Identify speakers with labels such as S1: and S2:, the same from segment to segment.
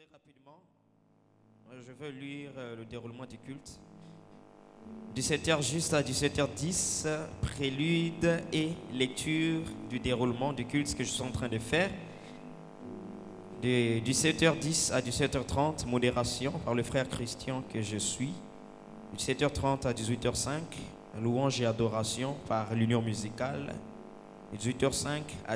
S1: très rapidement, je veux lire le déroulement du culte. 17h juste à 17h10, prélude et lecture du déroulement du culte, ce que je suis en train de faire. De 17h10 à 17h30, modération par le frère Christian que je suis. 17h30 à 18h05, louange et adoration par l'union musicale. 18h05 à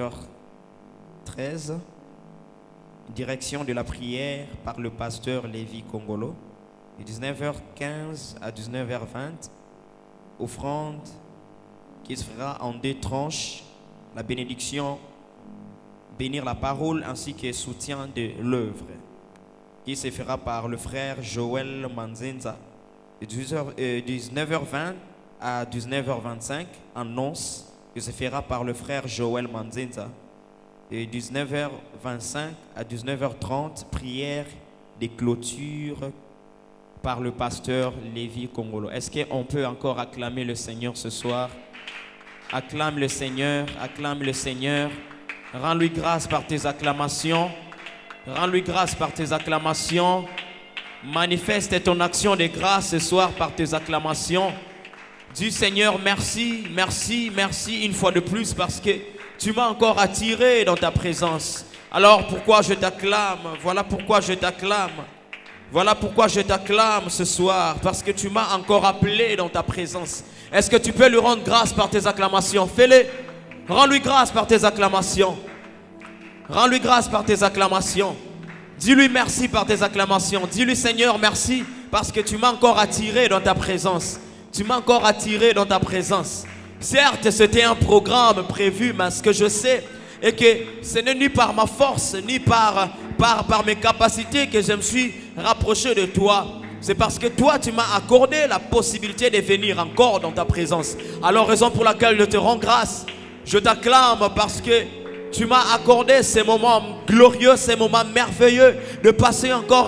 S1: 19h13, direction de la prière par le pasteur Lévi Congolo. Et 19h15 à 19h20, offrande qui se fera en 2 tranches, la bénédiction, bénir la parole ainsi que soutien de l'œuvre, qui se fera par le frère Joël Manzenza. De 19h20 à 19h25, annonce qui se fera par le frère Joël Manzenza. De 19h25 à 19h30, prière des clôtures par le pasteur Lévi Congolo. Est-ce qu'on peut encore acclamer le Seigneur ce soir? Acclame le Seigneur, acclame le Seigneur. Rends-lui grâce par tes acclamations. Rends-lui grâce par tes acclamations. Manifeste ton action de grâce ce soir par tes acclamations. Dis Seigneur, merci, merci, merci une fois de plus parce que tu m'as encore attiré dans ta présence. Alors pourquoi je t'acclame? Voilà pourquoi je t'acclame. Voilà pourquoi je t'acclame ce soir, parce que tu m'as encore appelé dans ta présence. Est-ce que tu peux lui rendre grâce par tes acclamations? Fais-le. Rends-lui grâce par tes acclamations. Rends-lui grâce par tes acclamations. Dis-lui merci par tes acclamations. Dis-lui Seigneur merci parce que tu m'as encore attiré dans ta présence. Tu m'as encore attiré dans ta présence. Certes, c'était un programme prévu, mais ce que je sais est que ce n'est ni par ma force, ni par mes capacités que je me suis rapproché de toi. C'est parce que toi, tu m'as accordé la possibilité de venir encore dans ta présence. Alors, raison pour laquelle je te rends grâce. Je t'acclame parce que tu m'as accordé ces moments glorieux, ces moments merveilleux, de passer encore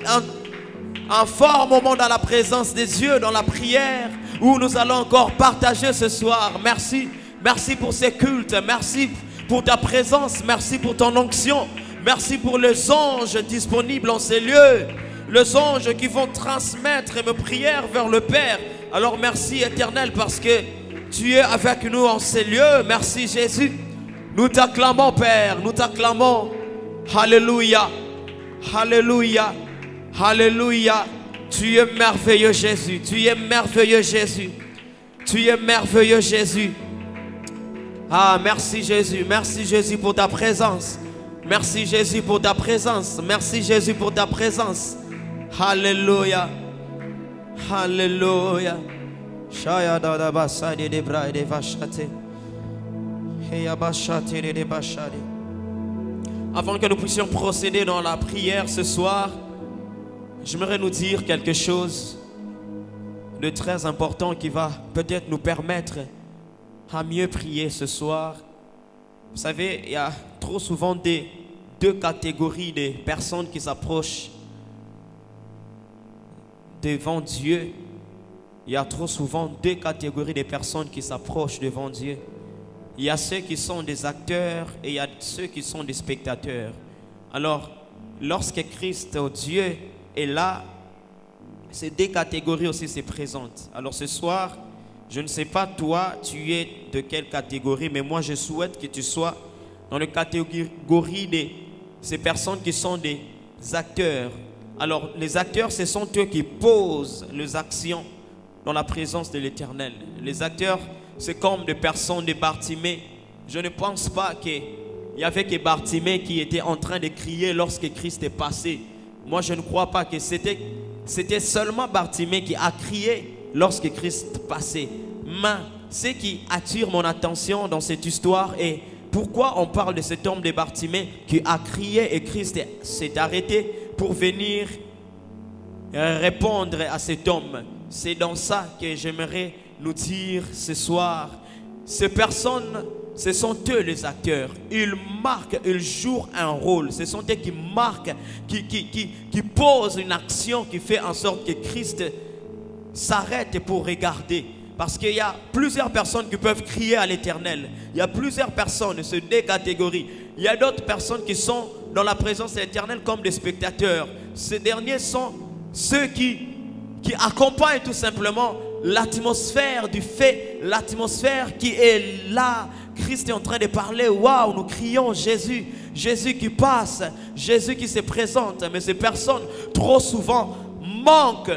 S1: un fort moment dans la présence des dieux, dans la prière, où nous allons encore partager ce soir. Merci, merci pour ces cultes, merci pour ta présence, merci pour ton onction, merci pour les anges disponibles en ces lieux, les anges qui vont transmettre mes prières vers le Père. Alors merci Éternel parce que tu es avec nous en ces lieux. Merci Jésus. Nous t'acclamons Père, nous t'acclamons. Alléluia, Alléluia, Alléluia. Tu es merveilleux Jésus, tu es merveilleux Jésus, tu es merveilleux Jésus. Ah merci Jésus pour ta présence. Merci Jésus pour ta présence, merci Jésus pour ta présence. Alléluia, Alléluia. Avant que nous puissions procéder dans la prière ce soir, j'aimerais nous dire quelque chose de très important qui va peut-être nous permettre à mieux prier ce soir. Vous savez, il y a trop souvent deux catégories de personnes qui s'approchent devant Dieu. Il y a trop souvent 2 catégories de personnes qui s'approchent devant Dieu. Il y a ceux qui sont des acteurs et il y a ceux qui sont des spectateurs. Alors, lorsque Christ, Dieu, est là, ces 2 catégories aussi se présentent. Alors ce soir, je ne sais pas toi, tu es de quelle catégorie, mais moi je souhaite que tu sois dans la catégorie de ces personnes qui sont des acteurs. Alors les acteurs, ce sont eux qui posent les actions dans la présence de l'Éternel. Les acteurs, c'est comme des personnes de Bartimée. Je ne pense pas qu'il y avait que Bartimée qui était en train de crier lorsque Christ est passé. Moi, je ne crois pas que c'était seulement Bartimée qui a crié lorsque Christ passait. Mais ce qui attire mon attention dans cette histoire est pourquoi on parle de cet homme de Bartimée qui a crié et Christ s'est arrêté pour venir répondre à cet homme. C'est dans ça que j'aimerais nous dire ce soir. Ces personnes, ce sont eux les acteurs. Ils marquent, ils jouent un rôle. Ce sont eux qui marquent, qui posent une action qui fait en sorte que Christ s'arrête pour regarder. Parce qu'il y a plusieurs personnes qui peuvent crier à l'Éternel. Il y a plusieurs personnes, c'est 2 catégories. Il y a d'autres personnes qui sont dans la présence éternelle comme des spectateurs. Ces derniers sont ceux qui accompagnent tout simplement l'atmosphère du fait, l'atmosphère qui est là. Christ est en train de parler, waouh, nous crions Jésus, Jésus qui passe, Jésus qui se présente. Mais ces personnes, trop souvent, manquent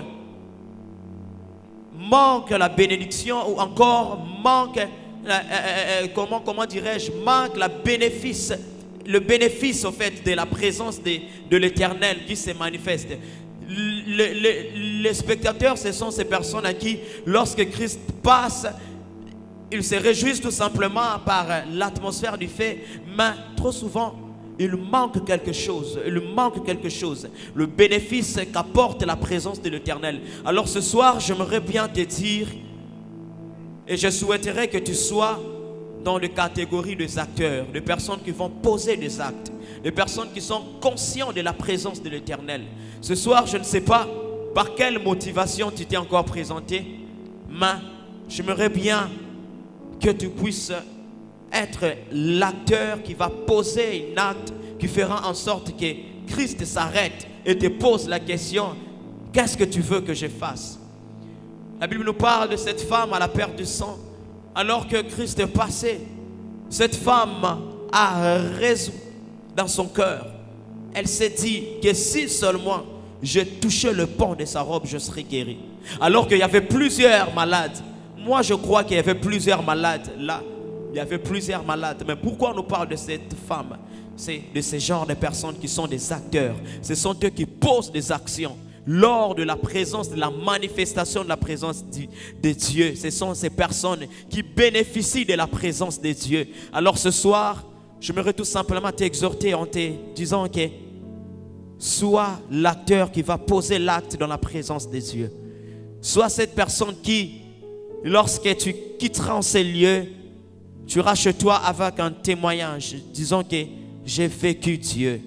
S1: la bénédiction ou encore manquent, comment dirais-je, manquent le bénéfice au fait de la présence de l'Éternel qui se manifeste. Les spectateurs, ce sont ces personnes à qui, lorsque Christ passe, ils se réjouissent tout simplement par l'atmosphère du fait, mais trop souvent, il manque quelque chose. Il manque quelque chose. Le bénéfice qu'apporte la présence de l'Éternel. Alors ce soir, j'aimerais bien te dire, et je souhaiterais que tu sois dans les catégories des acteurs, des personnes qui vont poser des actes, des personnes qui sont conscientes de la présence de l'Éternel. Ce soir, je ne sais pas par quelle motivation tu t'es encore présenté, mais j'aimerais bien que tu puisses être l'acteur qui va poser un acte qui fera en sorte que Christ s'arrête et te pose la question, qu'est-ce que tu veux que je fasse? La Bible nous parle de cette femme à la perte du sang. Alors que Christ est passé, cette femme a raison dans son cœur. Elle s'est dit que si seulement je touchais le pan de sa robe, je serais guéri. Alors qu'il y avait plusieurs malades. Moi, je crois qu'il y avait plusieurs malades là. Il y avait plusieurs malades. Mais pourquoi on nous parle de cette femme? C'est de ce genre de personnes qui sont des acteurs. Ce sont eux qui posent des actions lors de la présence, de la manifestation de la présence de Dieu. Ce sont ces personnes qui bénéficient de la présence de Dieu. Alors ce soir, j'aimerais tout simplement t'exhorter en te disant que sois l'acteur qui va poser l'acte dans la présence de Dieu. Sois cette personne qui, lorsque tu quitteras en ces lieux, tu iras chez toi avec un témoignage disant que j'ai vécu Dieu.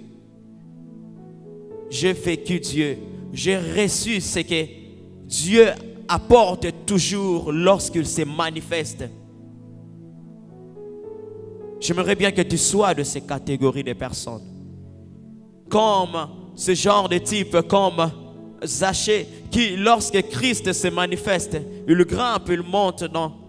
S1: J'ai vécu Dieu. J'ai reçu ce que Dieu apporte toujours lorsqu'il se manifeste. J'aimerais bien que tu sois de ces catégories de personnes. Comme ce genre de type, comme Zachée, qui lorsque Christ se manifeste, il grimpe, il monte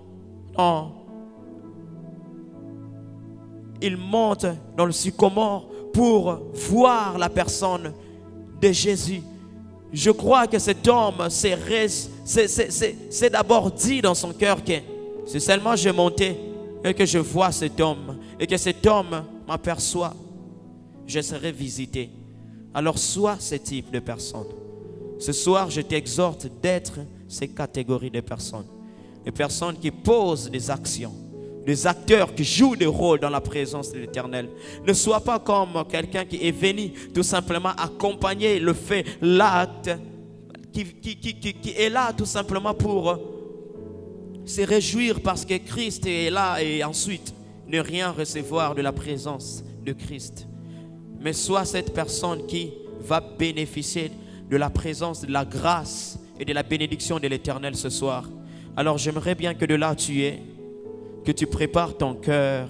S1: dans le sycomore pour voir la personne de Jésus. Je crois que cet homme s'est d'abord dit dans son cœur que c'est seulement je montais et que je vois cet homme et que cet homme m'aperçoit, je serai visité. Alors sois ce type de personne. Ce soir, je t'exhorte d'être ces catégories de personnes. Des personnes qui posent des actions. Des acteurs qui jouent des rôles dans la présence de l'Éternel. Ne sois pas comme quelqu'un qui est venu tout simplement accompagner le fait, l'acte, qui est là tout simplement pour se réjouir parce que Christ est là et ensuite ne rien recevoir de la présence de Christ. Mais sois cette personne qui va bénéficier de la présence, de la grâce et de la bénédiction de l'Éternel ce soir. Alors j'aimerais bien que de là où tu es, que tu prépares ton cœur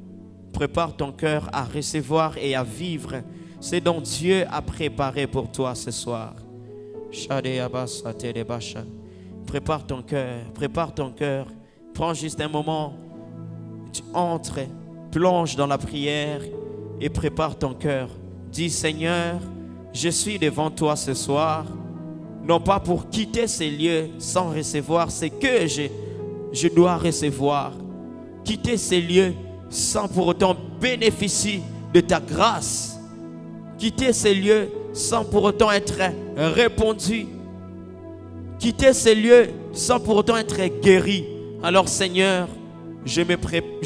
S1: à recevoir et à vivre ce dont Dieu a préparé pour toi ce soir. Prépare ton cœur. Prends juste un moment, tu entres, plonge dans la prière et prépare ton cœur. Dis Seigneur, je suis devant toi ce soir, non pas pour quitter ces lieux sans recevoir ce que je dois recevoir. Quitter ces lieux sans pour autant bénéficier de ta grâce. Quitter ces lieux sans pour autant être répondu. Quitter ces lieux sans pour autant être guéri. Alors Seigneur, je me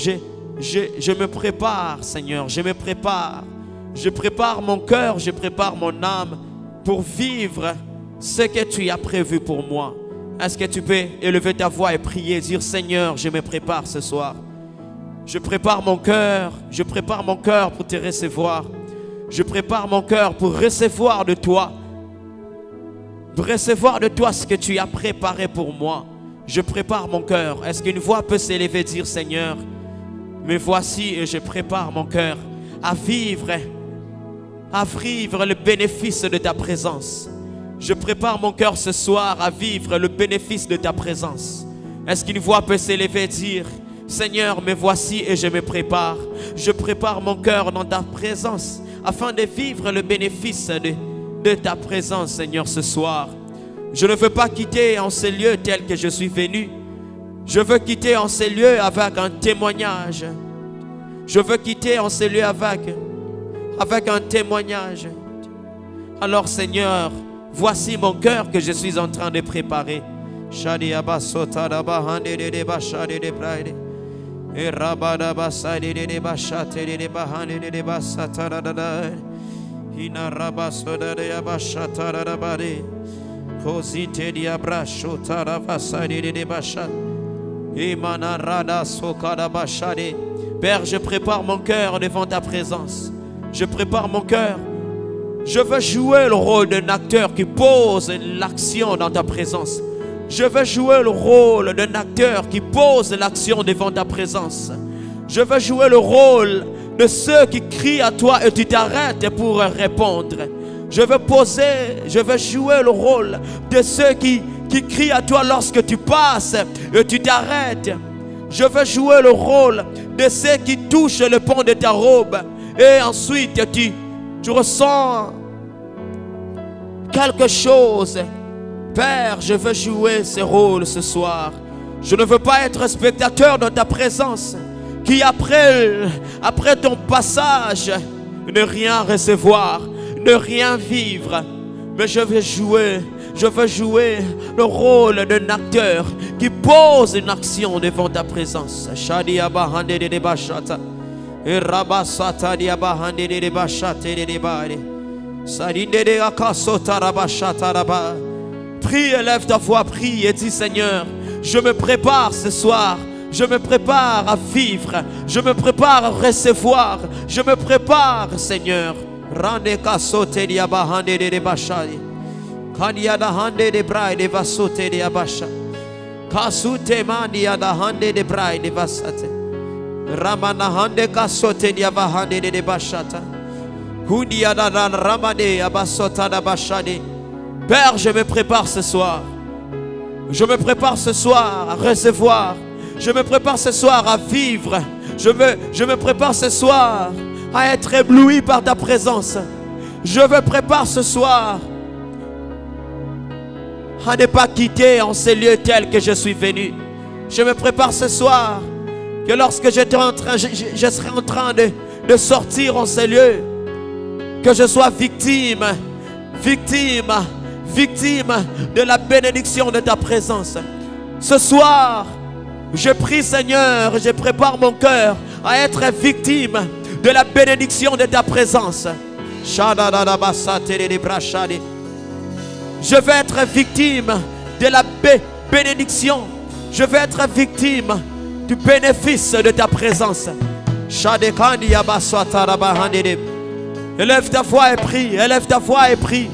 S1: prépare Seigneur, je me prépare. Je prépare mon cœur, je prépare mon âme pour vivre ce que tu as prévu pour moi. Est-ce que tu peux élever ta voix et prier, dire Seigneur, je me prépare ce soir. Je prépare mon cœur pour te recevoir. Je prépare mon cœur pour recevoir de toi. Pour recevoir de toi ce que tu as préparé pour moi. Je prépare mon cœur. Est-ce qu'une voix peut s'élever et dire Seigneur, me voici et je prépare mon cœur à vivre à vivre le bénéfice de ta présence. Je prépare mon cœur ce soir à vivre le bénéfice de ta présence. Est-ce qu'une voix peut s'élever et dire: Seigneur, me voici et je me prépare. Je prépare mon cœur dans ta présence afin de vivre le bénéfice de ta présence, Seigneur, ce soir. Je ne veux pas quitter en ces lieux tel que je suis venu. Je veux quitter en ces lieux avec un témoignage. Je veux quitter en ces lieux avec un témoignage. Alors, Seigneur, voici mon cœur que je suis en train de préparer. Père, je prépare mon cœur devant ta présence. Je prépare mon cœur. Je veux jouer le rôle d'un acteur qui pose l'action dans ta présence. Je veux jouer le rôle d'un acteur qui pose l'action devant ta présence. Je veux jouer le rôle de ceux qui crient à toi et tu t'arrêtes pour répondre. Je veux jouer le rôle de ceux qui crient à toi lorsque tu passes et tu t'arrêtes. Je veux jouer le rôle de ceux qui touchent le pont de ta robe et ensuite tu ressens quelque chose. Père, je veux jouer ce rôle ce soir. Je ne veux pas être spectateur dans ta présence qui après ton passage ne rien recevoir, ne rien vivre. Mais je veux jouer le rôle d'un acteur qui pose une action devant ta présence. Prie, élève ta voix, prie et dis: Seigneur, je me prépare ce soir. Je me prépare à vivre. Je me prépare à recevoir. Je me prépare, Seigneur. Père, je me prépare ce soir. Je me prépare ce soir à recevoir. Je me prépare ce soir à vivre. Je me prépare ce soir à être ébloui par ta présence. Je me prépare ce soir à ne pas quitter en ces lieux tels que je suis venu. Je me prépare ce soir que lorsque je serai en train de sortir en ces lieux, que je sois victime de la bénédiction de ta présence. Ce soir, je prie, Seigneur, je prépare mon cœur à être victime de la bénédiction de ta présence. Je vais être victime de la bénédiction. Je vais être victime du bénéfice de ta présence. Élève ta voix et prie. Élève ta voix et prie.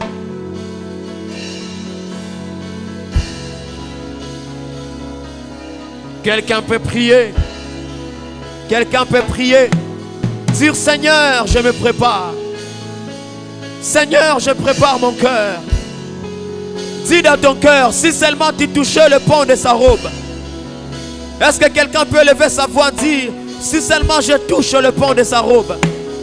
S1: Quelqu'un peut prier. Quelqu'un peut prier. Dire: Seigneur, je me prépare. Seigneur, je prépare mon cœur. Dis dans ton cœur: si seulement tu touchais le pont de sa robe. Est-ce que quelqu'un peut lever sa voix et dire: si seulement je touche le pont de sa robe.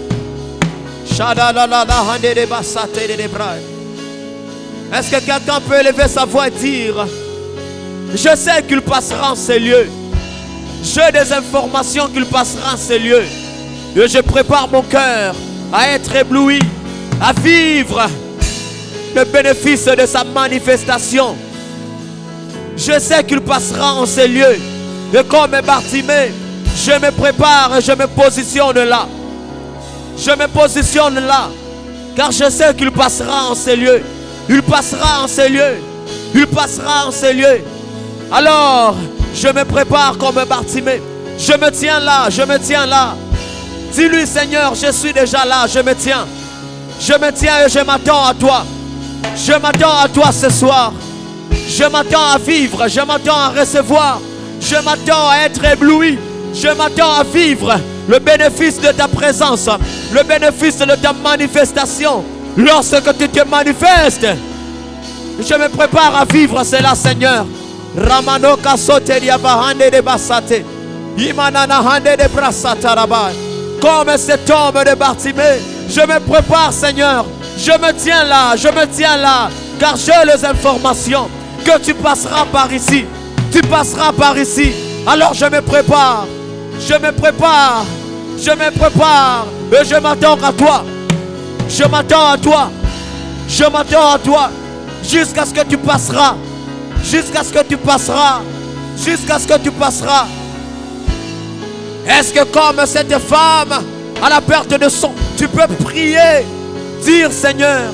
S1: Est-ce que quelqu'un peut lever sa voix et dire: je sais qu'il passera en ces lieux. J'ai des informations qu'il passera en ces lieux. Et je prépare mon cœur à être ébloui, à vivre le bénéfice de sa manifestation. Je sais qu'il passera en ces lieux. Et comme Bartimée, je me prépare et je me positionne là. Je me positionne là. Car je sais qu'il passera en ces lieux. Il passera en ces lieux. Il passera en ces lieux. Alors, je me prépare comme Bartimée. Je me tiens là, je me tiens là. Dis-lui: Seigneur, je suis déjà là, je me tiens. Je me tiens et je m'attends à toi. Je m'attends à toi ce soir. Je m'attends à vivre, je m'attends à recevoir. Je m'attends à être ébloui. Je m'attends à vivre le bénéfice de ta présence. le bénéfice de ta manifestation. Lorsque tu te manifestes, je me prépare à vivre cela, Seigneur. Ramano kasote diabahande de basate. Imanana hande de brasata rabai. Comme cet homme de Bartimée, je me prépare, Seigneur. Je me tiens là, car j'ai les informations que tu passeras par ici. Tu passeras par ici. Alors je me prépare. Je me prépare. Je me prépare. Et je m'attends à toi. Je m'attends à toi. Je m'attends à toi. Jusqu'à ce que tu passeras. Jusqu'à ce que tu passeras. Jusqu'à ce que tu passeras. Est-ce que comme cette femme à la perte de sang, tu peux prier, dire Seigneur,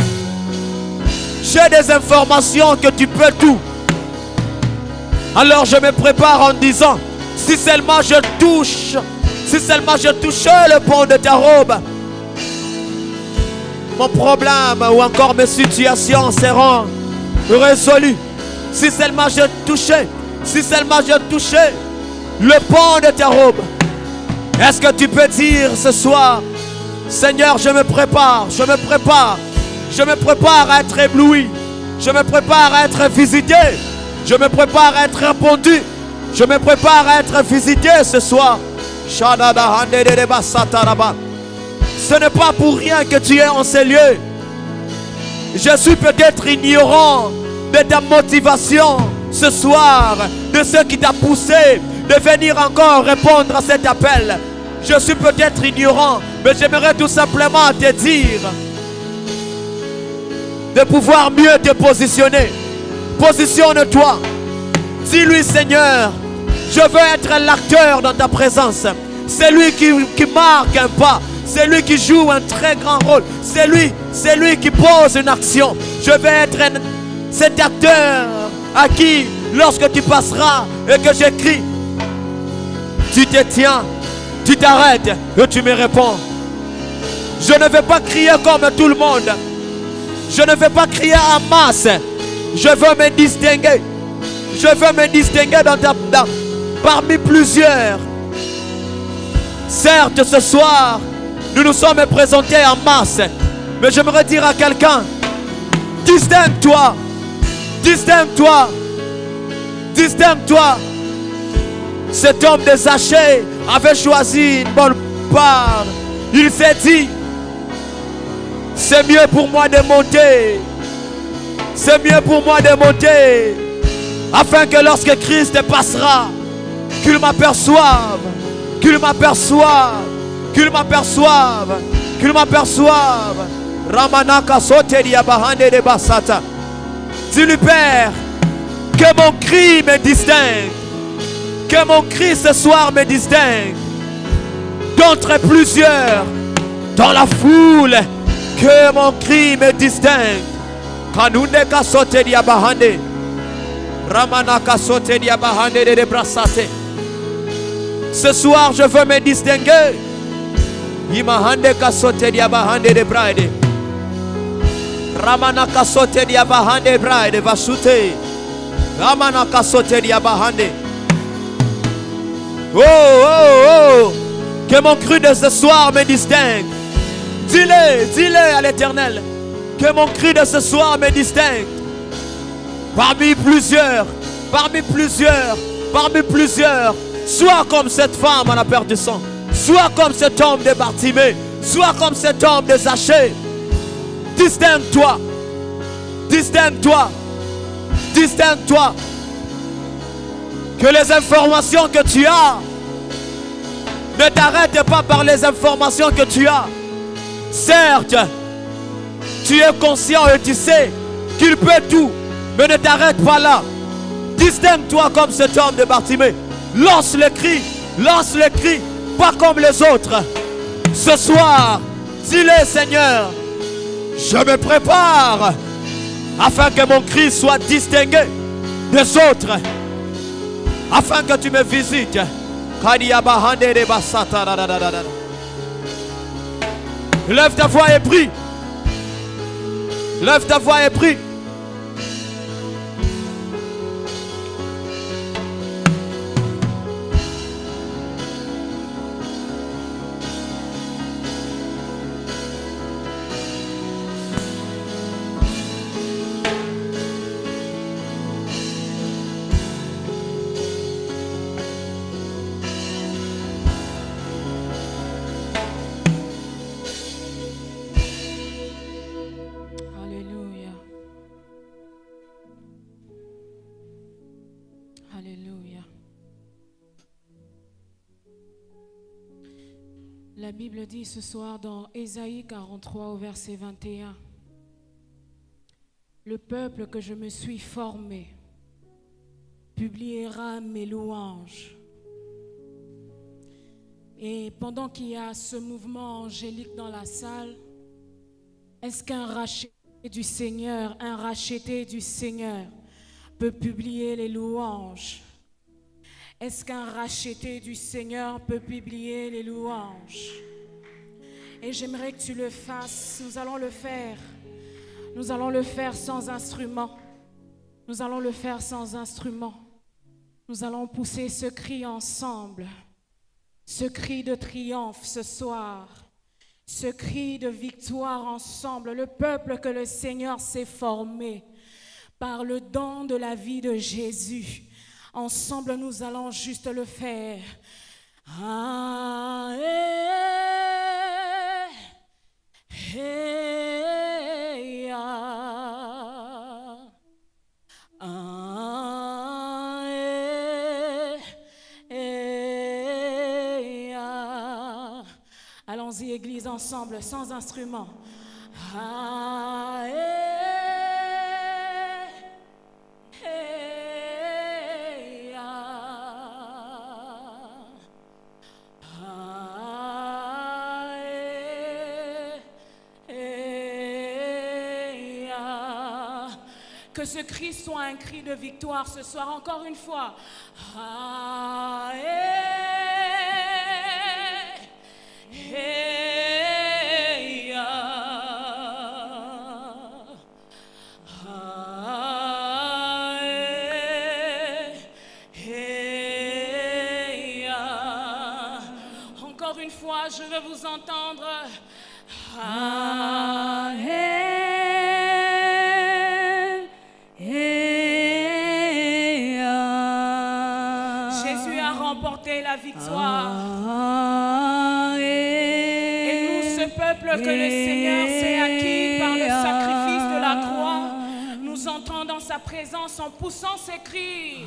S1: j'ai des informations que tu peux tout. Alors je me prépare en disant, si seulement je touche le pont de ta robe, mon problème ou encore mes situations seront résolues. Si seulement je touchais le pont de ta robe. Est-ce que tu peux dire ce soir, Seigneur, je me prépare à être ébloui, je me prépare à être visité, je me prépare à être répondu, je me prépare à être visité ce soir. Ce n'est pas pour rien que tu es en ces lieux. Je suis peut-être ignorant de ta motivation ce soir, de ce qui t'a poussé de venir encore répondre à cet appel. Je suis peut-être ignorant, mais j'aimerais tout simplement te dire de pouvoir mieux te positionner. Positionne-toi. Dis-lui, Seigneur, je veux être l'acteur dans ta présence. C'est lui qui marque un pas. C'est lui qui joue un très grand rôle. C'est lui qui pose une action. Je vais être cet acteur à qui, lorsque tu passeras et que j'écris, tu te tiens, tu t'arrêtes et tu me réponds. Je ne vais pas crier comme tout le monde. Je ne vais pas crier en masse. Je veux me distinguer. Je veux me distinguer parmi plusieurs. Certes, ce soir, nous nous sommes présentés en masse. Mais j'aimerais dire à quelqu'un, distingue-toi. Distingue-toi. Distingue-toi. Cet homme de Zachée avait choisi une bonne part. Il s'est dit, c'est mieux pour moi de monter. C'est mieux pour moi de monter. Afin que lorsque Christ passera, qu'il m'aperçoive. Qu'il m'aperçoive. Qu'il m'aperçoive. Qu'il m'aperçoive. Ramanaka soteria bahande de basata. Dis-lui, Père, que mon cri me distingue. Que mon cri ce soir me distingue d'entre plusieurs dans la foule. Que mon cri me distingue. Kanuneka soteria bahande. Ramanaka soteria bahande de brasate. Ce soir je veux me distinguer. Imahande soteria bahande de bride. Ramanaka soteria bahande bride vasute. Ramanaka soteria bahande. Oh, oh, oh. Que mon cri de ce soir me distingue. Dis-le à l'Éternel. Que mon cri de ce soir me distingue. Parmi plusieurs. Sois comme cette femme à la perte de sang. Sois comme cet homme de Bartimée. Sois comme cet homme de Zachée. Distingue-toi. Que les informations que tu as ne t'arrêtent pas par les informations que tu as. Certes, tu es conscient et tu sais qu'il peut tout, mais ne t'arrête pas là. Distingue-toi comme cet homme de Bartimée. Lance le cri, pas comme les autres. Ce soir, dis-le, Seigneur, je me prépare afin que mon cri soit distingué des autres. Afin que tu me visites. Lève ta voix et prie. Lève ta voix et prie.
S2: Alléluia. La Bible dit ce soir dans Ésaïe 43 au verset 21, « Le peuple que je me suis formé publiera mes louanges. » Et pendant qu'il y a ce mouvement angélique dans la salle, est-ce qu'un racheté du Seigneur, un racheté du Seigneur peut publier les louanges? Est-ce qu'un racheté du Seigneur peut publier les louanges? Et j'aimerais que tu le fasses. Nous allons le faire. Nous allons le faire sans instrument. Nous allons le faire sans instrument. Nous allons pousser ce cri ensemble. Ce cri de triomphe ce soir. Ce cri de victoire ensemble. Le peuple que le Seigneur s'est formé par le don de la vie de Jésus. Ensemble, nous allons juste le faire. Ah, Allons-y, Église, ensemble, sans instrument. Ah, Que ce cri soit un cri de victoire ce soir, encore une fois. Ah, Encore une fois, je veux vous entendre. Ah, Jésus a remporté la victoire. Et nous, ce peuple que le Seigneur s'est acquis par le sacrifice de la croix, nous entrons dans sa présence en poussant ces cris.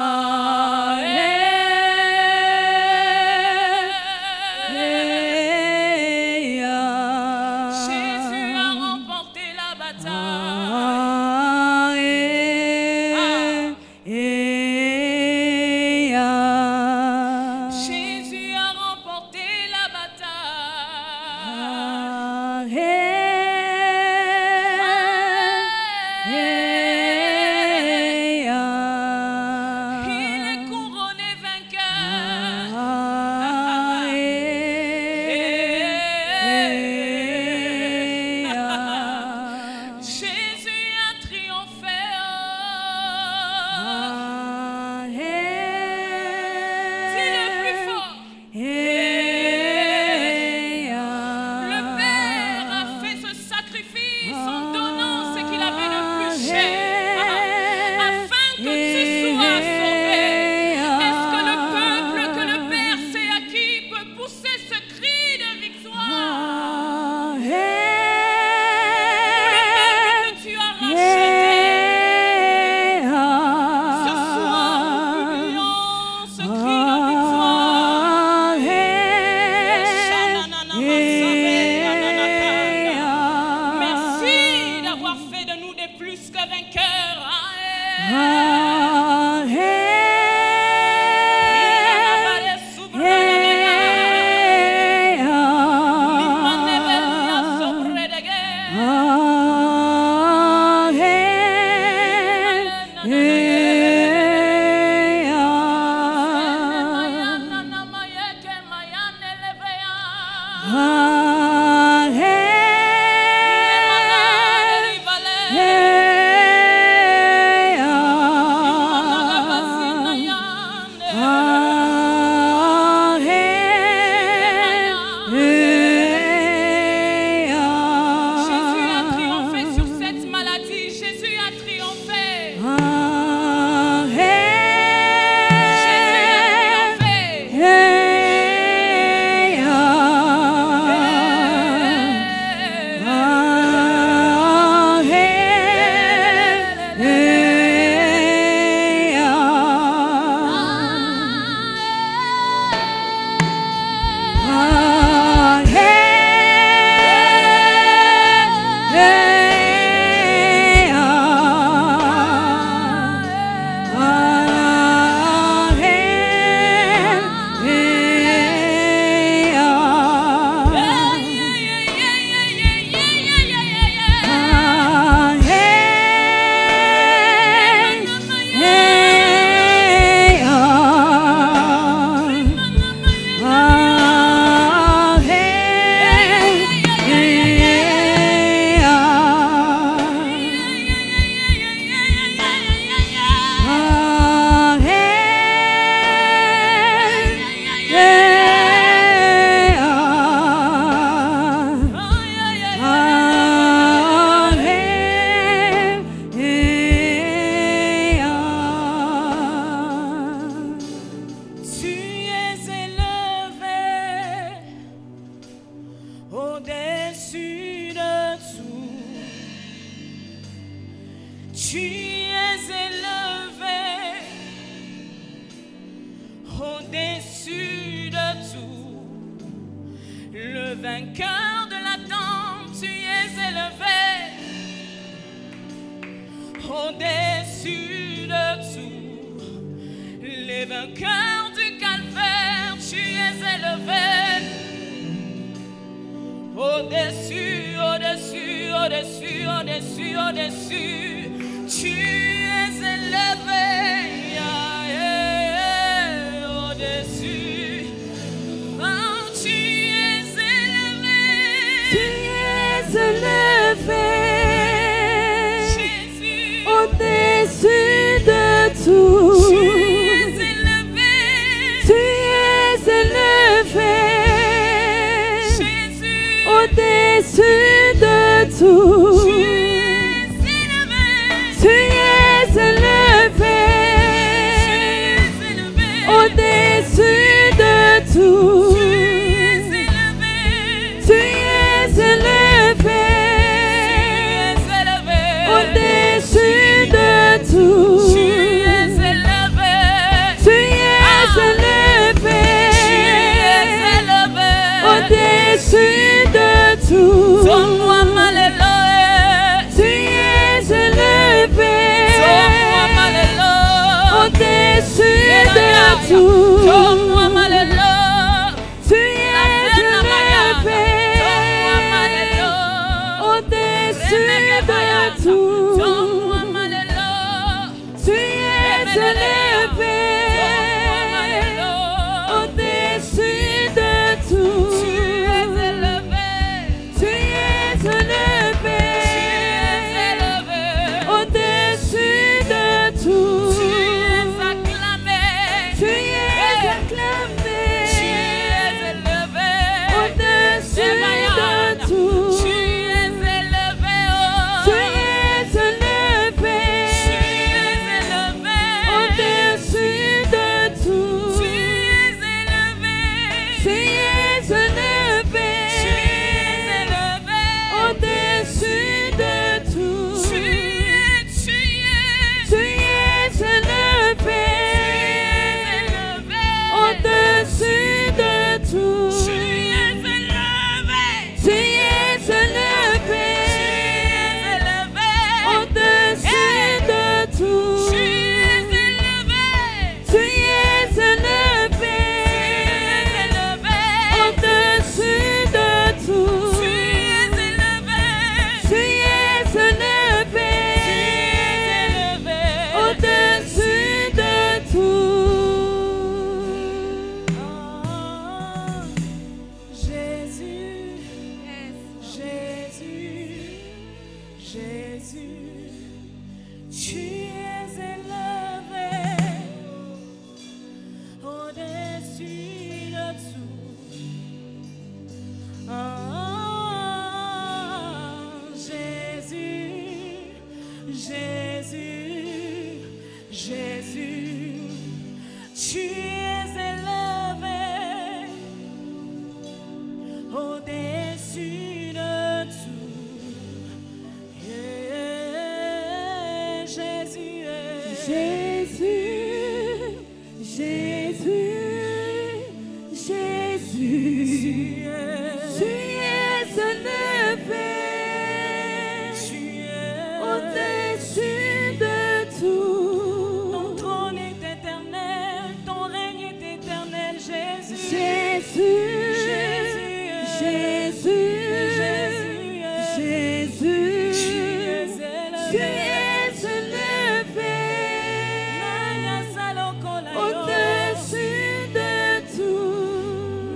S2: Jésus a remporté la bataille. Jésus a remporté la bataille. Il au-dessus de tout. Le vainqueur de la tombe, tu es élevé. Au-dessus de tout. Les vainqueurs du calvaire, tu es élevé. Au-dessus, au-dessus, au-dessus, au-dessus, au-dessus, tu es élevé. Au-dessus, oh, tu es élevé.
S3: Tu es élevé.
S2: Jésus,
S3: Au-dessus de tout.
S2: tu es élevé.
S3: Tu es élevé.
S2: Jésus,
S3: Au-dessus de tout.
S2: tu es élevé.
S3: Tu es élevé. Au-dessus de tout.
S2: Tu es élevé.
S3: Tu es élevé. Au-dessus de tout.
S2: Tu es élevé.
S3: Tu es élevé. Au-dessus de tout.
S2: Donne-moi Alléluia.
S3: Tu es élevé.
S2: Donne-moi Alléluia.
S3: Au-dessus de tout.
S2: Donne-moi Alléluia.
S3: Tu es élevé. Au-dessus de tout.
S2: Donne-moi Alléluia.
S3: Tu es élevé. Au-dessus de tout.
S2: Tu es élevé.
S3: Tu es élevé. Au-dessus de tout.
S2: Tu es acclamé.
S3: Tu es acclamé.
S2: Tu es élevé.
S3: Au-dessus de tout.
S2: Tu es élevé.
S3: Tu es élevé. Au-dessus de tout.
S2: Tu es élevé.
S3: Tu es élevé. Au-dessus de tout.
S2: Tu es
S3: Tu es élevé. Au-dessus de tout. Tu es élevé. Au-dessus de tout. Tu es élevé. Au-dessus de tout. Tu es élevé. Au-dessus de tout.
S2: Jésus, Jésus, tu es élevé au-dessus de tout. Jésus, tu es élevé au-dessus de tout. Yeah, Jésus,
S3: Tu es élevé. Au-dessus de tout.
S2: ton trône est éternel, ton règne est éternel, Jésus. Tu es élevé.
S3: Au-dessus de tout.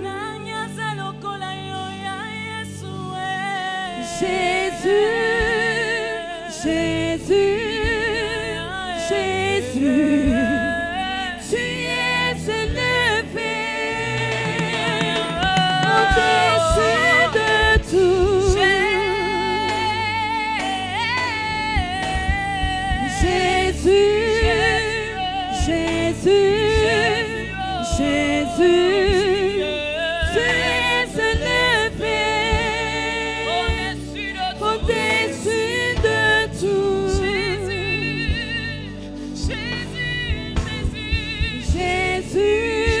S3: Jésus.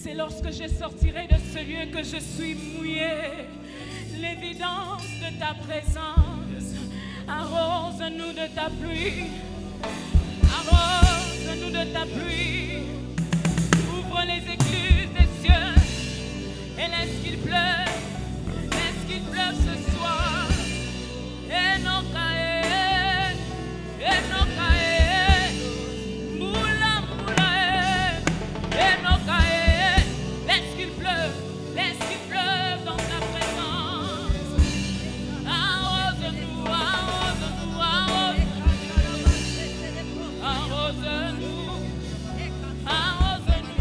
S2: C'est lorsque je sortirai de ce lieu que je suis mouillé. L'évidence de ta présence. Arrose-nous de ta pluie. Arrose-nous de ta pluie. Ouvre les écluses des cieux et laisse qu'il pleuve. Laisse qu'il pleuve ce soir. Enokae, Enokae, Moula Moulae, Enokae. Laisse qu'il pleuve dans ta présence. Arrose-nous, arrose-nous, arrose-nous, arrose-nous, arrose-nous.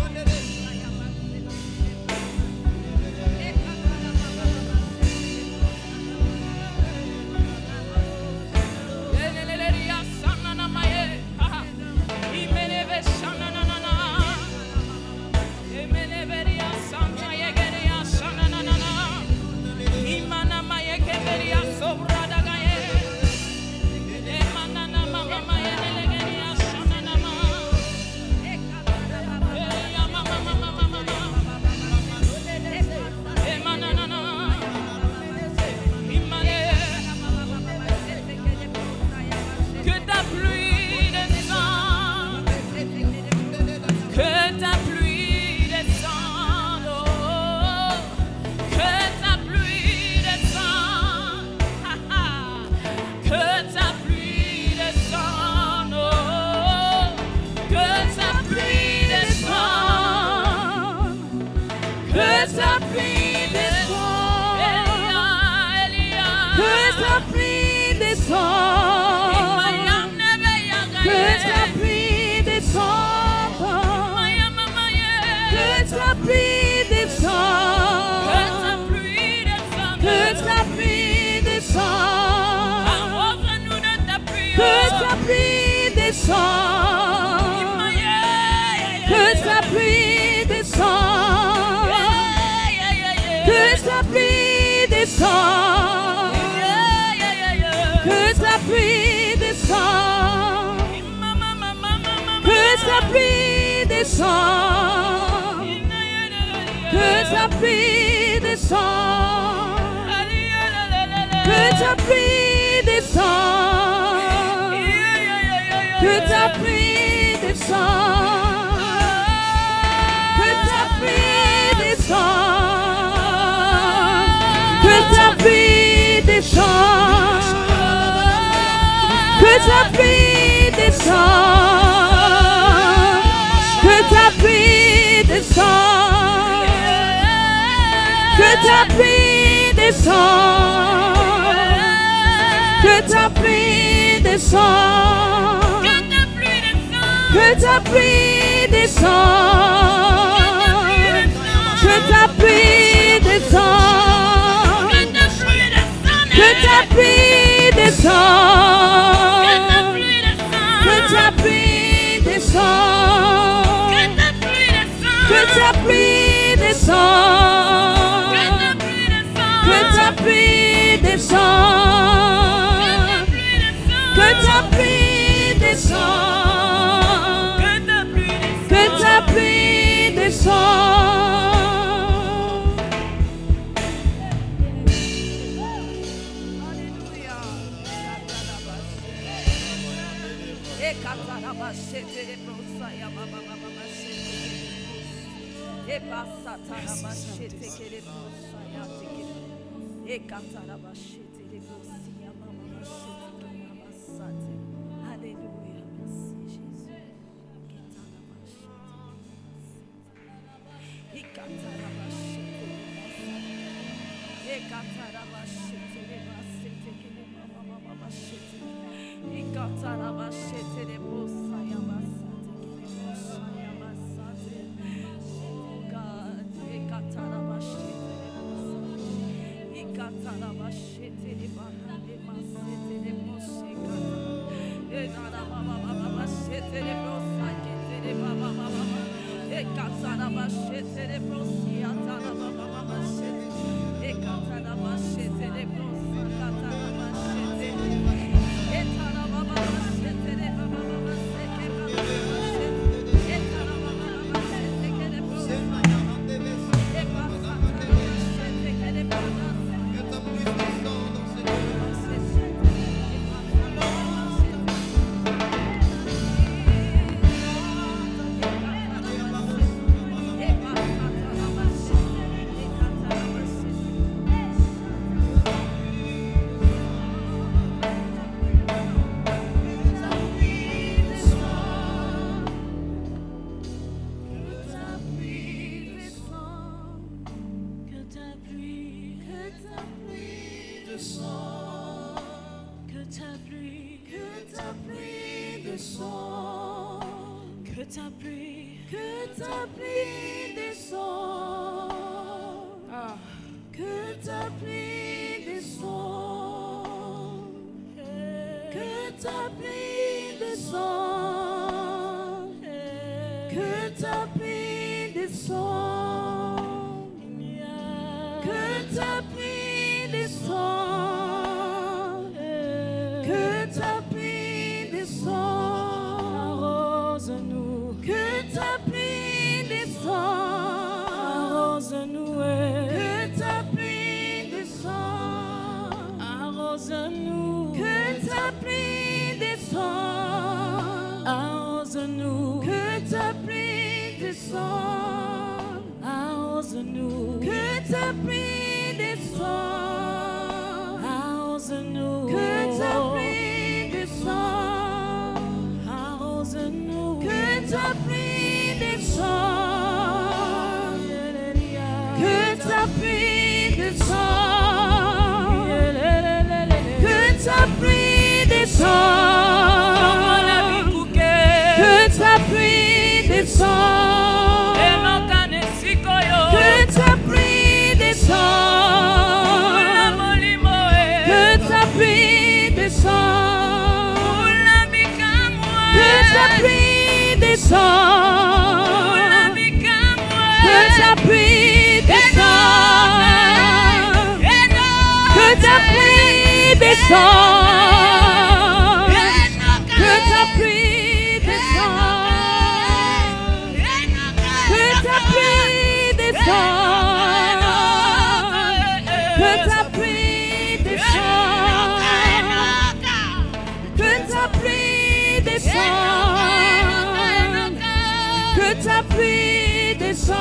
S2: ta pluie,
S3: que ta pluie descende,
S2: ah,
S3: que ta pluie descende, que ta pluie descende, que ta pluie descende, que ta pluie descende, que ta pluie descende,
S2: arrose-nous,
S3: que ta pluie descende,
S2: arrose-nous,
S3: que ta pluie descende,
S2: arrose-nous,
S3: que ta pluie descende,
S2: arrose-nous,
S3: que ta pluie descende,
S2: arrose-nous,
S3: que ta pluie descende,
S2: arrose-nous,
S3: que ta pluie descende,
S2: arrose-nous,
S3: que ta pluie descende, que ta pluie descende, que ta pluie descende, que ta pluie descende, que ta pluie descende, que ta pluie descende, que ta pluie descende, que ta pluie descende, que ta pluie descende, que ta pluie descende, que ta pluie descende, que ta pluie descende, que ta pluie descende, que ta pluie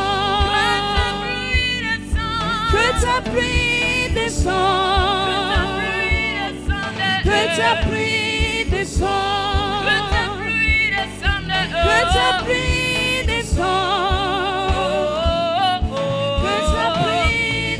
S3: descende, que ta pluie descende, que ta pluie descende, que ta pluie descende, que ta pluie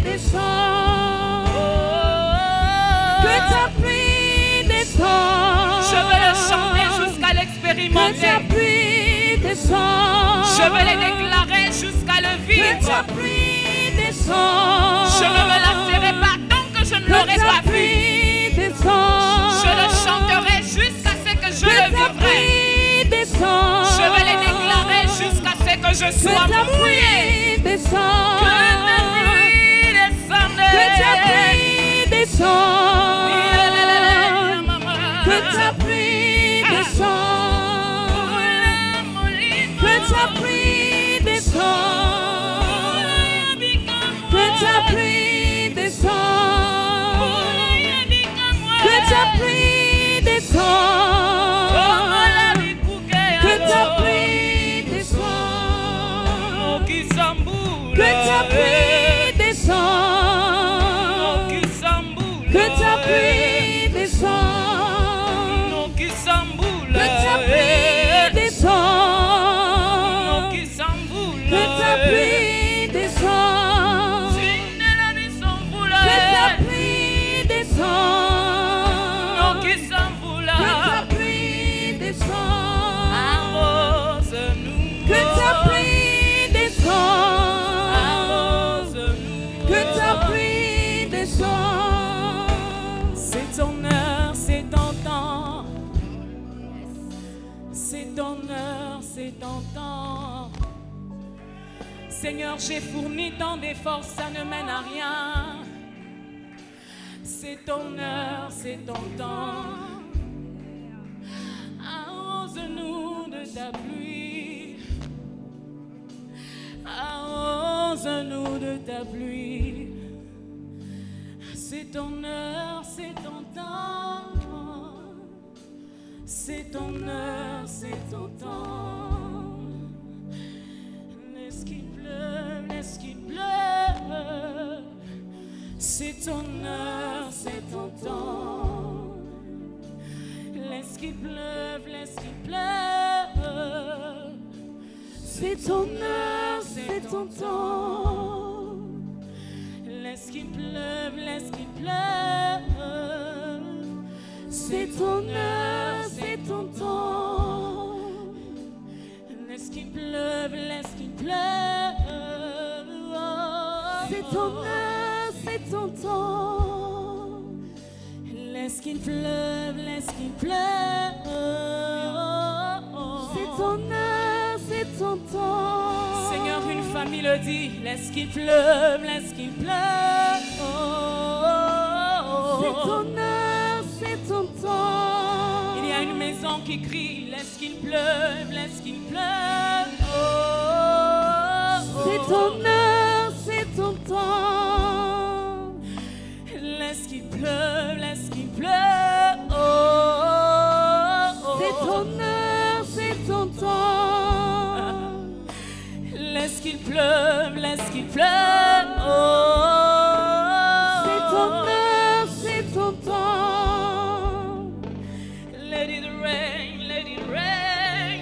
S3: descende, que ta pluie descende.
S2: Je veux le chanter jusqu'à
S3: Que
S2: l'expérimenter.
S3: ta pluie descende.
S2: Je veux les déclarer jusqu'à le
S3: Que
S2: vivre.
S3: ta pluie descende.
S2: Je ne me lasserai pas tant que je ne l'aurai
S3: Que ta
S2: pas vu.
S3: pluie descende.
S2: Je le chanterai jusqu'à ce que je
S3: Que
S2: le
S3: ta
S2: vivrai.
S3: pluie descende.
S2: Je vais les déclarer jusqu'à ce que je
S3: Que
S2: sois
S3: ta
S2: mouillé.
S3: pluie descende.
S2: Que ta pluie descende.
S3: Que ta pluie descende. Que ta pluie descende. Que ta pluie descende. Que ta pluie descende. Que ta pluie descende. Que ta pluie descende. Que ta pluie descende. Que ta pluie descende. Que ta pluie descende. Que ta pluie descende. Que ta pluie descende. Que ta pluie descende. Que ta pluie descende. Que ta pluie descende.
S2: C'est ton heure, c'est ton temps. C'est ton heure, c'est ton temps. Seigneur, j'ai fourni tant d'efforts, ça ne mène à rien. C'est ton heure, c'est ton temps. Arrose-nous de ta pluie. Arrose-nous de ta pluie. C'est ton heure, c'est ton temps. C'est ton heure, c'est ton temps. Laisse qu'il pleuve, laisse qu'il pleuve. C'est ton heure, c'est ton temps. Laisse qu'il pleuve, laisse qu'il pleuve.
S3: C'est ton heure, c'est ton temps.
S2: Laisse qu'il pleuve, laisse qu'il pleuve.
S3: C'est ton heure, c'est ton temps.
S2: Laisse pleuve, laisse qu'il pleuve.
S3: C'est ton heure, c'est ton temps.
S2: Laisse qu'il pleuve, laisse qu'il pleuve.
S3: C'est ton heure, c'est ton temps.
S2: Seigneur, une famille le dit, laisse qu'il pleuve, laisse qu'il pleuve.
S3: C'est ton heure, c'est ton temps.
S2: Il y a une maison qui crie, laisse qu'il pleuve, laisse qu'il pleuve.
S3: C'est ton heure, c'est ton temps.
S2: Laisse qu'il pleuve, laisse qu'il pleuve.
S3: C'est ton heure, c'est ton temps.
S2: Laisse qu'il pleuve, laisse qu'il pleuve.
S3: C'est ton heure, c'est ton temps.
S2: Let it rain, let it rain.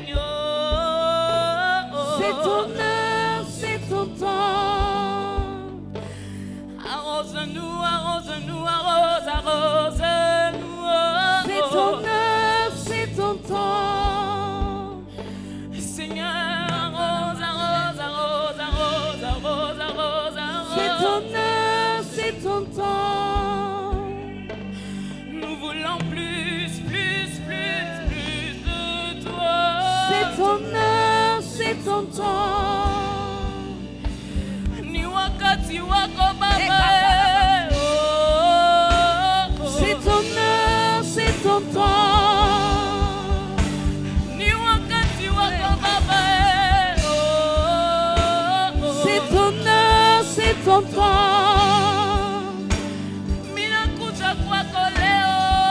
S3: C'est ton heure, c'est ton temps.
S2: Arrose-nous, arrose-nous, arrose, arrose-nous.
S3: C'est ton heure, c'est ton temps.
S2: Seigneur, arrose, arrose, arrose, arrose, arrose, arrose, arrose.
S3: C'est ton heure, c'est ton temps.
S2: Nous voulons plus, plus, plus, plus de toi.
S3: C'est ton heure, c'est ton temps.
S2: Ni wakati wako Baba.
S3: C'est ton heure, c'est ton temps.
S2: Ni wakati wako Baba.
S3: C'est ton heure, c'est ton temps.
S2: Minakuja kwako leo.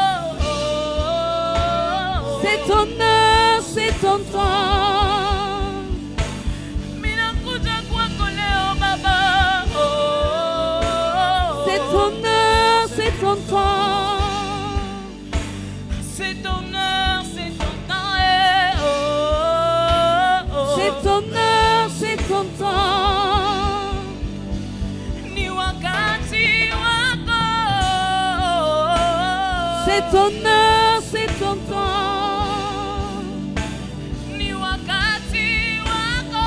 S3: C'est ton heure, c'est ton temps.
S2: Minakuja kwako leo Baba.
S3: C'est ton heure, c'est ton temps.
S2: C'est ton heure, c'est ton temps.
S3: C'est ton heure, c'est ton temps.
S2: Ni wakati wako.
S3: C'est ton heure, c'est ton temps.
S2: Ni wakati wako.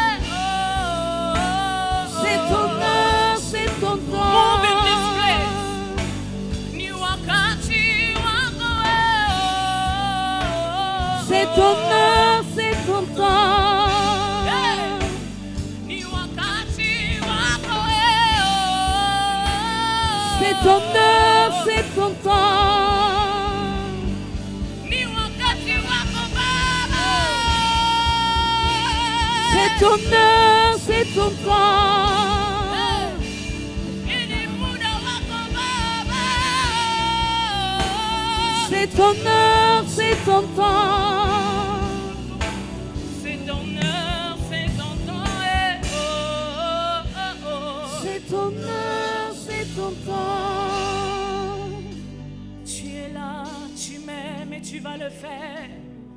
S3: C'est ton heure, c'est ton temps.
S2: Move in this place. Ni wakati wako.
S3: C'est ton heure, c'est ton temps.
S2: Ni wakati wako.
S3: C'est ton heure, c'est ton temps.
S2: Ni wakati wako Baba.
S3: C'est ton heure, c'est ton temps.
S2: Ni muda wako Baba.
S3: C'est ton heure, c'est ton temps.
S2: C'est ton heure, c'est ton temps.
S3: C'est ton heure, c'est ton temps.
S2: Tu es là, tu m'aimes et tu vas le faire.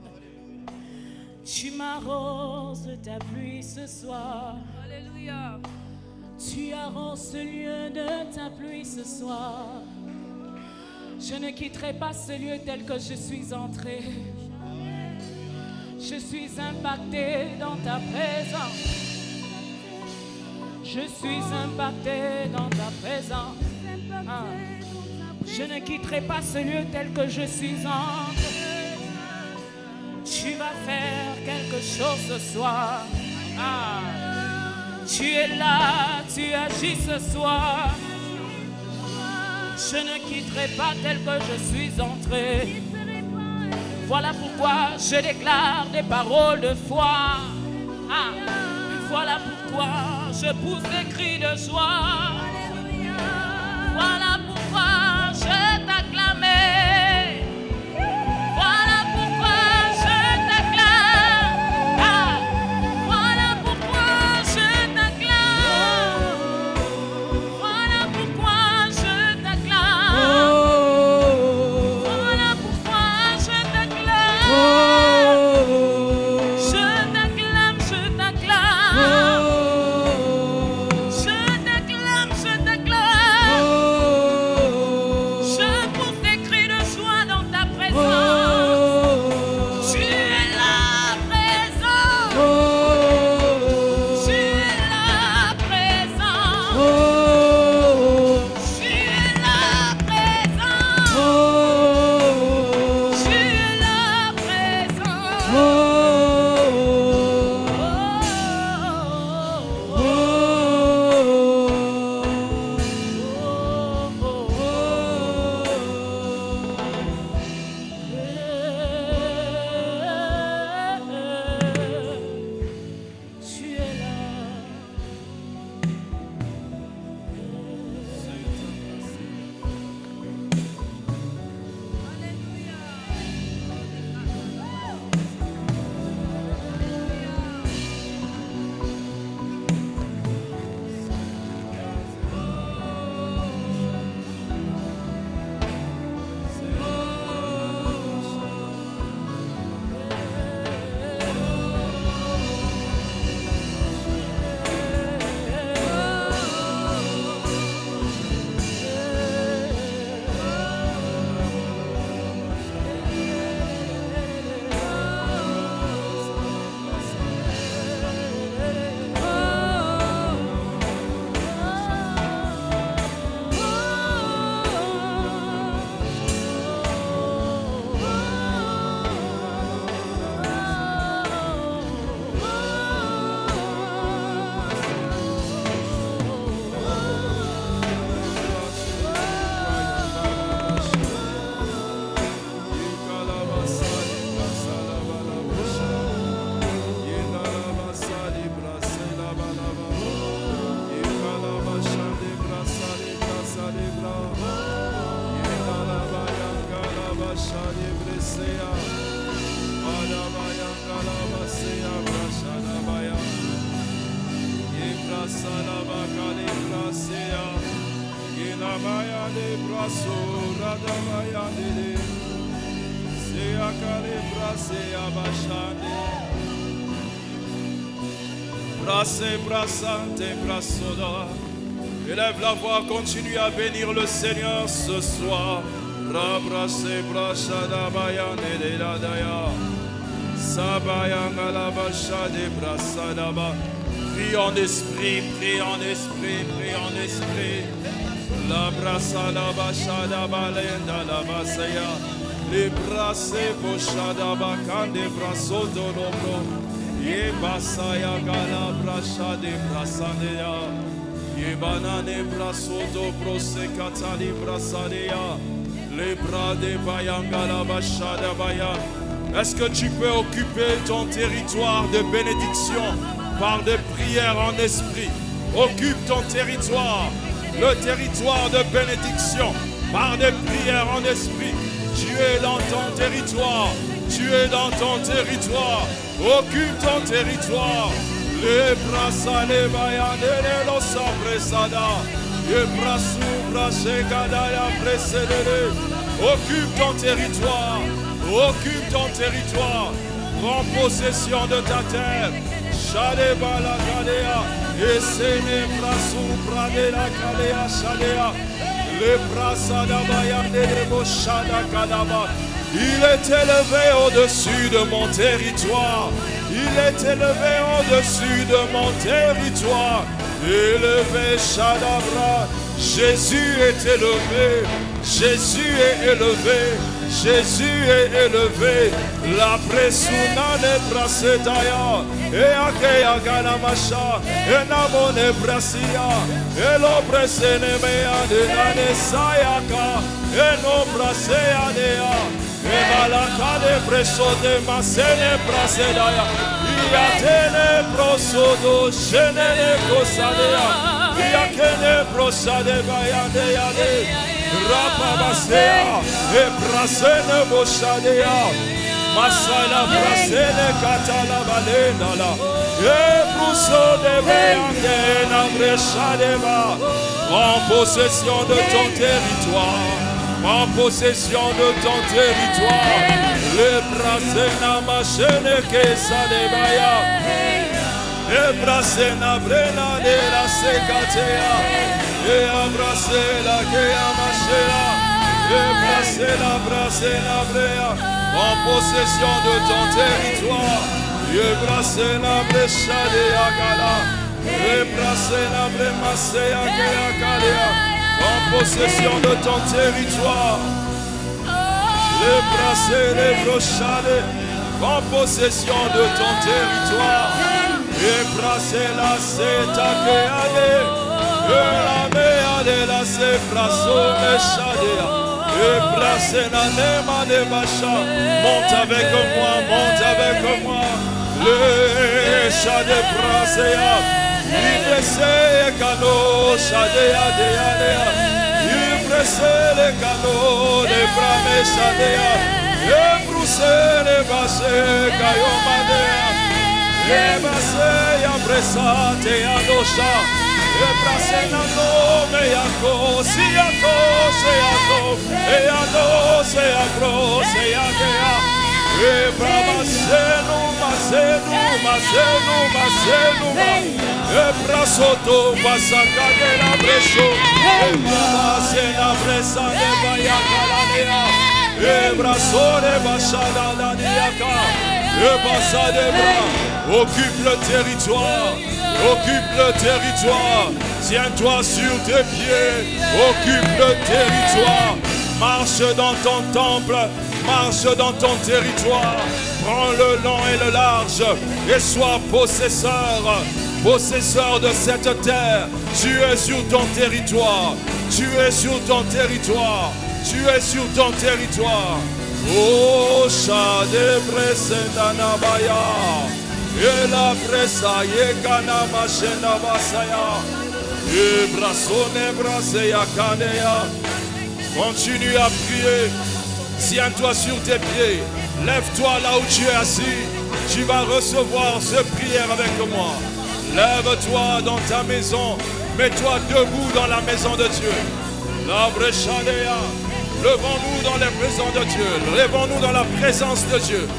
S2: Tu m'arroses de ta pluie ce soir.
S3: Alléluia.
S2: Tu arroses ce lieu de ta pluie ce soir. Je ne quitterai pas ce lieu tel que je suis entré. Je suis impacté dans ta présence. Je suis impacté dans ta présence. Ah. Je ne quitterai pas ce lieu tel que je suis entré. Tu vas faire quelque chose ce soir. Ah. Tu es là, tu agis ce soir. Je ne quitterai pas tel que je suis entré. Voilà pourquoi je déclare des paroles de foi. Ah. Voilà pourquoi je pousse des cris de joie. Voilà pourquoi je t'acclamais. Voilà pourquoi je t'acclame. Ah. Voilà pourquoi je t'acclame. Voilà pourquoi je t'acclame. Voilà pourquoi je t'acclame. Je t'acclame, je t'acclame. Je t'acclame, je
S4: Ramayande braso, Radamayande, Seakale brase abashande, brasse brasante brasoda. Élève la voix, continue à bénir le Seigneur ce soir. Rabrase brashada bayande de ladaya, Sabayanga la bashade brasadaba. Prie en esprit, prie en esprit, prie en esprit. La brasa la bashada balenda la basaya. Les brasses boshada bakande braso dolobro. Ye basaya gala brashade brasandea. Ye banane braso dobro se katali brasadea. Les bras de bayanga la bashada baya. Est-ce que tu peux occuper ton territoire de bénédiction par des prières en esprit? Occupe ton territoire, le territoire de bénédiction, par des prières en esprit. Tu es dans ton territoire, tu es dans ton territoire. Occupe ton territoire. Les bras les bayane les los apresada. Les bras brasegada précédé. Occupe ton territoire. Occupe ton territoire. Prends possession de ta terre. Shadeba la Galea, et Sene Brasou Prade la Galea Shadea, le Brasada Bayande de Boshada Kadaba. Il est élevé au-dessus de mon territoire. Il est élevé au-dessus de mon territoire. Élevé Shadabra, Jésus est élevé. Jésus est élevé. Jésus est élevé, la presuna ne brasetaya, et akea ganamasha, et namone brasia, et lo presene mea de nane sayaka, et no brasea dea, et malaka de preso de masene brasedaya, iatene prosodo, shenene kosadea, iakene prosade bayande. Rapabasea, et brasene boshadea, Masala brasene katala balena, et brusso de beande na brechadeva. En possession de ton territoire, en possession de ton territoire, le brasena machene que sadebaya, et brasena brena de la secatea. Et embrasser la gueule machera, et brasser la bréa, en possession de ton territoire. Et brasser la brécha de Agala, et brasser la brémacea de Agalea, en possession de ton territoire. Et brasser les brochades, en possession de ton territoire. Et brasser la seta que allait. La mea de la se braso me chadea, et brasser la nema de bacha. Monte avec moi, monte avec moi. Le chade brasea, il blessé cano, chadea de alea, il blessé le cano de brame chadea, et broussé le basse cayomadea, et basse ya bressate adosha. E brasena nome yako, si yako, se yako, e yado, se yako, se yakea. E brava senu, masenu, e brasoto, basaka de la brecho, e brava sena bresa de bayacalanea, e brasore bachada la diaka, e basa de bras, occupe le territoire. Occupe le territoire, tiens-toi sur tes pieds, occupe le territoire, marche dans ton temple, marche dans ton territoire, prends le long et le large et sois possesseur de cette terre. Tu es sur ton territoire, tu es sur ton territoire, tu es sur ton territoire. Oh, Shade Bresendanabaya. Et la pressa yekana machena basaya. Et brassone brasseya kanea. Continue à prier. Tiens-toi sur tes pieds. Lève-toi là où tu es assis. Tu vas recevoir cette prière avec moi. Lève-toi dans ta maison. Mets-toi debout dans la maison de Dieu. La Brechandea. Levons-nous dans la présence de Dieu. Levons-nous dans la présence de Dieu.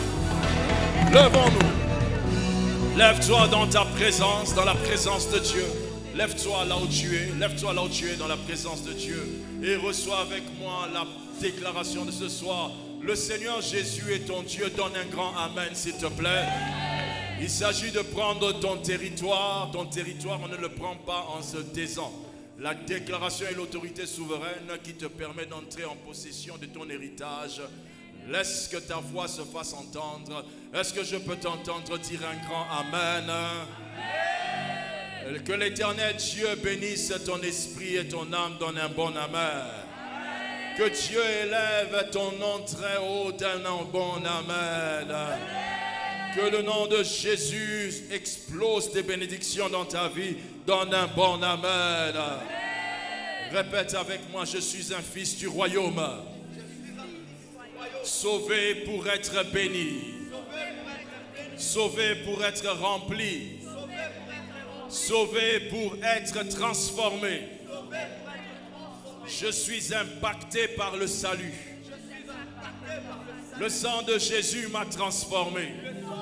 S4: Levons-nous. Lève-toi dans ta présence, dans la présence de Dieu. Lève-toi là où tu es. Lève-toi là où tu es dans la présence de Dieu. Et reçois avec moi la déclaration de ce soir. Le Seigneur Jésus est ton Dieu. Donne un grand amen s'il te plaît. Il s'agit de prendre ton territoire. Ton territoire, on ne le prend pas en se taisant. La déclaration est l'autorité souveraine qui te permet d'entrer en possession de ton héritage. Laisse que ta voix se fasse entendre. Est-ce que je peux t'entendre dire un grand amen? Que l'Éternel Dieu bénisse ton esprit et ton âme. Donne un bon amen. Que Dieu élève ton nom très haut. Donne un bon amen. Que le nom de Jésus explose tes bénédictions dans ta vie. Donne un bon amen. Répète avec moi, je suis un fils du royaume. Sauvé pour être béni. Sauvé pour être rempli. Sauvé pour être transformé. Je suis impacté par le salut. Le sang de Jésus m'a transformé.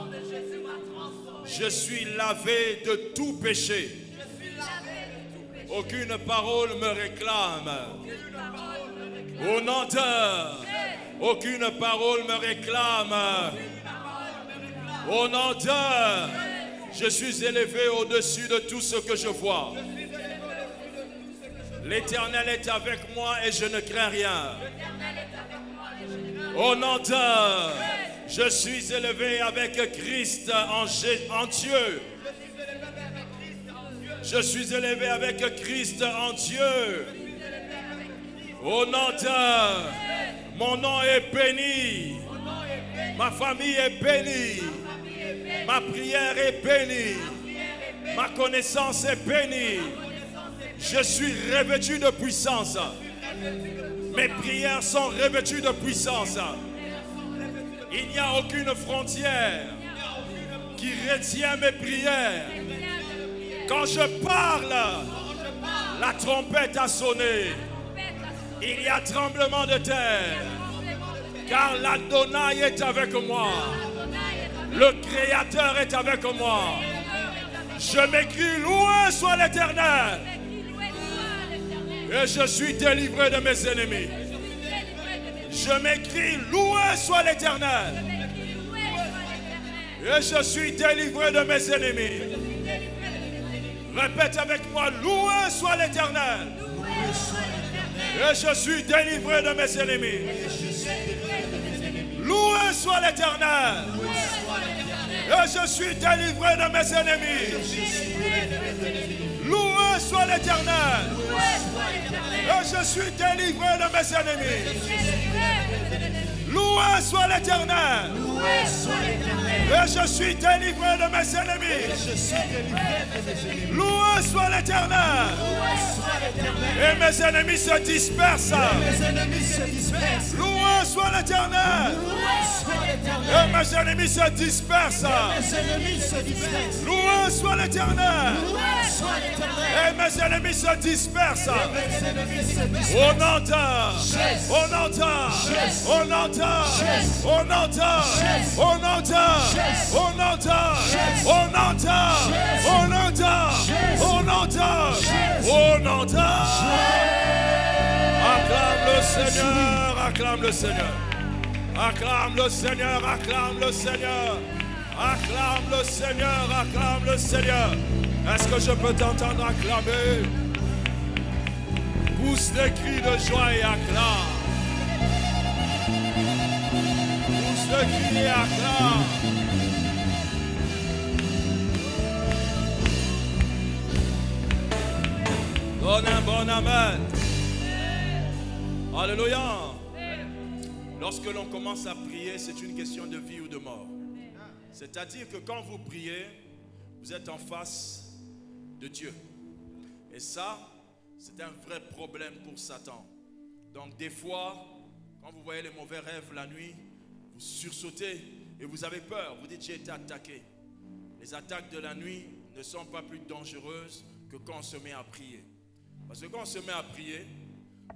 S4: Je suis lavé de tout péché. Aucune parole me réclame. Au nom de, aucune parole me réclame. Au nom de, je suis élevé au-dessus de tout ce que je vois. L'Éternel est avec moi et je ne crains rien. Au nom de, je suis élevé avec Christ en Dieu. Je suis élevé avec Christ en Dieu. Au nom de, mon nom est béni. Ma famille est bénie. Ma prière est bénie. Ma connaissance est bénie. Je suis revêtu de puissance. Mes prières sont revêtues de puissance. Il n'y a aucune frontière qui retient mes prières. Quand je parle, la trompette a sonné. Il y a tremblement de terre. Car l'Adonai est avec moi. Le Créateur est avec moi. Je m'écris, loué soit l'Éternel. Et je suis délivré de mes ennemis. Je m'écris, loué soit l'Éternel. Et je suis délivré de mes ennemis. Répète avec moi, loué soit l'Éternel. Et je suis délivré de mes ennemis. Loué soit l'Éternel. Et je suis délivré de mes ennemis. Loué soit l'Éternel. Et je suis délivré de mes ennemis. Loué soit l'Éternel. Et je suis délivré de mes ennemis. Loué soit l'Éternel. Et mes ennemis se dispersent. Loué soit l'Éternel. Et mes ennemis se dispersent. Loué soit l'Éternel. Et mes ennemis se dispersent. Au nom de, au nom de, au nom de, au nom de, au nom de, au nom de, au nom de, au nom de, au nom de, au nom de. Acclame le Seigneur, acclame le Seigneur. Acclame le Seigneur, acclame le Seigneur. Acclame le Seigneur, acclame le Seigneur. Est-ce que je peux t'entendre acclamer? Pousse des cris de joie et acclame. Pousse des cris et acclame. Donne un bon amen. Alléluia. Lorsque l'on commence à prier, c'est une question de vie ou de mort. C'est-à-dire que quand vous priez, vous êtes en face de Dieu. Et ça, c'est un vrai problème pour Satan. Donc des fois, quand vous voyez les mauvais rêves la nuit, vous sursautez et vous avez peur. Vous dites, j'ai été attaqué. Les attaques de la nuit ne sont pas plus dangereuses que quand on se met à prier. Parce que quand on se met à prier,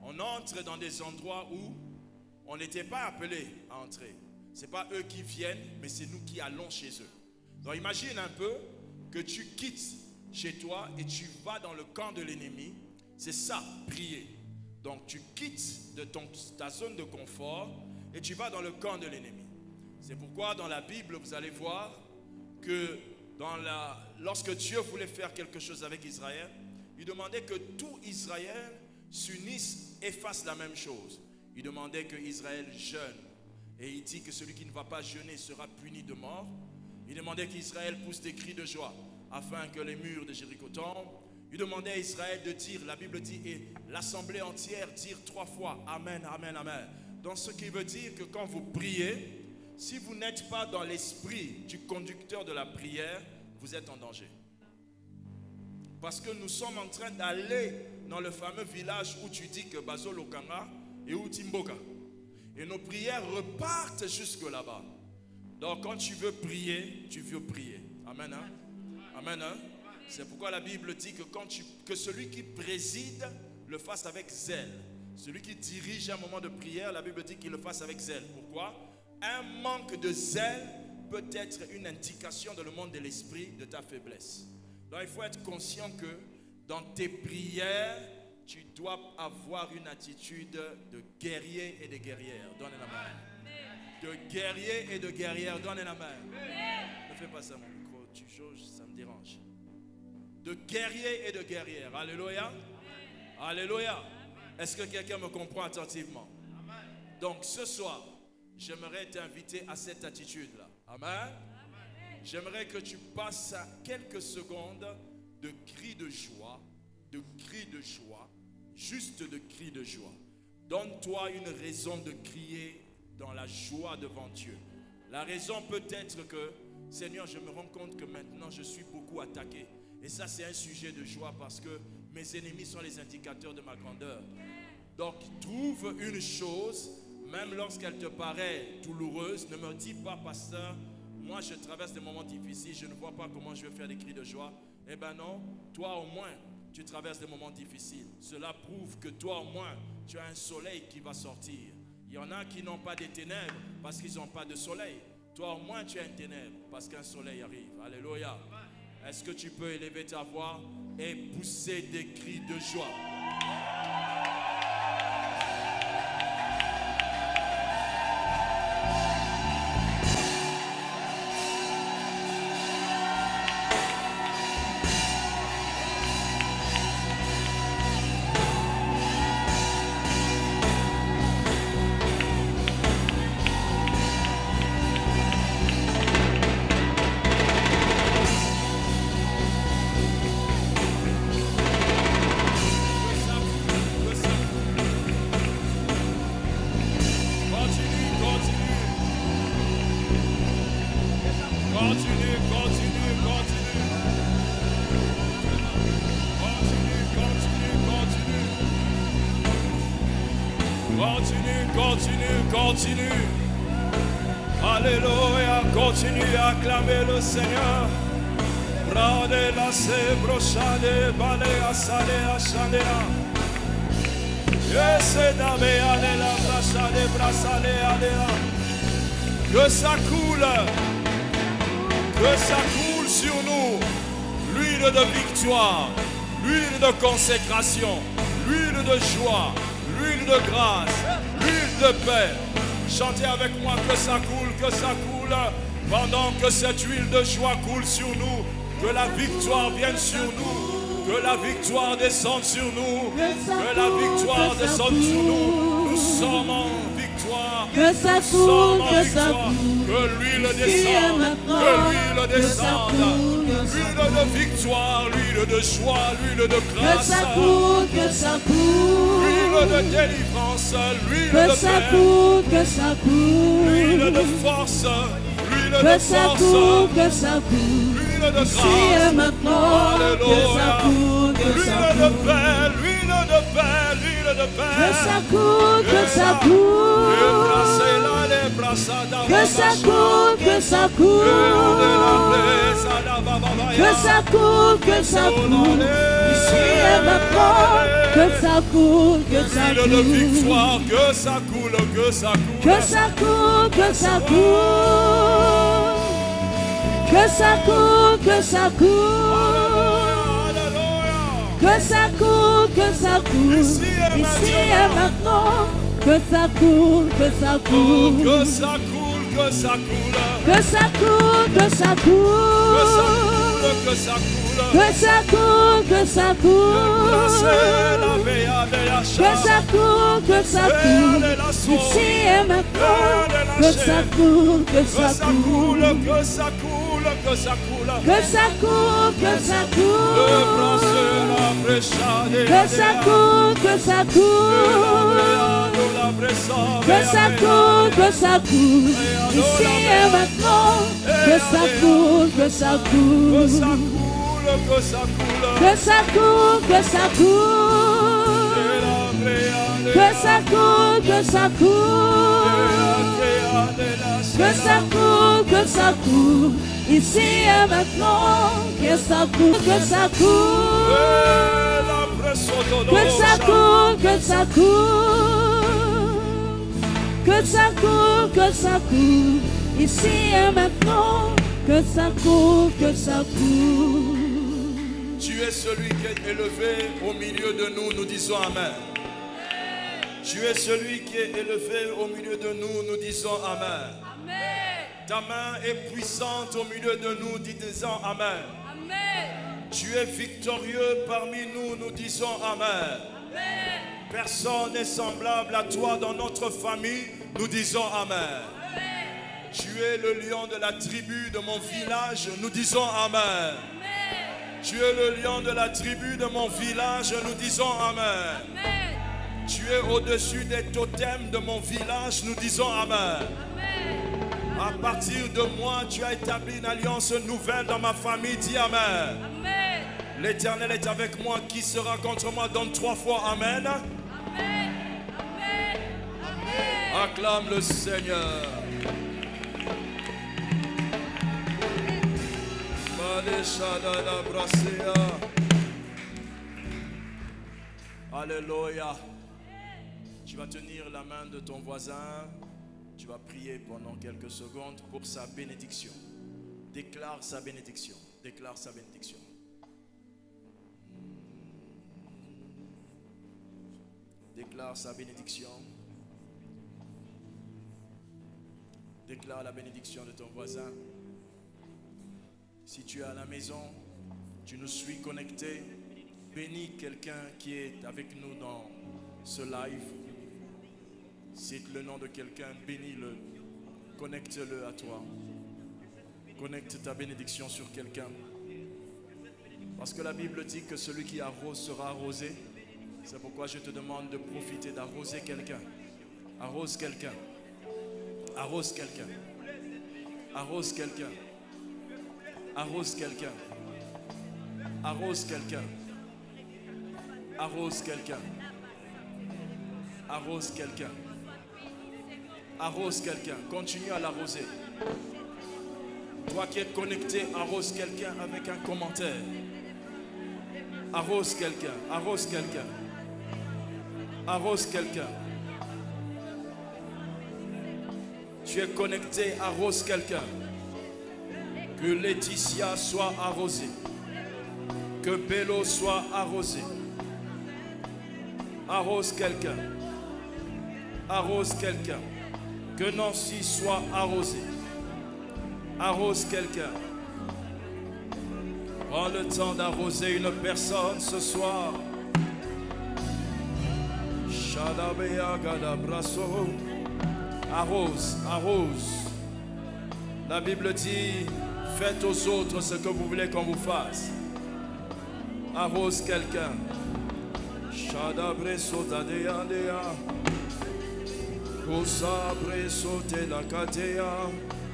S4: On entre dans des endroits où on n'était pas appelé à entrer. Ce n'est pas eux qui viennent, mais c'est nous qui allons chez eux. Donc imagine un peu que tu quittes chez toi et tu vas dans le camp de l'ennemi. C'est ça, prier. Donc tu quittes de ta zone de confort et tu vas dans le camp de l'ennemi. C'est pourquoi dans la Bible, vous allez voir que lorsque Dieu voulait faire quelque chose avec Israël, il demandait que tout Israël s'unisse et fasse la même chose. Il demandait que Israël jeûne. Et il dit que celui qui ne va pas jeûner sera puni de mort. Il demandait qu'Israël pousse des cris de joie afin que les murs de Jéricho tombent. Il demandait à Israël de dire, la Bible dit, et l'assemblée entière dire 3 fois Amen, Amen, Amen. Donc ce qui veut dire que quand vous priez, si vous n'êtes pas dans l'esprit du conducteur de la prière, vous êtes en danger. Parce que nous sommes en train d'aller dans le fameux village où tu dis que Bazo Lokanga et où Timboka. Et nos prières repartent jusque là-bas. Donc quand tu veux prier, tu veux prier. Amen. Hein? Amen. Hein? C'est pourquoi la Bible dit que celui qui préside le fasse avec zèle. Celui qui dirige un moment de prière, la Bible dit qu'il le fasse avec zèle. Pourquoi? Un manque de zèle peut être une indication dans le monde de l'esprit de ta faiblesse. Donc il faut être conscient que dans tes prières, tu dois avoir une attitude de guerrier et de guerrière. Donnez la main. De guerrier et de guerrière. Donnez la main. Ne fais pas ça mon micro, tu jauges, ça me dérange. De guerrier et de guerrière. Alléluia. Alléluia. Est-ce que quelqu'un me comprend attentivement? Donc ce soir, j'aimerais t'inviter à cette attitude-là. Amen. J'aimerais que tu passes quelques secondes de cris de joie, juste de cris de joie. Donne-toi une raison de crier dans la joie devant Dieu. La raison peut être que, Seigneur, je me rends compte que maintenant je suis beaucoup attaqué. Et ça, c'est un sujet de joie parce que mes ennemis sont les indicateurs de ma grandeur. Donc, trouve une chose, même lorsqu'elle te paraît douloureuse. Ne me dis pas, pasteur, moi je traverse des moments difficiles, je ne vois pas comment je vais faire des cris de joie. Eh bien non, toi au moins, tu traverses des moments difficiles. Cela prouve que toi au moins, tu as un soleil qui va sortir. Il y en a qui n'ont pas des ténèbres parce qu'ils n'ont pas de soleil. Toi au moins, tu as une ténèbre parce qu'un soleil arrive. Alléluia. Est-ce que tu peux élever ta voix et pousser des cris de joie? Continue. Alléluia. Continue à acclamer le Seigneur. Brade la se brochade, balea salea chandea. Ese dame alea brachade, brasale alea. Que ça coule sur nous. L'huile de victoire, l'huile de consécration, l'huile de joie, l'huile de grâce, l'huile de paix. Chantez avec moi que ça coule, pendant que cette huile de joie coule sur nous, que la victoire vienne sur nous, que la victoire descende sur nous, que la victoire descende sur nous. Nous sommes en victoire,
S3: que ça coule,
S4: que l'huile descende, l'huile de victoire, l'huile de joie, l'huile de grâce,
S3: que ça coule,
S4: l'huile de délivrance, l'huile
S3: que
S4: de
S3: ça
S4: paix,
S3: coule, que ça coule,
S4: l'huile de force, l'huile de
S3: que ça
S4: force,
S3: coule, que ça coule,
S4: l'huile de grâce,
S3: ici et maintenant, que ça coule, que ça
S4: l'huile de
S3: coule,
S4: paix, l'huile de paix, l'huile de paix,
S3: que ça coule, que ça coule, que ça coule, que ça coule, que ça coule, ici et maintenant. que ça coule, que ça
S4: L'huile de
S3: coule.
S4: victoire, que ça coule, que ça coule.
S3: Que ça coule, que ça coule. Que ça coule, que ça coule. Que ça coule, que ça coule. Ici et maintenant. Que ça coule, que ça
S4: Oh,
S3: coule.
S4: que ça coule, que ça coule.
S3: Que ça coule, que ça coule.
S4: Que ça coule,
S3: Que ça coule, que ça coule. Que ça coule, que ça coule. Ici et maintenant. Que ça coule, que ça coule.
S4: que ça coule, que ça coule.
S3: Que ça coule, que ça coule. Que ça coule, que ça coule. Que ça coule, que ça coule. Ici et maintenant. Que ça coule, que ça coule.
S4: Que ça coule, que ça coule.
S3: Que ça coule, que ça coule. Que ça coule, que ça coule. Que ça coule, que ça coule. Ici et maintenant. Que ça coule, que ça coule. Que ça coule, que ça coule. Que ça coule, que ça coule. Ici et maintenant. Que ça coule, que ça coule.
S4: Tu es celui qui est élevé au milieu de nous, nous disons Amen. Tu es celui qui est élevé au milieu de nous, nous disons Amen. Ta main est puissante au milieu de nous, disons Amen. Tu es victorieux parmi nous, nous disons Amen. Personne n'est semblable à toi dans notre famille, nous disons Amen. Tu es le lion de la tribu de mon village, nous disons Amen. Tu es le lion de la tribu de mon village, nous disons Amen. Tu es au-dessus des totems de mon village, nous disons Amen. À partir de moi, tu as établi une alliance nouvelle dans ma famille, dis Amen. L'Éternel est avec moi, qui sera contre moi, donne 3 fois Amen. Acclame le Seigneur. Alléluia. Tu vas tenir la main de ton voisin. Tu vas prier pendant quelques secondes pour sa bénédiction. Déclare sa bénédiction. Déclare sa bénédiction. Déclare sa bénédiction. Déclare la bénédiction de ton voisin. Si tu es à la maison, tu nous suis connecté, bénis quelqu'un qui est avec nous dans ce live. Cite le nom de quelqu'un, bénis-le, connecte-le à toi. Connecte ta bénédiction sur quelqu'un. Parce que la Bible dit que celui qui arrose sera arrosé. C'est pourquoi je te demande de profiter d'arroser quelqu'un. Arrose quelqu'un. Arrose quelqu'un. Arrose quelqu'un. Arrose quelqu'un. Arrose quelqu'un. Arrose quelqu'un. Arrose quelqu'un. Arrose quelqu'un. Continue à l'arroser. Toi qui es connecté, arrose quelqu'un avec un commentaire. Arrose quelqu'un. Arrose quelqu'un. Arrose quelqu'un. Tu es connecté, arrose quelqu'un. Que Laetitia soit arrosée. Que Bello soit arrosé. Arrose quelqu'un. Arrose quelqu'un. Que Nancy soit arrosée. Arrose quelqu'un. Prends le temps d'arroser une personne ce soir. Shadabea Gadabraso. Arrose, arrose. La Bible dit, faites aux autres ce que vous voulez qu'on vous fasse. Arrose quelqu'un. Shadabre sotadea dea. Kosabre sote la katea.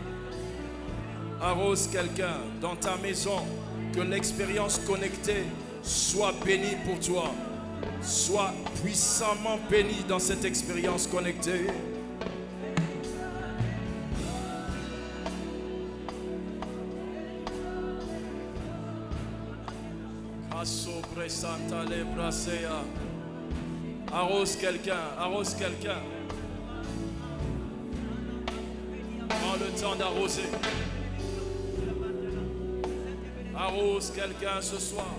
S4: Arrose quelqu'un dans ta maison. Que l'expérience connectée soit bénie pour toi. Sois puissamment béni dans cette expérience connectée. Sobre Santa Lebrasea. Arrose quelqu'un, arrose quelqu'un. Prends le temps d'arroser. Arrose quelqu'un ce soir.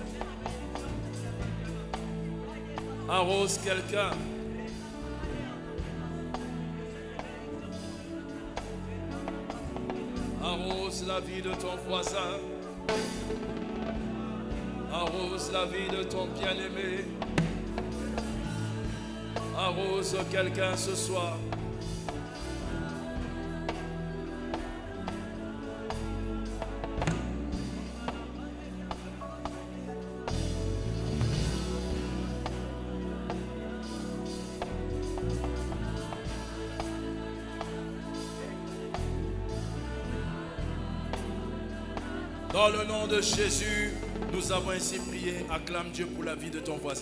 S4: Arrose quelqu'un. Arrose la vie de ton voisin. Arrose la vie de ton bien-aimé. Arrose quelqu'un ce soir. Dans le nom de Jésus, nous avons ainsi prié. Acclame Dieu pour la vie de ton voisin.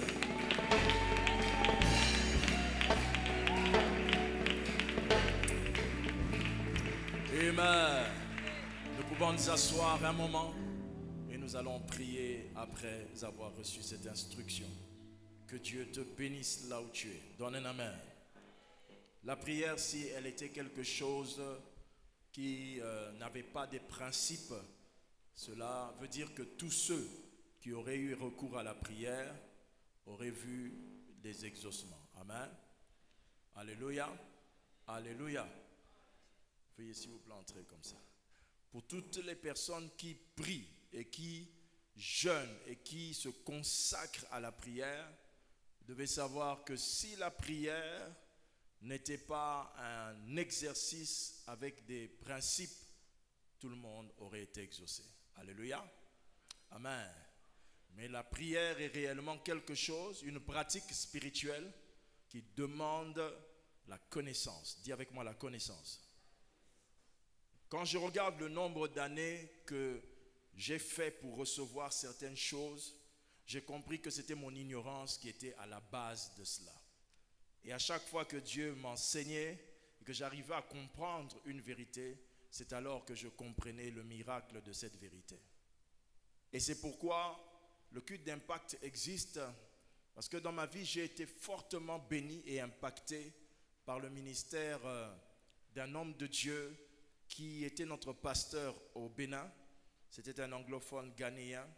S4: Amen. Nous pouvons nous asseoir un moment et nous allons prier après avoir reçu cette instruction. Que Dieu te bénisse là où tu es. Donne un amen. La prière, si elle était quelque chose qui n'avait pas de principes, cela veut dire que tous ceux qui auraient eu recours à la prière auraient vu des exaucements. Amen. Alléluia. Alléluia. Veuillez s'il vous plaît entrer comme ça. Pour toutes les personnes qui prient et qui jeûnent et qui se consacrent à la prière, vous devez savoir que si la prière n'était pas un exercice avec des principes, tout le monde aurait été exaucé. Alléluia. Amen. Mais la prière est réellement quelque chose, une pratique spirituelle qui demande la connaissance. Dis avec moi la connaissance. Quand je regarde le nombre d'années que j'ai fait pour recevoir certaines choses, j'ai compris que c'était mon ignorance qui était à la base de cela. Et à chaque fois que Dieu m'enseignait et que j'arrivais à comprendre une vérité, c'est alors que je comprenais le miracle de cette vérité. Et c'est pourquoi le culte d'impact existe, parce que dans ma vie, j'ai été fortement béni et impacté par le ministère d'un homme de Dieu qui était notre pasteur au Bénin. C'était un anglophone ghanéen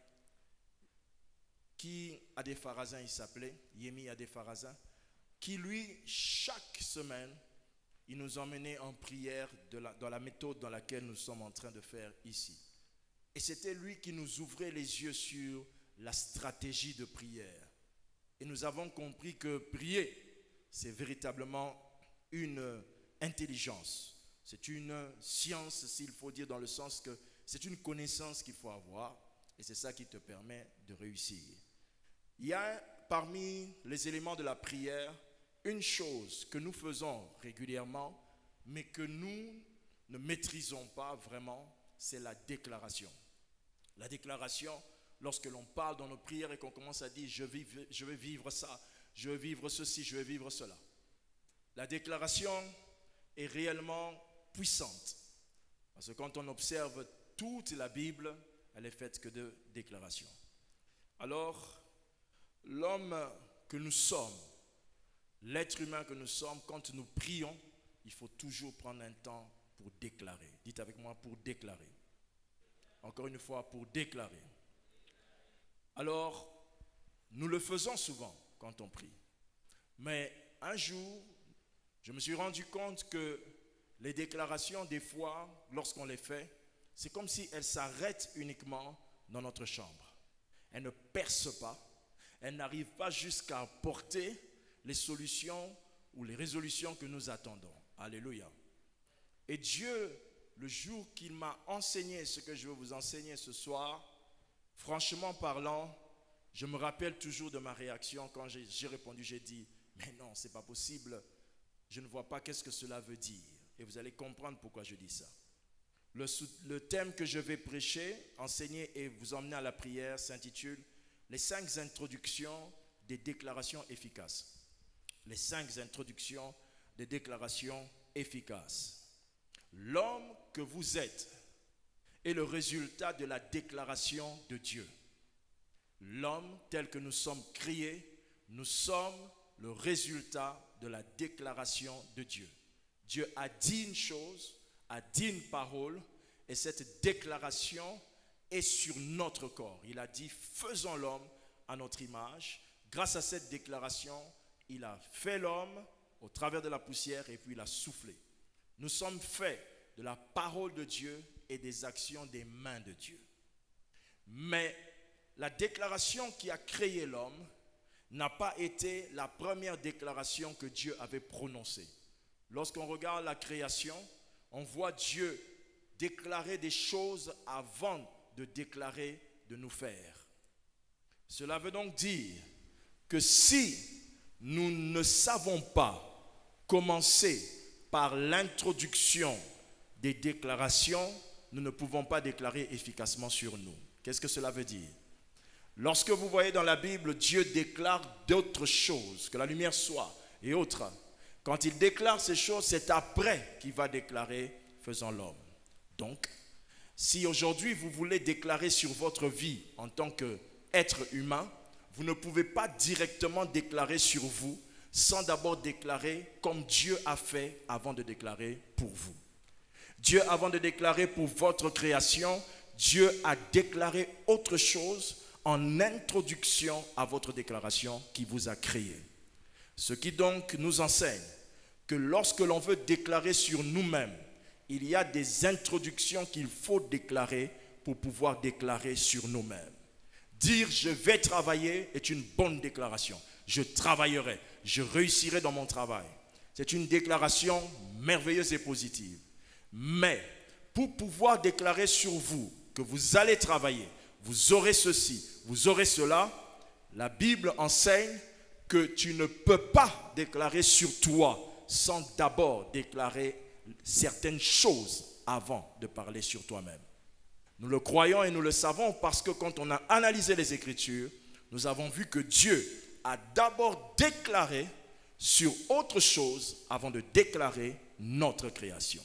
S4: qui, Adéfarazin il s'appelait, Yemi Adéfarazin, qui lui, chaque semaine, il nous emmenait en prière dans la méthode dans laquelle nous sommes en train de faire ici. Et c'était lui qui nous ouvrait les yeux sur la stratégie de prière. Et nous avons compris que prier, c'est véritablement une intelligence. C'est une science, s'il faut dire, dans le sens que c'est une connaissance qu'il faut avoir. Et c'est ça qui te permet de réussir. Il y a parmi les éléments de la prière une chose que nous faisons régulièrement, mais que nous ne maîtrisons pas vraiment, c'est la déclaration. La déclaration, lorsque l'on parle dans nos prières et qu'on commence à dire je vais vivre ça, je vais vivre ceci, je vais vivre cela. La déclaration est réellement puissante. Parce que quand on observe toute la Bible, elle est faite que de déclarations. Alors, l'homme que nous sommes, l'être humain que nous sommes, quand nous prions, il faut toujours prendre un temps pour déclarer. Dites avec moi, pour déclarer. Encore une fois, pour déclarer. Alors, nous le faisons souvent quand on prie. Mais un jour, je me suis rendu compte que les déclarations, des fois, lorsqu'on les fait, c'est comme si elles s'arrêtent uniquement dans notre chambre. Elles ne percent pas. Elles n'arrivent pas jusqu'à porter les solutions ou les résolutions que nous attendons. Alléluia. Et Dieu, le jour qu'il m'a enseigné ce que je vais vous enseigner ce soir, franchement parlant, je me rappelle toujours de ma réaction quand j'ai répondu, j'ai dit, mais non, c'est pas possible, je ne vois pas qu'est-ce que cela veut dire. Et vous allez comprendre pourquoi je dis ça. Le thème que je vais prêcher, enseigner et vous emmener à la prière s'intitule « Les 5 introductions des déclarations efficaces ». Les 5 introductions des déclarations efficaces. L'homme que vous êtes est le résultat de la déclaration de Dieu. L'homme tel que nous sommes créés, nous sommes le résultat de la déclaration de Dieu. Dieu a dit une chose, a dit une parole, et cette déclaration est sur notre corps. Il a dit, faisons l'homme à notre image. Grâce à cette déclaration, il a fait l'homme au travers de la poussière et puis il a soufflé. Nous sommes faits de la parole de Dieu et des actions des mains de Dieu. Mais la déclaration qui a créé l'homme n'a pas été la première déclaration que Dieu avait prononcée. Lorsqu'on regarde la création, on voit Dieu déclarer des choses avant de déclarer de nous faire. Cela veut donc dire que si nous ne savons pas commencer par l'introduction des déclarations, nous ne pouvons pas déclarer efficacement sur nous. Qu'est-ce que cela veut dire? Lorsque vous voyez dans la Bible, Dieu déclare d'autres choses, que la lumière soit et autres. Quand il déclare ces choses, c'est après qu'il va déclarer « faisons l'homme ». Donc, si aujourd'hui vous voulez déclarer sur votre vie en tant qu'être humain, vous ne pouvez pas directement déclarer sur vous sans d'abord déclarer comme Dieu a fait avant de déclarer pour vous. Dieu, avant de déclarer pour votre création, Dieu a déclaré autre chose en introduction à votre déclaration qui vous a créé. Ce qui donc nous enseigne que lorsque l'on veut déclarer sur nous-mêmes, il y a des introductions qu'il faut déclarer pour pouvoir déclarer sur nous-mêmes. Dire « je vais travailler » est une bonne déclaration. Je travaillerai, je réussirai dans mon travail. C'est une déclaration merveilleuse et positive. Mais pour pouvoir déclarer sur vous que vous allez travailler, vous aurez ceci, vous aurez cela, la Bible enseigne que tu ne peux pas déclarer sur toi sans d'abord déclarer certaines choses avant de parler sur toi-même. Nous le croyons et nous le savons parce que quand on a analysé les Écritures, nous avons vu que Dieu a d'abord déclaré sur autre chose avant de déclarer notre création.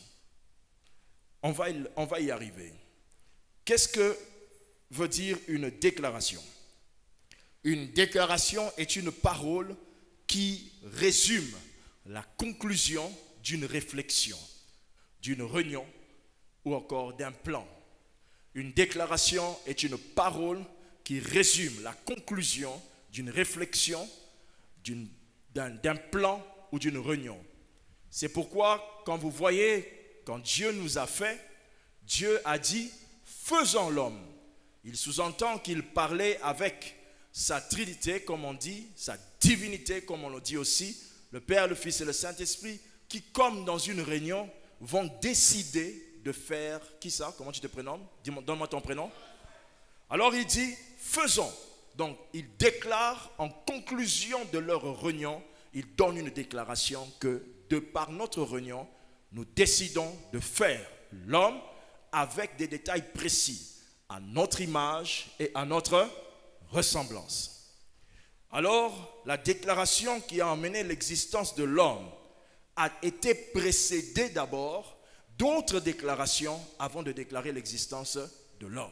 S4: On va y arriver. Qu'est-ce que veut dire une déclaration? Une déclaration est une parole qui résume la conclusion d'une réflexion, d'une réunion ou encore d'un plan. Une déclaration est une parole qui résume la conclusion d'une réflexion, d'un plan ou d'une réunion. C'est pourquoi quand vous voyez, quand Dieu nous a fait, Dieu a dit « faisons l'homme ». Il sous-entend qu'il parlait avec sa trinité, comme on dit, sa divinité, comme on le dit aussi, le Père, le Fils et le Saint-Esprit, qui, comme dans une réunion, vont décider de faire, qui ça? Comment tu te prénommes? Donne-moi ton prénom. Alors il dit, faisons. Donc il déclare en conclusion de leur réunion, il donne une déclaration que de par notre réunion, nous décidons de faire l'homme avec des détails précis, à notre image et à notre ressemblance. Alors, la déclaration qui a emmené l'existence de l'homme a été précédée d'abord d'autres déclarations avant de déclarer l'existence de l'homme.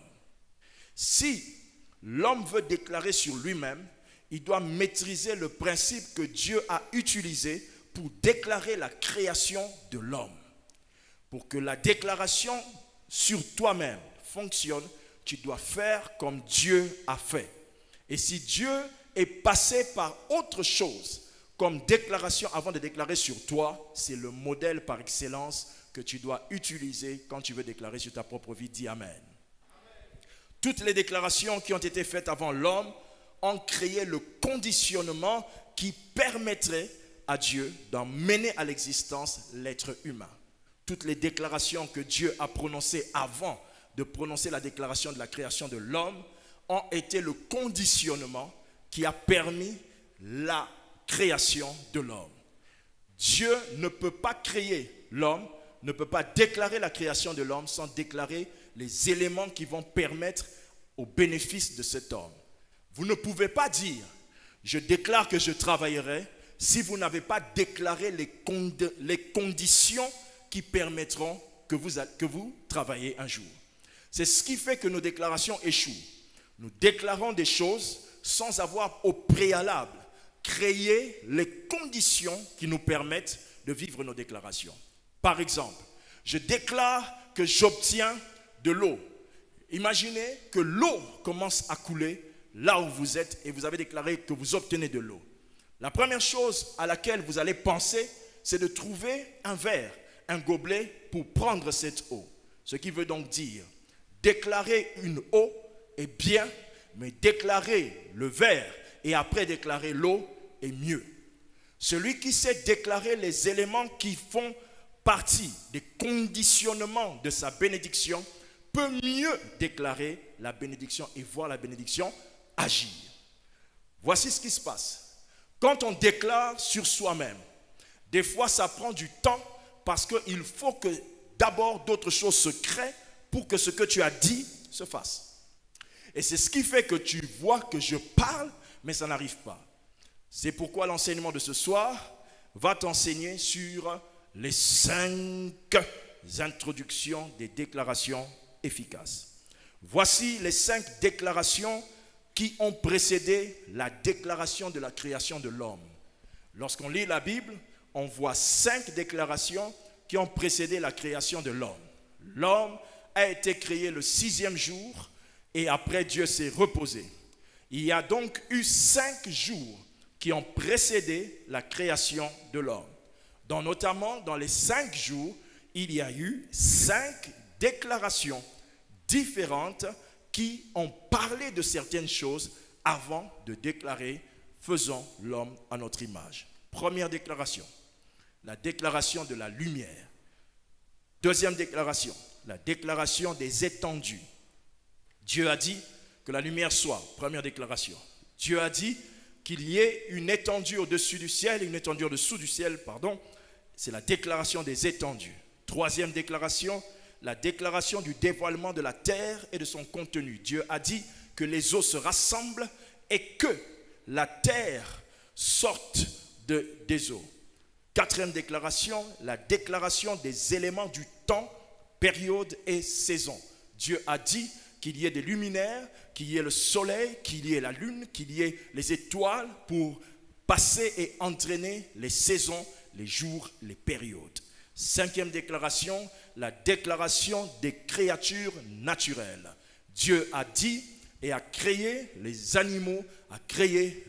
S4: Si l'homme veut déclarer sur lui-même, il doit maîtriser le principe que Dieu a utilisé pour déclarer la création de l'homme. Pour que la déclaration sur toi-même fonctionne, tu dois faire comme Dieu a fait. Et si Dieu est passé par autre chose comme déclaration avant de déclarer sur toi, c'est le modèle par excellence que tu dois utiliser quand tu veux déclarer sur ta propre vie. Dis Amen. Toutes les déclarations qui ont été faites avant l'homme ont créé le conditionnement qui permettrait à Dieu d'emmener à l'existence l'être humain. Toutes les déclarations que Dieu a prononcées avant de prononcer la déclaration de la création de l'homme ont été le conditionnement qui a permis la création de l'homme. Dieu ne peut pas créer l'homme, ne peut pas déclarer la création de l'homme sans déclarer les éléments qui vont permettre au bénéfice de cet homme. Vous ne pouvez pas dire « je déclare que je travaillerai » si vous n'avez pas déclaré les conditions qui permettront que vous travaillez un jour. C'est ce qui fait que nos déclarations échouent. Nous déclarons des choses sans avoir au préalable créer les conditions qui nous permettent de vivre nos déclarations. Par exemple, je déclare que j'obtiens de l'eau. Imaginez que l'eau commence à couler là où vous êtes et vous avez déclaré que vous obtenez de l'eau. La première chose à laquelle vous allez penser, c'est de trouver un verre, un gobelet pour prendre cette eau. Ce qui veut donc dire, déclarer une eau est bien, mais déclarer le verre et après déclarer l'eau est mieux. Celui qui sait déclarer les éléments qui font partie des conditionnements de sa bénédiction peut mieux déclarer la bénédiction et voir la bénédiction agir. Voici ce qui se passe. Quand on déclare sur soi-même, des fois ça prend du temps parce qu'il faut que d'abord d'autres choses se créent pour que ce que tu as dit se fasse. Et c'est ce qui fait que tu vois que je parle, mais ça n'arrive pas. C'est pourquoi l'enseignement de ce soir va t'enseigner sur les 5 introductions des déclarations efficaces. Voici les 5 déclarations qui ont précédé la déclaration de la création de l'homme. Lorsqu'on lit la Bible, on voit 5 déclarations qui ont précédé la création de l'homme. L'homme a été créé le 6e jour et après Dieu s'est reposé. Il y a donc eu 5 jours qui ont précédé la création de l'homme. Notamment dans les 5 jours, il y a eu 5 déclarations différentes qui ont parlé de certaines choses avant de déclarer « faisons l'homme à notre image ». Première déclaration, la déclaration de la lumière. Deuxième déclaration, la déclaration des étendues. Dieu a dit que la lumière soit, première déclaration. Dieu a dit qu'il y ait une étendue au-dessus du ciel et une étendue au-dessous du ciel, pardon. C'est la déclaration des étendues. Troisième déclaration, la déclaration du dévoilement de la terre et de son contenu. Dieu a dit que les eaux se rassemblent et que la terre sorte des eaux. Quatrième déclaration, la déclaration des éléments du temps, période et saison. Dieu a dit qu'il y ait des luminaires, qu'il y ait le soleil, qu'il y ait la lune, qu'il y ait les étoiles pour passer et entraîner les saisons, les jours, les périodes. Cinquième déclaration, la déclaration des créatures naturelles. Dieu a dit et a créé les animaux, a créé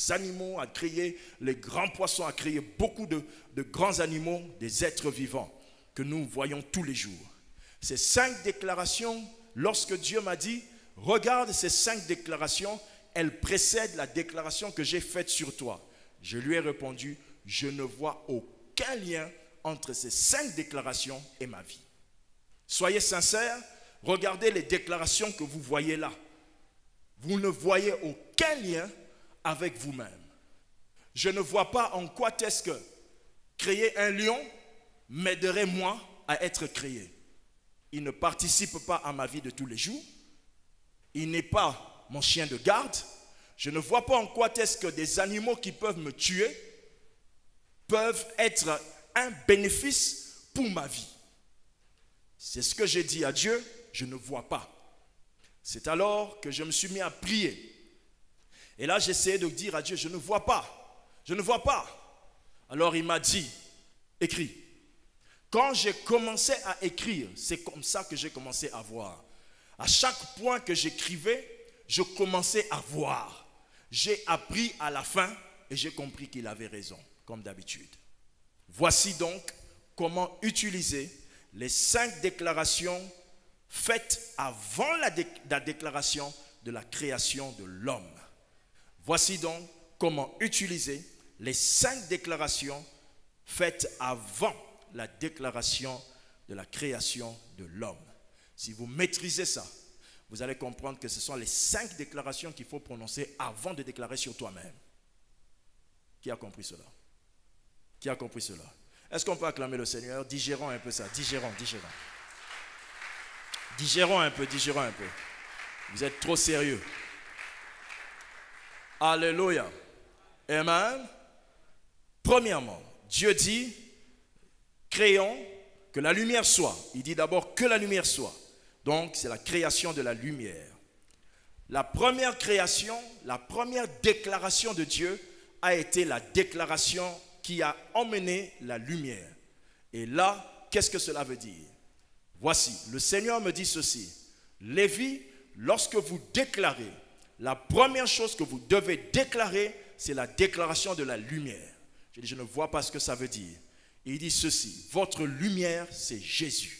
S4: les grands poissons, a créé beaucoup de grands animaux, des êtres vivants que nous voyons tous les jours. Ces 5 déclarations, lorsque Dieu m'a dit, regarde ces 5 déclarations, elles précèdent la déclaration que j'ai faite sur toi. Je lui ai répondu, je ne vois aucun lien entre ces 5 déclarations et ma vie. Soyez sincères, regardez les déclarations que vous voyez là. Vous ne voyez aucun lien avec vous-même. Je ne vois pas en quoi est-ce que créer un lion m'aiderait moi à être créé. Il ne participe pas à ma vie de tous les jours. Il n'est pas mon chien de garde. Je ne vois pas en quoi est-ce que des animaux qui peuvent me tuer peuvent être un bénéfice pour ma vie. C'est ce que j'ai dit à Dieu, je ne vois pas. C'est alors que je me suis mis à prier. Et là, j'essayais de dire à Dieu, je ne vois pas, je ne vois pas. Alors il m'a dit, écris. Quand j'ai commencé à écrire, c'est comme ça que j'ai commencé à voir. À chaque point que j'écrivais, je commençais à voir. J'ai appris à la fin et j'ai compris qu'il avait raison, comme d'habitude. Voici donc comment utiliser les 5 déclarations faites avant la déclaration de la création de l'homme. Voici donc comment utiliser les 5 déclarations faites avant la déclaration de la création de l'homme. Si vous maîtrisez ça, vous allez comprendre que ce sont les 5 déclarations qu'il faut prononcer avant de déclarer sur toi-même. Qui a compris cela? Qui a compris cela? Est-ce qu'on peut acclamer le Seigneur? Digérons un peu ça, digérons. Digérons un peu. Vous êtes trop sérieux. Alléluia. Amen. Premièrement, Dieu dit, créons, que la lumière soit. Il dit d'abord que la lumière soit. Donc, c'est la création de la lumière. La première création, la première déclaration de Dieu a été la déclaration qui a emmené la lumière. Et là, qu'est-ce que cela veut dire? Voici, le Seigneur me dit ceci. Lévi, lorsque vous déclarez, la première chose que vous devez déclarer, c'est la déclaration de la lumière. Je dis, je ne vois pas ce que ça veut dire. Il dit ceci, votre lumière, c'est Jésus.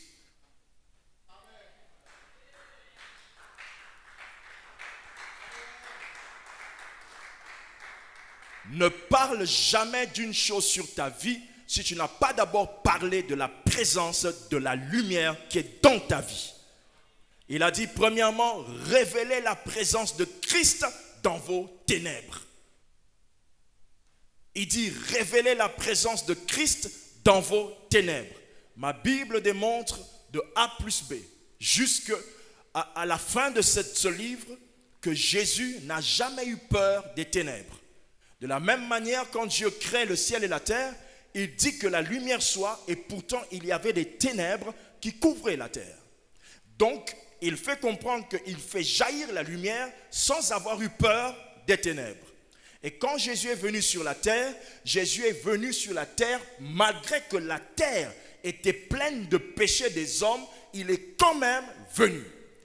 S4: Ne parle jamais d'une chose sur ta vie si tu n'as pas d'abord parlé de la présence de la lumière qui est dans ta vie. Il a dit premièrement, révélez la présence de Christ dans vos ténèbres. Il dit révélez la présence de Christ dans vos ténèbres. Ma Bible démontre de A plus B jusqu'à la fin de ce livre que Jésus n'a jamais eu peur des ténèbres. De la même manière, quand Dieu crée le ciel et la terre, il dit que la lumière soit, et pourtant il y avait des ténèbres qui couvraient la terre. Donc, il fait comprendre qu'il fait jaillir la lumière sans avoir eu peur des ténèbres. Et quand Jésus est venu sur la terre, Jésus est venu sur la terre malgré que la terre était pleine de péchés des hommes, il est quand même venu.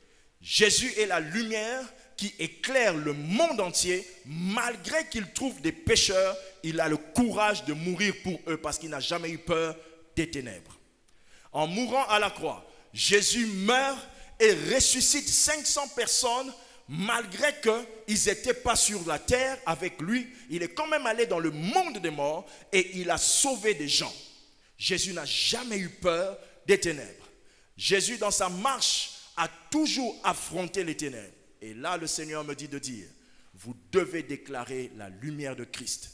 S4: Jésus est la lumière qui éclaire le monde entier, malgré qu'il trouve des pécheurs, il a le courage de mourir pour eux parce qu'il n'a jamais eu peur des ténèbres. En mourant à la croix, Jésus meurt et ressuscite 500 personnes, malgré qu'ils n'étaient pas sur la terre avec lui. Il est quand même allé dans le monde des morts et il a sauvé des gens. Jésus n'a jamais eu peur des ténèbres. Jésus, dans sa marche, a toujours affronté les ténèbres. Et là, le Seigneur me dit de dire, vous devez déclarer la lumière de Christ.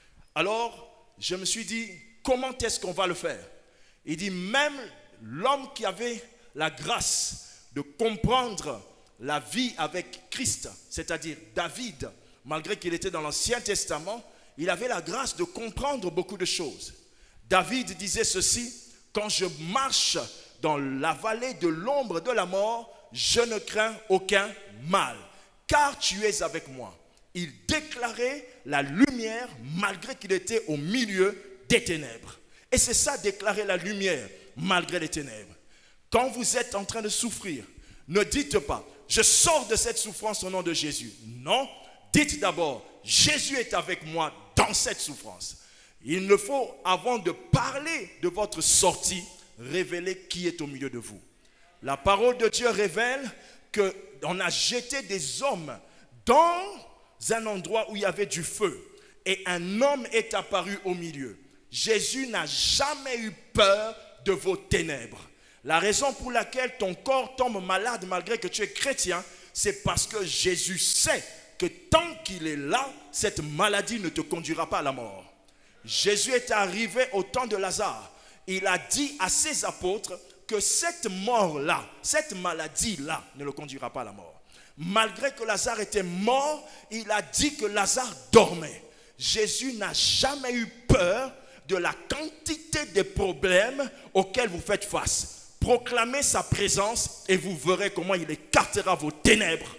S4: Alors, je me suis dit, comment est-ce qu'on va le faire? Il dit, même l'homme qui avait la grâce de comprendre la vie avec Christ, c'est-à-dire David, malgré qu'il était dans l'Ancien Testament, il avait la grâce de comprendre beaucoup de choses. David disait ceci, quand je marche dans la vallée de l'ombre de la mort, je ne crains aucun mal, car tu es avec moi. Il déclarait la lumière malgré qu'il était au milieu des ténèbres. Et c'est ça, déclarer la lumière malgré les ténèbres. Quand vous êtes en train de souffrir, ne dites pas, je sors de cette souffrance au nom de Jésus. Non, dites d'abord, Jésus est avec moi dans cette souffrance. Il ne faut, avant de parler de votre sortie, révéler qui est au milieu de vous. La parole de Dieu révèle qu'on a jeté des hommes dans un endroit où il y avait du feu. Et un homme est apparu au milieu. Jésus n'a jamais eu peur de vos ténèbres. La raison pour laquelle ton corps tombe malade malgré que tu es chrétien, c'est parce que Jésus sait que tant qu'il est là, cette maladie ne te conduira pas à la mort. Jésus est arrivé au temps de Lazare. Il a dit à ses apôtres que cette mort-là, cette maladie-là ne le conduira pas à la mort. Malgré que Lazare était mort, il a dit que Lazare dormait. Jésus n'a jamais eu peur de la quantité de problèmes auxquels vous faites face. Proclamez sa présence et vous verrez comment il écartera vos ténèbres.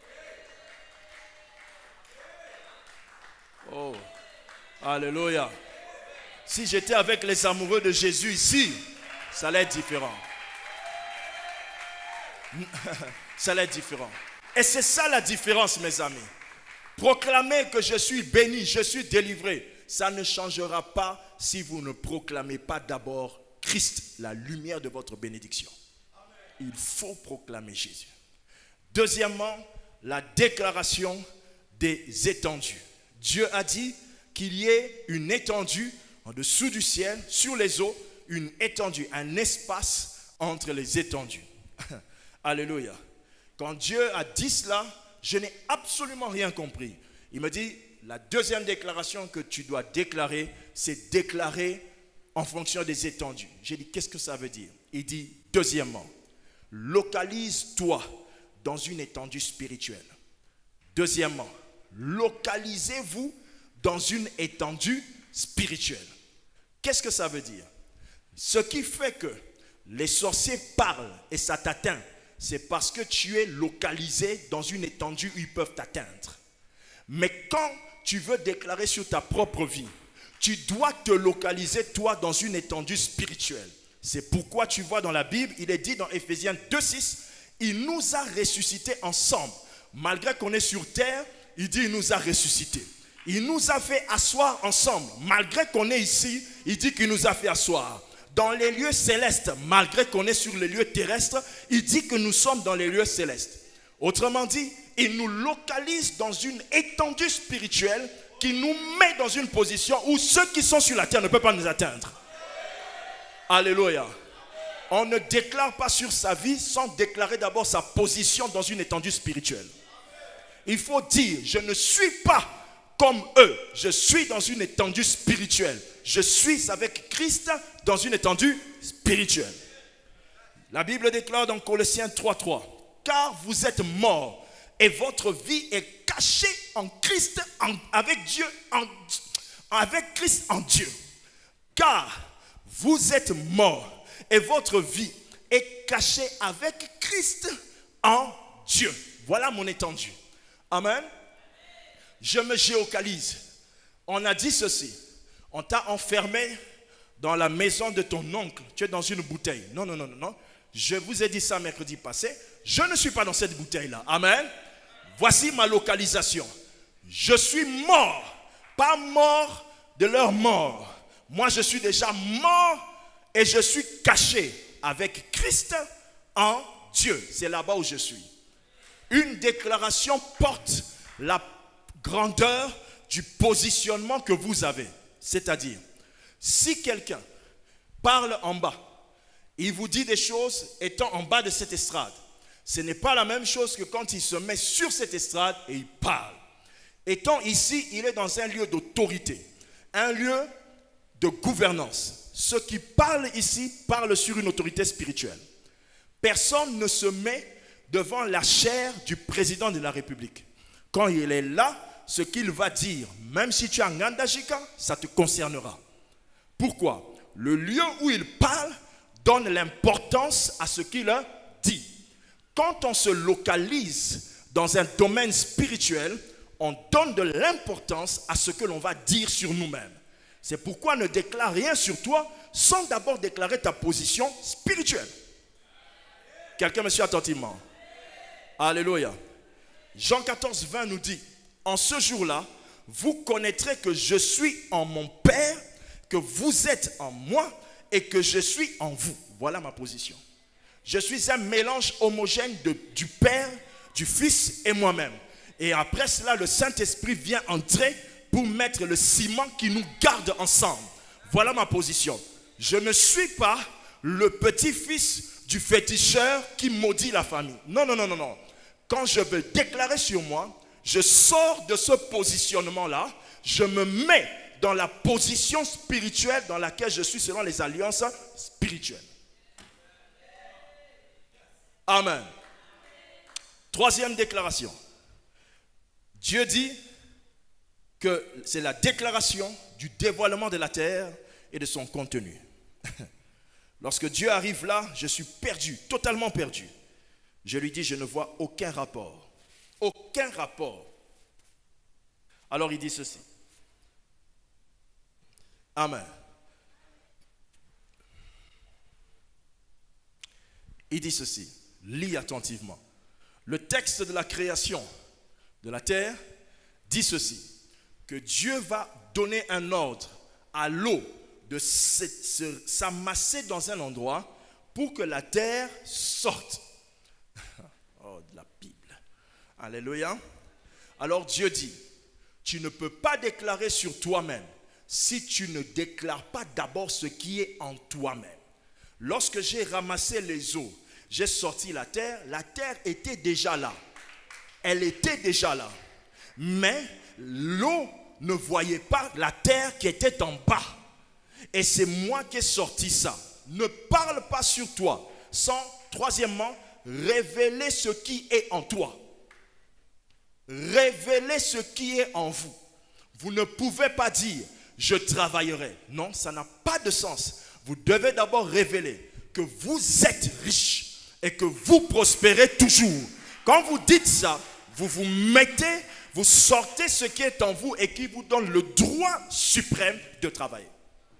S4: Oh, alléluia. Si j'étais avec les amoureux de Jésus ici, ça allait être différent. Ça allait être différent. Et c'est ça la différence, mes amis. Proclamer que je suis béni, je suis délivré, ça ne changera pas si vous ne proclamez pas d'abord Christ, la lumière de votre bénédiction. Il faut proclamer Jésus. Deuxièmement, la déclaration des étendues. Dieu a dit qu'il y ait une étendue en dessous du ciel, sur les eaux, une étendue, un espace entre les étendues. Alléluia. Quand Dieu a dit cela, je n'ai absolument rien compris. Il me dit, la deuxième déclaration que tu dois déclarer, c'est déclarer en fonction des étendues. J'ai dit, qu'est-ce que ça veut dire? Il dit, deuxièmement, localise-toi dans une étendue spirituelle. Deuxièmement, localisez-vous dans une étendue spirituelle. Qu'est-ce que ça veut dire? Ce qui fait que les sorciers parlent et ça t'atteint, c'est parce que tu es localisé dans une étendue où ils peuvent t'atteindre. Mais quand tu veux déclarer sur ta propre vie, tu dois te localiser toi dans une étendue spirituelle. C'est pourquoi tu vois dans la Bible, il est dit dans Éphésiens 2,6, il nous a ressuscités ensemble. Malgré qu'on est sur terre, il dit il nous a ressuscités. Il nous a fait asseoir ensemble. Malgré qu'on est ici, il dit qu'il nous a fait asseoir. Dans les lieux célestes, malgré qu'on est sur les lieux terrestres, il dit que nous sommes dans les lieux célestes. Autrement dit, il nous localise dans une étendue spirituelle qui nous met dans une position où ceux qui sont sur la terre ne peuvent pas nous atteindre. Alléluia. On ne déclare pas sur sa vie sans déclarer d'abord sa position dans une étendue spirituelle. Il faut dire, je ne suis pas comme eux, je suis dans une étendue spirituelle. Je suis avec Christ dans une étendue spirituelle. La Bible déclare dans Colossiens 3,3, car vous êtes morts et votre vie est cachée en Christ, avec Dieu, avec Christ en Dieu. Car vous êtes morts et votre vie est cachée avec Christ en Dieu. Voilà mon étendue. Amen. Je me géocalise. On a dit ceci. On t'a enfermé dans la maison de ton oncle. Tu es dans une bouteille. Non, non, non, non, non. Je vous ai dit ça mercredi passé. Je ne suis pas dans cette bouteille-là. Amen. Voici ma localisation. Je suis mort. Pas mort de leur mort. Moi, je suis déjà mort et je suis caché avec Christ en Dieu. C'est là-bas où je suis. Une déclaration porte la grandeur du positionnement que vous avez. C'est-à-dire, si quelqu'un parle en bas, il vous dit des choses étant en bas de cette estrade. Ce n'est pas la même chose que quand il se met sur cette estrade et il parle. Étant ici, il est dans un lieu d'autorité, un lieu de gouvernance. Ceux qui parlent ici parlent sur une autorité spirituelle. Personne ne se met devant la chair du président de la République. Quand il est là, ce qu'il va dire, même si tu es en Ngandajika, ça te concernera. Pourquoi? Le lieu où il parle donne l'importance à ce qu'il dit. Quand on se localise dans un domaine spirituel, on donne de l'importance à ce que l'on va dire sur nous-mêmes. C'est pourquoi ne déclare rien sur toi sans d'abord déclarer ta position spirituelle. Quelqu'un me suit attentivement? Alléluia. Jean 14, 20 nous dit, en ce jour-là, vous connaîtrez que je suis en mon Père, que vous êtes en moi et que je suis en vous. Voilà ma position. Je suis un mélange homogène du Père, du Fils et moi-même. Et après cela, le Saint-Esprit vient entrer pour mettre le ciment qui nous garde ensemble. Voilà ma position. Je ne suis pas le petit-fils du féticheur qui maudit la famille. Non, non, non, non, non. Quand je veux déclarer sur moi, je sors de ce positionnement-là, je me mets dans la position spirituelle dans laquelle je suis selon les alliances spirituelles. Amen. Troisième déclaration. Dieu dit que c'est la déclaration du dévoilement de la terre et de son contenu. Lorsque Dieu arrive là, je suis perdu, totalement perdu. Je lui dis, je ne vois aucun rapport. Aucun rapport. Alors il dit ceci. Amen. Il dit ceci. Lis attentivement. Le texte de la création de la terre dit ceci. Que Dieu va donner un ordre à l'eau de s'amasser dans un endroit pour que la terre sorte. Oh, de la Bible. Alléluia. Alors Dieu dit, tu ne peux pas déclarer sur toi-même si tu ne déclares pas d'abord ce qui est en toi-même. Lorsque j'ai ramassé les eaux, j'ai sorti la terre était déjà là. Elle était déjà là. Mais l'eau ne voyait pas la terre qui était en bas. Et c'est moi qui ai sorti ça. Ne parle pas sur toi sans, troisièmement, révéler ce qui est en toi. Révéler ce qui est en vous. Vous ne pouvez pas dire, je travaillerai. Non, ça n'a pas de sens. Vous devez d'abord révéler que vous êtes riche et que vous prospérez toujours. Quand vous dites ça, vous Vous sortez ce qui est en vous et qui vous donne le droit suprême de travailler.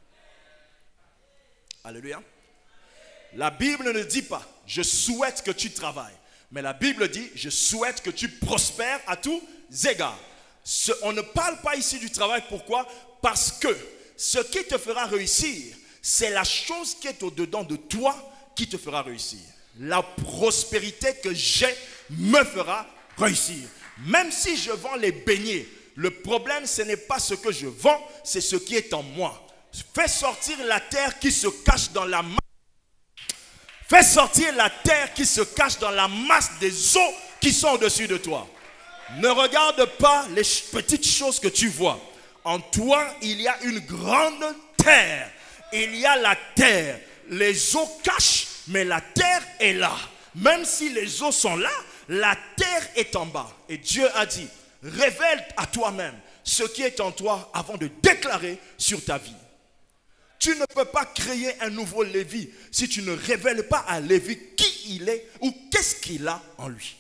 S4: Alléluia. La Bible ne dit pas, je souhaite que tu travailles. Mais la Bible dit, je souhaite que tu prospères à tous égards. On ne parle pas ici du travail. Pourquoi? Parce que ce qui te fera réussir, c'est la chose qui est au-dedans de toi qui te fera réussir. La prospérité que j'ai me fera réussir. Même si je vends les beignets, le problème ce n'est pas ce que je vends, c'est ce qui est en moi. Fais sortir la terre qui se cache dans la masse. Fais sortir la terre qui se cache dans la masse des eaux qui sont au-dessus de toi. Ne regarde pas les petites choses que tu vois. En toi, il y a une grande terre. Il y a la terre. Les eaux cachent, mais la terre est là. Même si les eaux sont là, la terre est en bas. Et Dieu a dit, révèle à toi-même ce qui est en toi avant de déclarer sur ta vie. Tu ne peux pas créer un nouveau Lévi si tu ne révèles pas à Lévi qui il est ou qu'est-ce qu'il a en lui.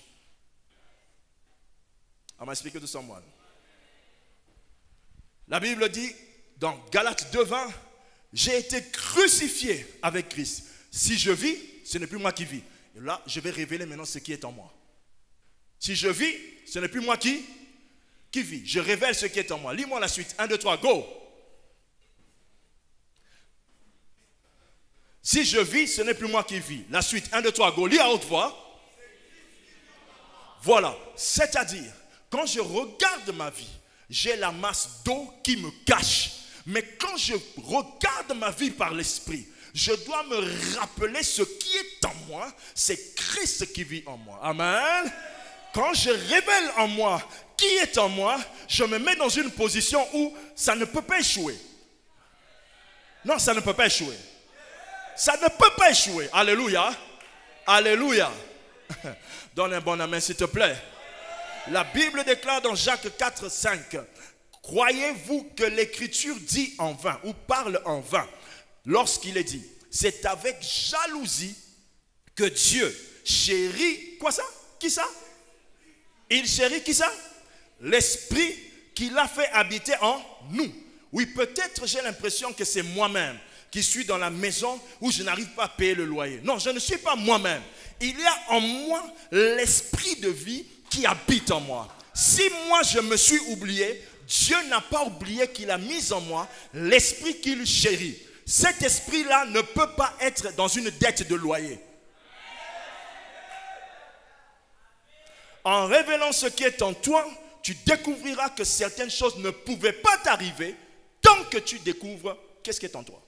S4: Am I speaking to someone? La Bible dit dans Galates 2:20, j'ai été crucifié avec Christ. Si je vis, ce n'est plus moi qui vis. Et là, je vais révéler maintenant ce qui est en moi. Si je vis, ce n'est plus moi qui vit. Je révèle ce qui est en moi. Lis-moi la suite. 1, 2, 3, go. Si je vis, ce n'est plus moi qui vis. La suite, 1, 2, 3, go. Lis à haute voix. Voilà. C'est-à-dire, quand je regarde ma vie, j'ai la masse d'eau qui me cache. Mais quand je regarde ma vie par l'esprit, je dois me rappeler ce qui est en moi. C'est Christ qui vit en moi. Amen. Quand je révèle en moi qui est en moi, je me mets dans une position où ça ne peut pas échouer. Non, ça ne peut pas échouer. Ça ne peut pas échouer. Alléluia. Alléluia. Donne un bon amen s'il te plaît. La Bible déclare dans Jacques 4, 5. Croyez-vous que l'écriture dit en vain ou parle en vain lorsqu'il est dit, c'est avec jalousie que Dieu chérit, quoi ça? Qui ça? Il chérit qui ça? L'esprit qu'il a fait habiter en nous. Oui, peut-être j'ai l'impression que c'est moi-même qui suis dans la maison où je n'arrive pas à payer le loyer. Non, je ne suis pas moi-même. Il y a en moi l'esprit de vie qui habite en moi. Si moi je me suis oublié, Dieu n'a pas oublié qu'il a mis en moi l'esprit qu'il chérit. Cet esprit-là ne peut pas être dans une dette de loyer. En révélant ce qui est en toi, tu découvriras que certaines choses ne pouvaient pas t'arriver tant que tu découvres qu'est-ce qui est en toi.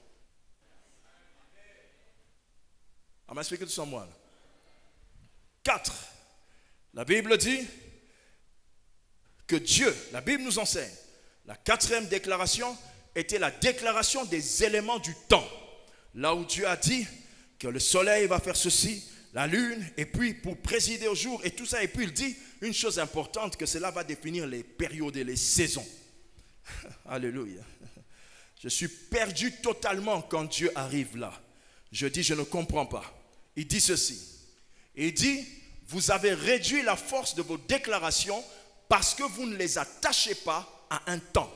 S4: Am I speaking to someone? 4. La Bible dit que Dieu, la Bible nous enseigne, la 4e déclaration était la déclaration des éléments du temps. Là où Dieu a dit que le soleil va faire ceci, la lune, et puis pour présider au jour, et tout ça. Et puis il dit une chose importante, que cela va définir les périodes et les saisons. Alléluia. Je suis perdu totalement quand Dieu arrive là. Je dis, je ne comprends pas. Il dit ceci. Il dit, vous avez réduit la force de vos déclarations parce que vous ne les attachez pas à un temps.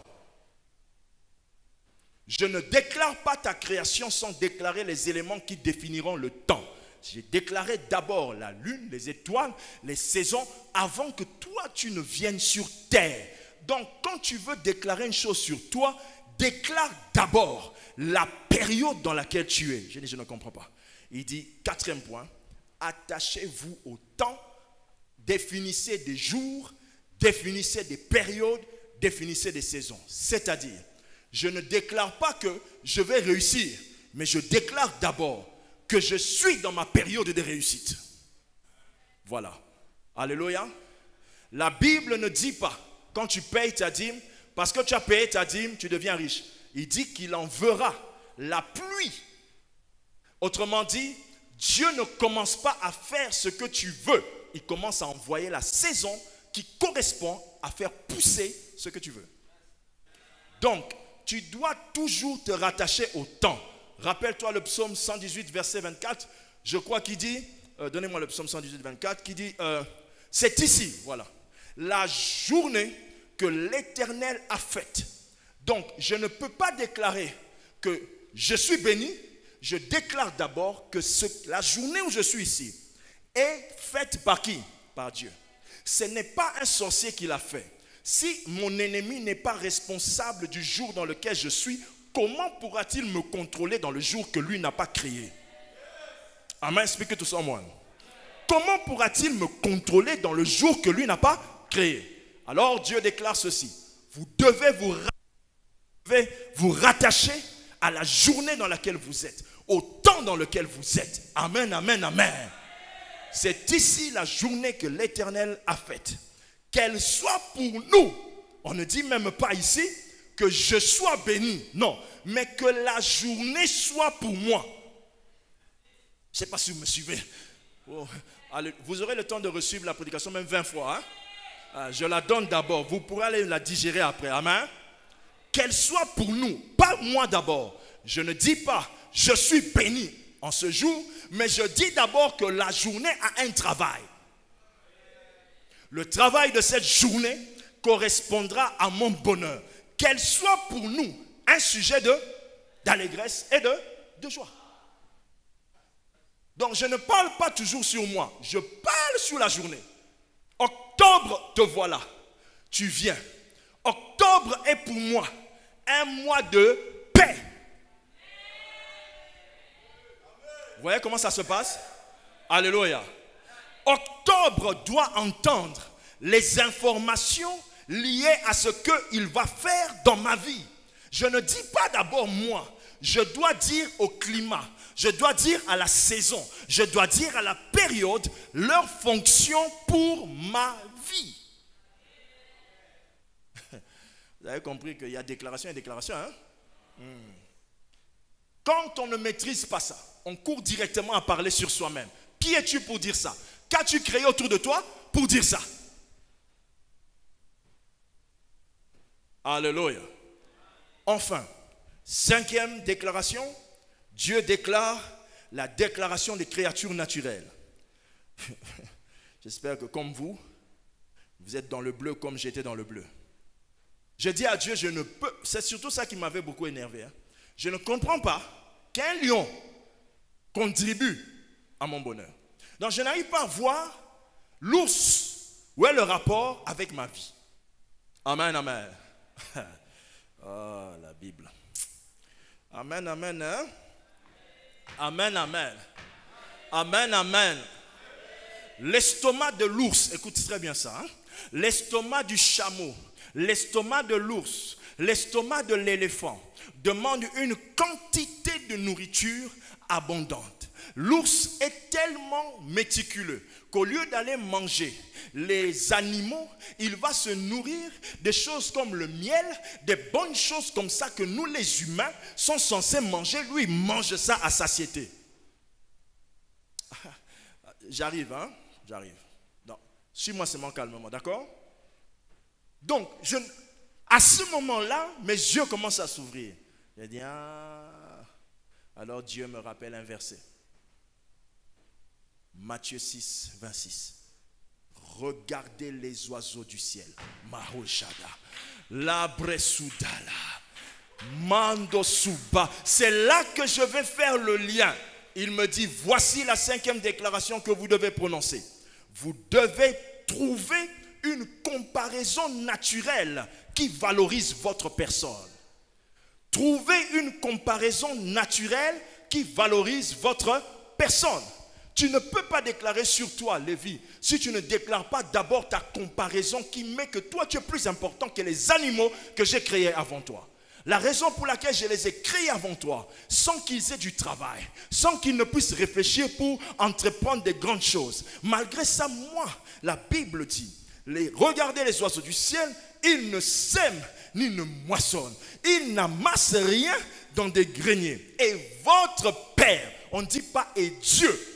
S4: Je ne déclare pas ta création sans déclarer les éléments qui définiront le temps. J'ai déclaré d'abord la lune, les étoiles, les saisons, avant que toi tu ne viennes sur terre. Donc quand tu veux déclarer une chose sur toi, déclare d'abord la période dans laquelle tu es. Je dis, je ne comprends pas. Il dit, 4e point, attachez-vous au temps, définissez des jours, définissez des périodes, définissez des saisons. C'est-à-dire, je ne déclare pas que je vais réussir, mais je déclare d'abord que je suis dans ma période de réussite. Voilà. Alléluia. La Bible ne dit pas, quand tu payes ta dîme, parce que tu as payé ta dîme, tu deviens riche. Il dit qu'il enverra la pluie. Autrement dit, Dieu ne commence pas à faire ce que tu veux. Il commence à envoyer la saison qui correspond à faire pousser ce que tu veux. Donc, tu dois toujours te rattacher au temps. Rappelle-toi le psaume 118, verset 24. Je crois qu'il dit, donnez-moi le psaume 118, 24, qui dit, c'est ici, voilà. la journée que l'Éternel a faite. Donc, je ne peux pas déclarer que je suis béni. Je déclare d'abord que la journée où je suis ici est faite par qui? Par Dieu. Ce n'est pas un sorcier qui l'a fait. Si mon ennemi n'est pas responsable du jour dans lequel je suis, comment pourra-t-il me contrôler dans le jour que lui n'a pas créé? Amen, expliquez tout ça moi. Comment pourra-t-il me contrôler dans le jour que lui n'a pas créé? Alors Dieu déclare ceci. Vous devez vous rattacher à la journée dans laquelle vous êtes, au temps dans lequel vous êtes. Amen, amen, amen. C'est ici la journée que l'Éternel a faite. Qu'elle soit pour nous. On ne dit même pas ici que je sois béni. Non, mais que la journée soit pour moi. Je ne sais pas si vous me suivez. Oh, allez, vous aurez le temps de recevoir la prédication même 20 fois. Hein? Je la donne d'abord. Vous pourrez aller la digérer après. Amen. Qu'elle soit pour nous, pas moi d'abord. Je ne dis pas je suis béni en ce jour, mais je dis d'abord que la journée a un travail. Le travail de cette journée correspondra à mon bonheur. Qu'elle soit pour nous un sujet d'allégresse et de joie. Donc je ne parle pas toujours sur moi, je parle sur la journée. Octobre, te voilà, tu viens. Octobre est pour moi un mois de paix. Vous voyez comment ça se passe? Alléluia. Octobre doit entendre les informations liées à ce qu'il va faire dans ma vie. Je ne dis pas d'abord moi, je dois dire au climat, je dois dire à la saison, je dois dire à la période leur fonction pour ma vie. Vous avez compris qu'il y a déclaration et déclaration, hein? Quand on ne maîtrise pas ça, on court directement à parler sur soi-même. Qui es-tu pour dire ça? Qu'as-tu créé autour de toi pour dire ça? Alléluia. Enfin, 5e déclaration, Dieu déclare la déclaration des créatures naturelles. J'espère que comme vous êtes dans le bleu comme j'étais dans le bleu. Je dis à Dieu, je ne peux, c'est surtout ça qui m'avait beaucoup énervé. Hein. Je ne comprends pas qu'un lion contribue à mon bonheur. Donc je n'arrive pas à voir l'ours, où est le rapport avec ma vie. Amen, amen. Oh, la Bible. Amen, amen. Hein? Amen, amen. Amen, amen. L'estomac de l'ours, écoute très bien ça. Hein? L'estomac du chameau, l'estomac de l'ours, l'estomac de l'éléphant demande une quantité de nourriture abondante. L'ours est tellement méticuleux qu'au lieu d'aller manger les animaux, il va se nourrir des choses comme le miel, des bonnes choses comme ça que nous les humains sont censés manger. Lui, il mange ça à satiété. J'arrive, hein? J'arrive. Suis-moi seulement calmement, d'accord? Donc, à ce moment-là, mes yeux commencent à s'ouvrir. J'ai dit, alors Dieu me rappelle un verset. Matthieu 6, 26. Regardez les oiseaux du ciel. Mahoshada. Labresudala. Mandosuba. C'est là que je vais faire le lien. Il me dit, voici la 5e déclaration que vous devez prononcer. Vous devez trouver une comparaison naturelle qui valorise votre personne. Trouvez une comparaison naturelle qui valorise votre personne. Tu ne peux pas déclarer sur toi, Lévi, si tu ne déclares pas d'abord ta comparaison qui met que toi tu es plus important que les animaux que j'ai créés avant toi. La raison pour laquelle je les ai créés avant toi, sans qu'ils aient du travail, sans qu'ils ne puissent réfléchir pour entreprendre des grandes choses. Malgré ça, moi, la Bible dit, regardez les oiseaux du ciel, ils ne sèment ni ne moissonnent. Ils n'amassent rien dans des greniers. Et votre Père, on ne dit pas et Dieu.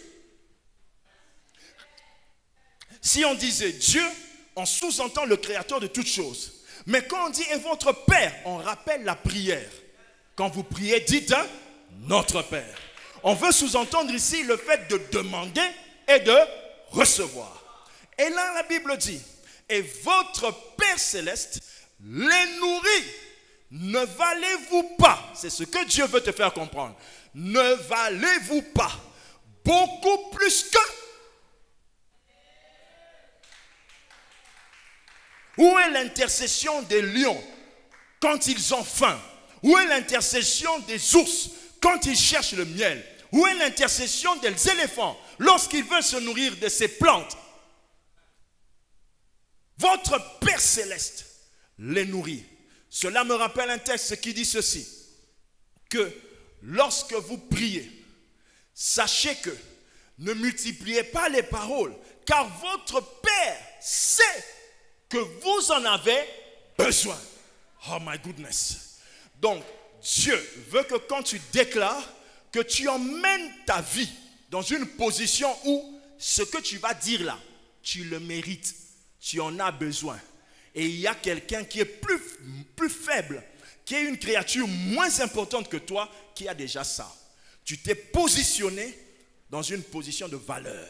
S4: Si on disait Dieu, on sous-entend le créateur de toutes choses. Mais quand on dit et votre Père, on rappelle la prière. Quand vous priez, dites notre Père. On veut sous-entendre ici le fait de demander et de recevoir. Et là, la Bible dit, et votre Père céleste les nourrit. Ne valez-vous pas, c'est ce que Dieu veut te faire comprendre, ne valez-vous pas beaucoup plus que... Où est l'intercession des lions quand ils ont faim? Où est l'intercession des ours quand ils cherchent le miel? Où est l'intercession des éléphants lorsqu'ils veulent se nourrir de ces plantes? Votre Père céleste les nourrit. Cela me rappelle un texte qui dit ceci, que lorsque vous priez, sachez que ne multipliez pas les paroles, car votre Père sait que vous en avez besoin. Oh my goodness. Donc, Dieu veut que quand tu déclares, que tu emmènes ta vie dans une position où ce que tu vas dire là, tu le mérites, tu en as besoin. Et il y a quelqu'un qui est plus faible, qui est une créature moins importante que toi, qui a déjà ça. Tu t'es positionné dans une position de valeur.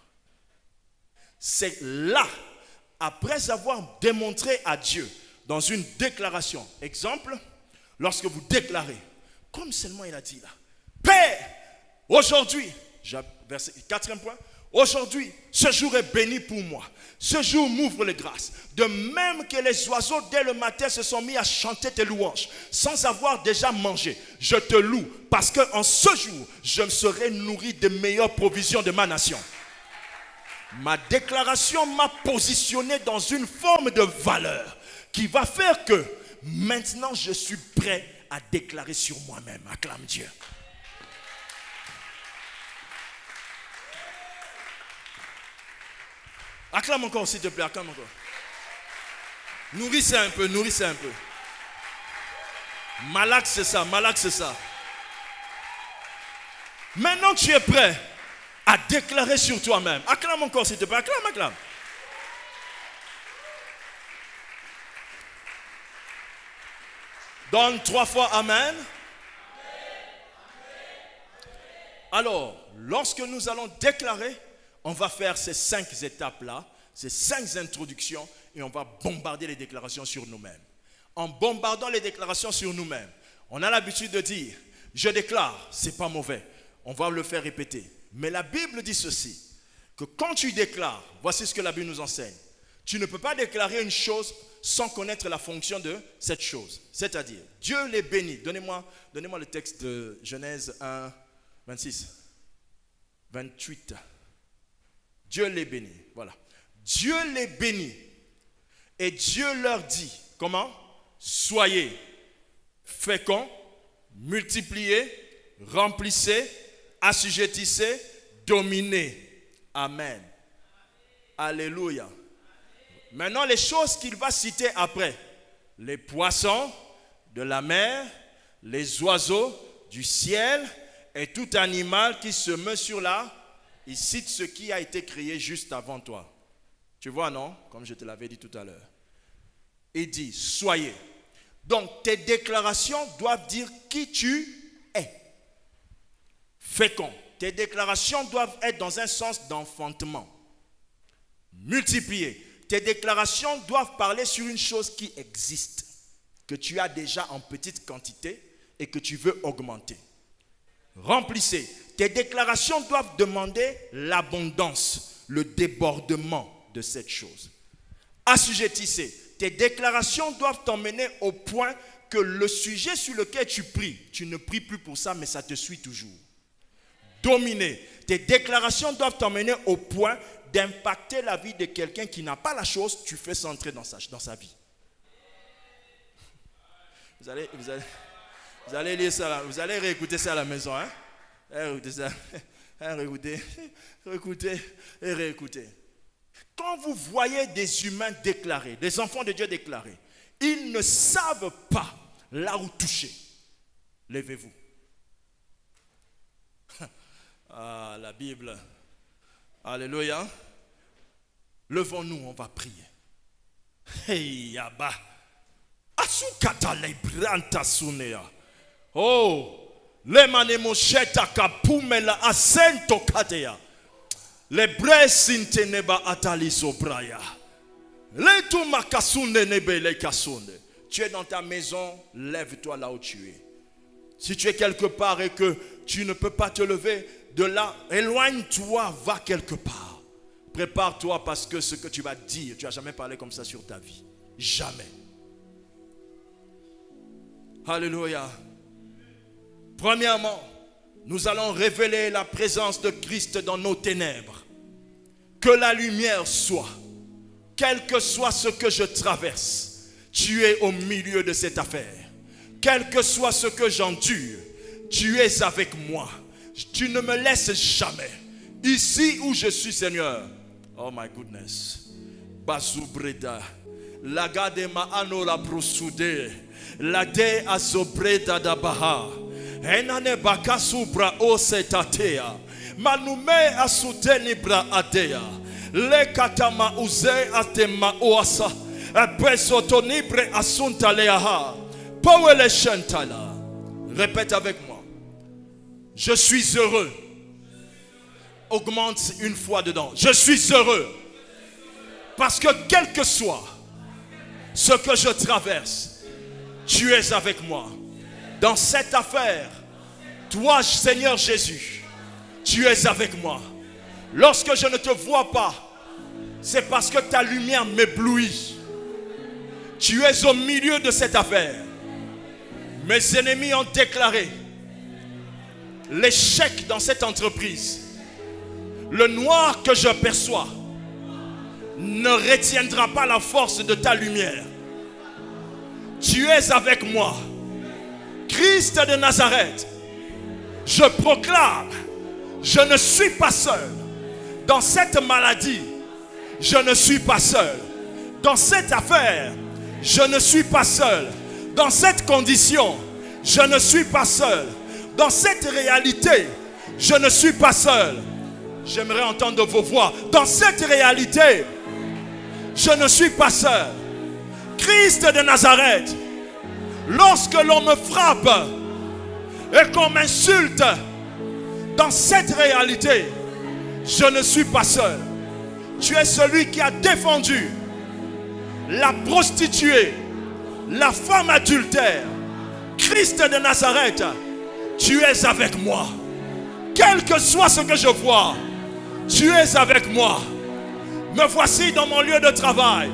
S4: C'est là, après avoir démontré à Dieu dans une déclaration. Exemple, lorsque vous déclarez, comme seulement il a dit là, Père, aujourd'hui, verset 4e point, aujourd'hui, ce jour est béni pour moi. Ce jour m'ouvre les grâces. De même que les oiseaux, dès le matin, se sont mis à chanter tes louanges, sans avoir déjà mangé. Je te loue, parce qu'en ce jour, je me serai nourri des meilleures provisions de ma nation. Ma déclaration m'a positionné dans une forme de valeur qui va faire que maintenant, je suis prêt à déclarer sur moi-même. Acclame Dieu. Acclame encore, s'il te plaît, acclame encore. Nourrissez un peu, nourrissez un peu. Malak, c'est ça, Malak, c'est ça. Maintenant, tu es prêt à déclarer sur toi-même. Acclame encore, s'il te plaît, acclame, acclame. Donne 3 fois Amen. Alors, lorsque nous allons déclarer, on va faire ces 5 étapes-là, ces 5 introductions, et on va bombarder les déclarations sur nous-mêmes. En bombardant les déclarations sur nous-mêmes, on a l'habitude de dire, je déclare, c'est pas mauvais. On va le faire répéter. Mais la Bible dit ceci, que quand tu déclares, voici ce que la Bible nous enseigne. Tu ne peux pas déclarer une chose sans connaître la fonction de cette chose. C'est-à-dire, Dieu les bénit. Donnez-moi le texte de Genèse 1, 26, 28. Dieu les bénit, voilà. Dieu les bénit. Et Dieu leur dit, comment? Soyez féconds, multipliez, remplissez, assujettissez, dominez. Amen. Alléluia. Maintenant, les choses qu'il va citer après. Les poissons de la mer, les oiseaux du ciel et tout animal qui se meut sur la... Il cite ce qui a été créé juste avant toi. Tu vois, non? Comme je te l'avais dit tout à l'heure. Il dit, soyez. Donc, tes déclarations doivent dire qui tu es. Fécond. Tes déclarations doivent être dans un sens d'enfantement. Multiplier. Tes déclarations doivent parler sur une chose qui existe, que tu as déjà en petite quantité et que tu veux augmenter. Remplissez. Tes déclarations doivent demander l'abondance, le débordement de cette chose. Assujettissez. Tes déclarations doivent t'emmener au point que le sujet sur lequel tu pries, tu ne pries plus pour ça, mais ça te suit toujours. Dominer. Tes déclarations doivent t'emmener au point d'impacter la vie de quelqu'un qui n'a pas la chose, tu fais centrer dans sa vie. Vous allez lire ça là, vous allez réécouter ça à la maison, hein? Réécoutez ça, réécoutez et réécoutez. Quand vous voyez des humains déclarés, des enfants de Dieu déclarés, ils ne savent pas là où toucher. Levez-vous. Ah, la Bible. Alléluia. Levons-nous, on va prier. Hey, Yaba. Asukata lebranta sunea. Oh, le manemosheta kapumela asento katea. Le bresinteneba atali sobraya. Tu es dans ta maison, lève-toi là où tu es. Si tu es quelque part et que tu ne peux pas te lever, de là, éloigne-toi, va quelque part. Prépare-toi parce que ce que tu vas dire, tu n'as jamais parlé comme ça sur ta vie. Jamais. Alléluia. Premièrement, nous allons révéler la présence de Christ dans nos ténèbres. Que la lumière soit, quel que soit ce que je traverse, tu es au milieu de cette affaire. Quel que soit ce que j'endure, tu es avec moi. Tu ne me laisses jamais. Ici où je suis, Seigneur. Oh my goodness. Bazubreda. Lagade maano la brusude. Lade azobreda dabaha. Enane bakasubra osetatea. Manume asuteni bra adea. Le katama uze atema oasa. Pesotonibre asunta leaha. Powele shantala. Répète avec moi. Je suis heureux. Augmente une fois dedans. Je suis heureux. Parce que quel que soit ce que je traverse, tu es avec moi. Dans cette affaire, toi, Seigneur Jésus, tu es avec moi. Lorsque je ne te vois pas, c'est parce que ta lumière m'éblouit. Tu es au milieu de cette affaire. Mes ennemis ont déclaré l'échec dans cette entreprise. Le noir que je perçois ne retiendra pas la force de ta lumière. Tu es avec moi. Christ de Nazareth, je proclame, je ne suis pas seul. Dans cette maladie, je ne suis pas seul. Dans cette affaire, je ne suis pas seul. Dans cette condition, je ne suis pas seul. Dans cette réalité, je ne suis pas seul. J'aimerais entendre vos voix. Dans cette réalité, je ne suis pas seul. Christ de Nazareth, lorsque l'on me frappe et qu'on m'insulte, dans cette réalité, je ne suis pas seul. Tu es celui qui a défendu la prostituée, la femme adultère. Christ de Nazareth, tu es avec moi. Quel que soit ce que je vois, tu es avec moi. Me voici dans mon lieu de travail.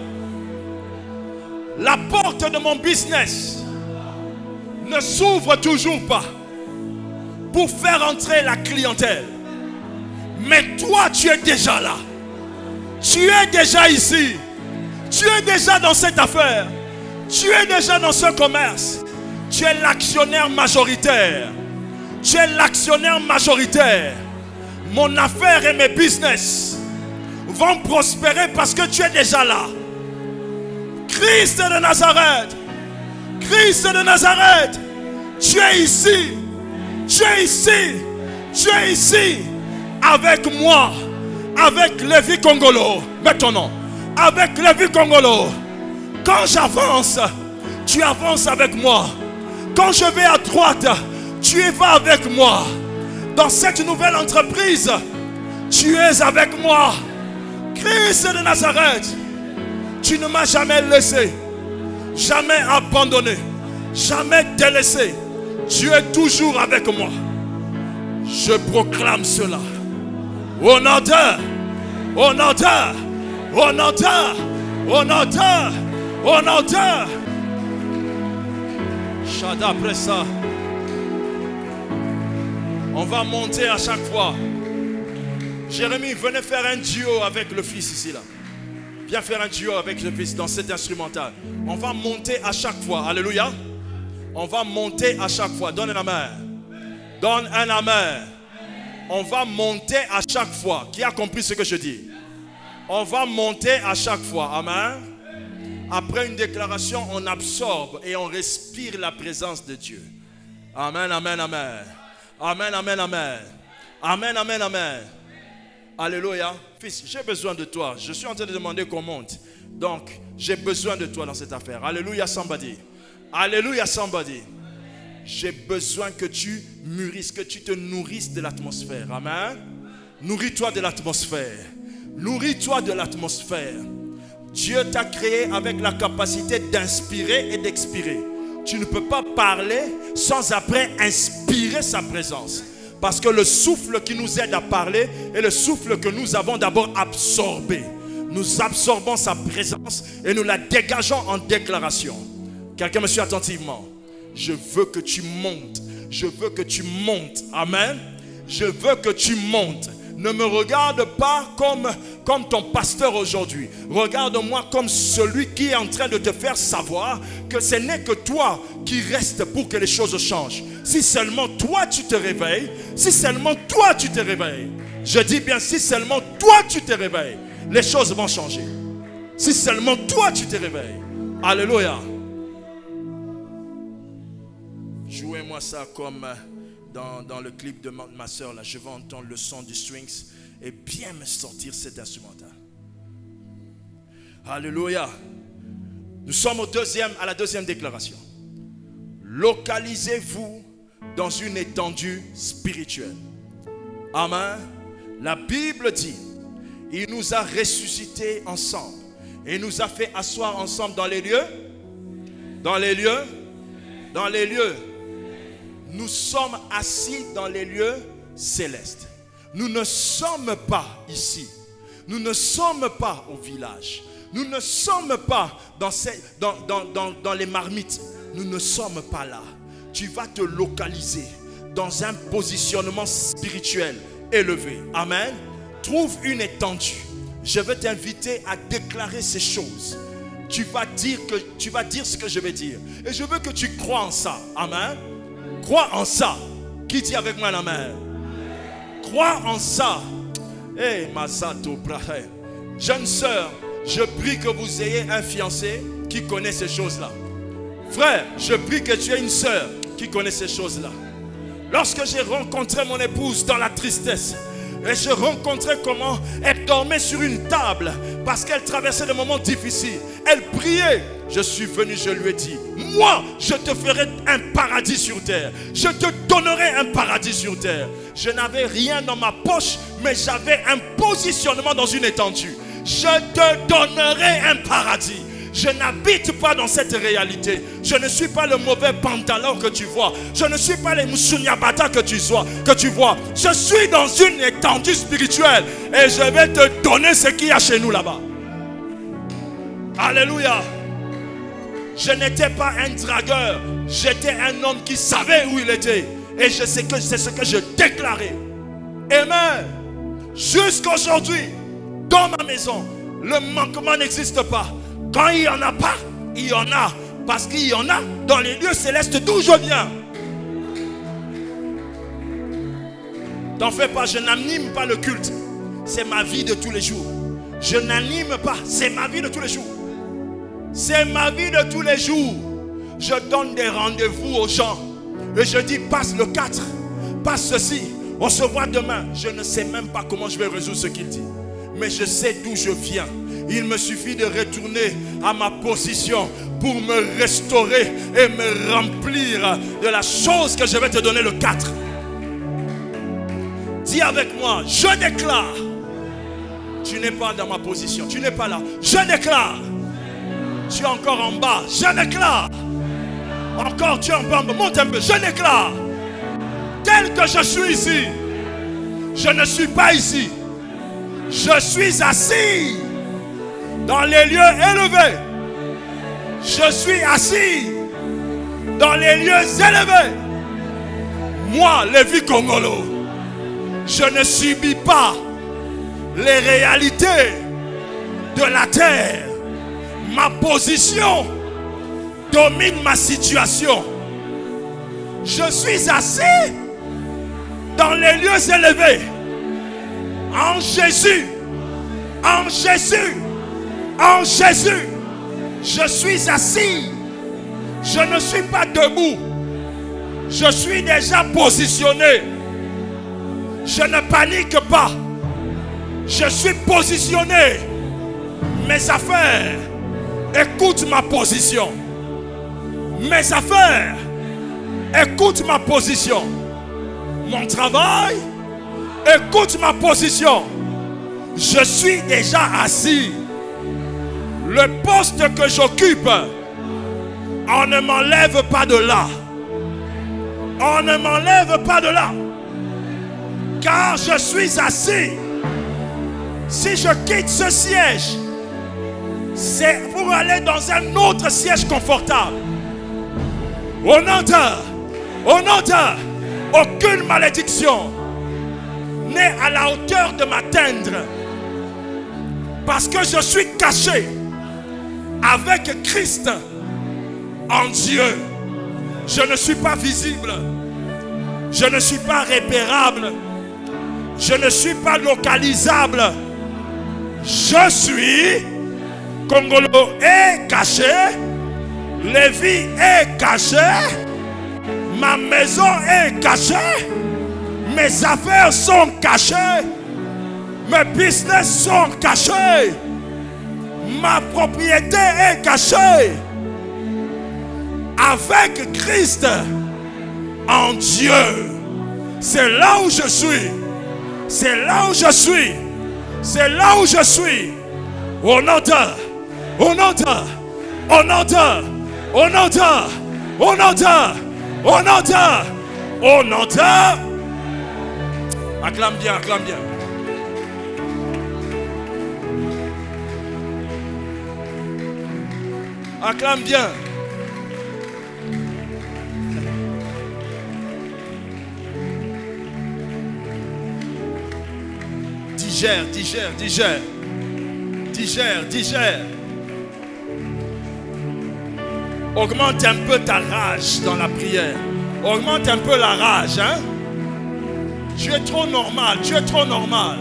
S4: La porte de mon business ne s'ouvre toujours pas pour faire entrer la clientèle. Mais toi, tu es déjà là. Tu es déjà ici. Tu es déjà dans cette affaire. Tu es déjà dans ce commerce. Tu es l'actionnaire majoritaire. Tu es l'actionnaire majoritaire. Mon affaire et mes business vont prospérer parce que tu es déjà là. Christ de Nazareth. Christ de Nazareth. Tu es ici. Tu es ici. Tu es ici. Avec moi. Avec Lévi Kongolo. Mets ton nom. Avec Lévi Kongolo. Quand j'avance, tu avances avec moi. Quand je vais à droite, tu y vas avec moi. Dans cette nouvelle entreprise, tu es avec moi. Christ de Nazareth, tu ne m'as jamais laissé, jamais abandonné, jamais délaissé. Tu es toujours avec moi. Je proclame cela. Au nom de, au nom de, au nom de, au nom de, au nom de. Shada Pressa. On va monter à chaque fois. Jérémie, venez faire un duo avec le fils ici là. Viens faire un duo avec le fils dans cet instrumental. On va monter à chaque fois. Alléluia. On va monter à chaque fois. Donne un amen. Donne un amen. On va monter à chaque fois. Qui a compris ce que je dis? On va monter à chaque fois. Amen. Après une déclaration, on absorbe et on respire la présence de Dieu. Amen, amen, amen. Amen, amen, amen. Amen, amen, amen. Alléluia. Fils, j'ai besoin de toi. Je suis en train de demander qu'on monte. Donc, j'ai besoin de toi dans cette affaire. Alléluia, somebody. Alléluia, somebody. J'ai besoin que tu mûrisses, que tu te nourrisses de l'atmosphère. Amen. Nourris-toi de l'atmosphère. Nourris-toi de l'atmosphère. Dieu t'a créé avec la capacité d'inspirer et d'expirer. Tu ne peux pas parler sans après inspirer sa présence. Parce que le souffle qui nous aide à parler est le souffle que nous avons d'abord absorbé. Nous absorbons sa présence et nous la dégageons en déclaration. Quelqu'un me suit attentivement. Je veux que tu montes. Je veux que tu montes. Amen. Je veux que tu montes. Ne me regarde pas comme ton pasteur aujourd'hui. Regarde-moi comme celui qui est en train de te faire savoir que ce n'est que toi qui restes pour que les choses changent. Si seulement toi tu te réveilles, si seulement toi tu te réveilles, je dis bien si seulement toi tu te réveilles, les choses vont changer. Si seulement toi tu te réveilles. Alléluia. Jouez-moi ça comme dans le clip de ma soeur là. Je vais entendre le son du Strings et bien me sortir cet instrumental. Alléluia. Nous sommes à la deuxième déclaration. Localisez-vous dans une étendue spirituelle. Amen. La Bible dit, il nous a ressuscités ensemble et nous a fait asseoir ensemble dans les lieux. Dans les lieux. Dans les lieux. Nous sommes assis dans les lieux célestes. Nous ne sommes pas ici. Nous ne sommes pas au village. Nous ne sommes pas dans les marmites. Nous ne sommes pas là. Tu vas te localiser dans un positionnement spirituel élevé. Amen. Trouve une étendue. Je vais t'inviter à déclarer ces choses. Tu vas dire ce que je vais dire. Et je veux que tu crois en ça. Amen. Crois en ça. Qui dit avec moi l'amen? Crois en ça. Hey, Masato Brahe. Jeune sœur, je prie que vous ayez un fiancé qui connaît ces choses-là. Frère, je prie que tu aies une sœur qui connaît ces choses-là. Lorsque j'ai rencontré mon épouse dans la tristesse, et je rencontrais comment elle dormait sur une table parce qu'elle traversait des moments difficiles. Elle priait. Je suis venu, je lui ai dit, moi, je te ferai un paradis sur terre. Je te donnerai un paradis sur terre. Je n'avais rien dans ma poche, mais j'avais un positionnement dans une étendue. Je te donnerai un paradis. Je n'habite pas dans cette réalité. Je ne suis pas le mauvais pantalon que tu vois. Je ne suis pas les moussounyabata que tu vois. Je suis dans une étendue spirituelle. Et je vais te donner ce qu'il y a chez nous là-bas. Alléluia. Je n'étais pas un dragueur. J'étais un homme qui savait où il était. Et je sais que c'est ce que je déclarais. Amen. Jusqu'aujourd'hui, dans ma maison, le manquement n'existe pas. Quand il n'y en a pas, il y en a. Parce qu'il y en a dans les lieux célestes d'où je viens. T'en fais pas, je n'anime pas le culte. C'est ma vie de tous les jours. Je n'anime pas, c'est ma vie de tous les jours. C'est ma vie de tous les jours. Je donne des rendez-vous aux gens. Et je dis, passe le 4, passe ceci. On se voit demain. Je ne sais même pas comment je vais résoudre ce qu'il dit. Mais je sais d'où je viens. Il me suffit de retourner à ma position pour me restaurer et me remplir de la chose que je vais te donner le 4. Dis avec moi, je déclare. Tu n'es pas dans ma position, tu n'es pas là. Je déclare. Tu es encore en bas, je déclare. Encore tu es en bas, monte un peu, je déclare. Tel que je suis ici, je ne suis pas ici. Je suis assis dans les lieux élevés. Je suis assis dans les lieux élevés. Moi, Lévi Kongolo, je ne subis pas les réalités de la terre. Ma position domine ma situation. Je suis assis dans les lieux élevés. En Jésus, en Jésus, en Jésus, je suis assis. Je ne suis pas debout. Je suis déjà positionné. Je ne panique pas. Je suis positionné. Mes affaires, écoute ma position. Mes affaires, écoute ma position. Mon travail, écoute ma position. Je suis déjà assis. Le poste que j'occupe, on ne m'enlève pas de là. On ne m'enlève pas de là. Car je suis assis. Si je quitte ce siège, c'est pour aller dans un autre siège confortable. Au nom de, aucune malédiction n'est à la hauteur de m'atteindre. Parce que je suis caché avec Christ en Dieu. Je ne suis pas visible. Je ne suis pas repérable. Je ne suis pas localisable. Je suis Congolo est caché. Lévi est caché. Ma maison est cachée. Mes affaires sont cachées. Mes business sont cachés. Ma propriété est cachée. Avec Christ en Dieu. C'est là où je suis. C'est là où je suis. C'est là où je suis. Au nom de, au nom de, au nom de, au nom de, au nom de, au nom de, au nom de. Acclame bien, acclame bien. Acclame bien. Digère, digère, digère. Digère, digère. Augmente un peu ta rage dans la prière. Augmente un peu la rage, hein? Tu es trop normal, tu es trop normal.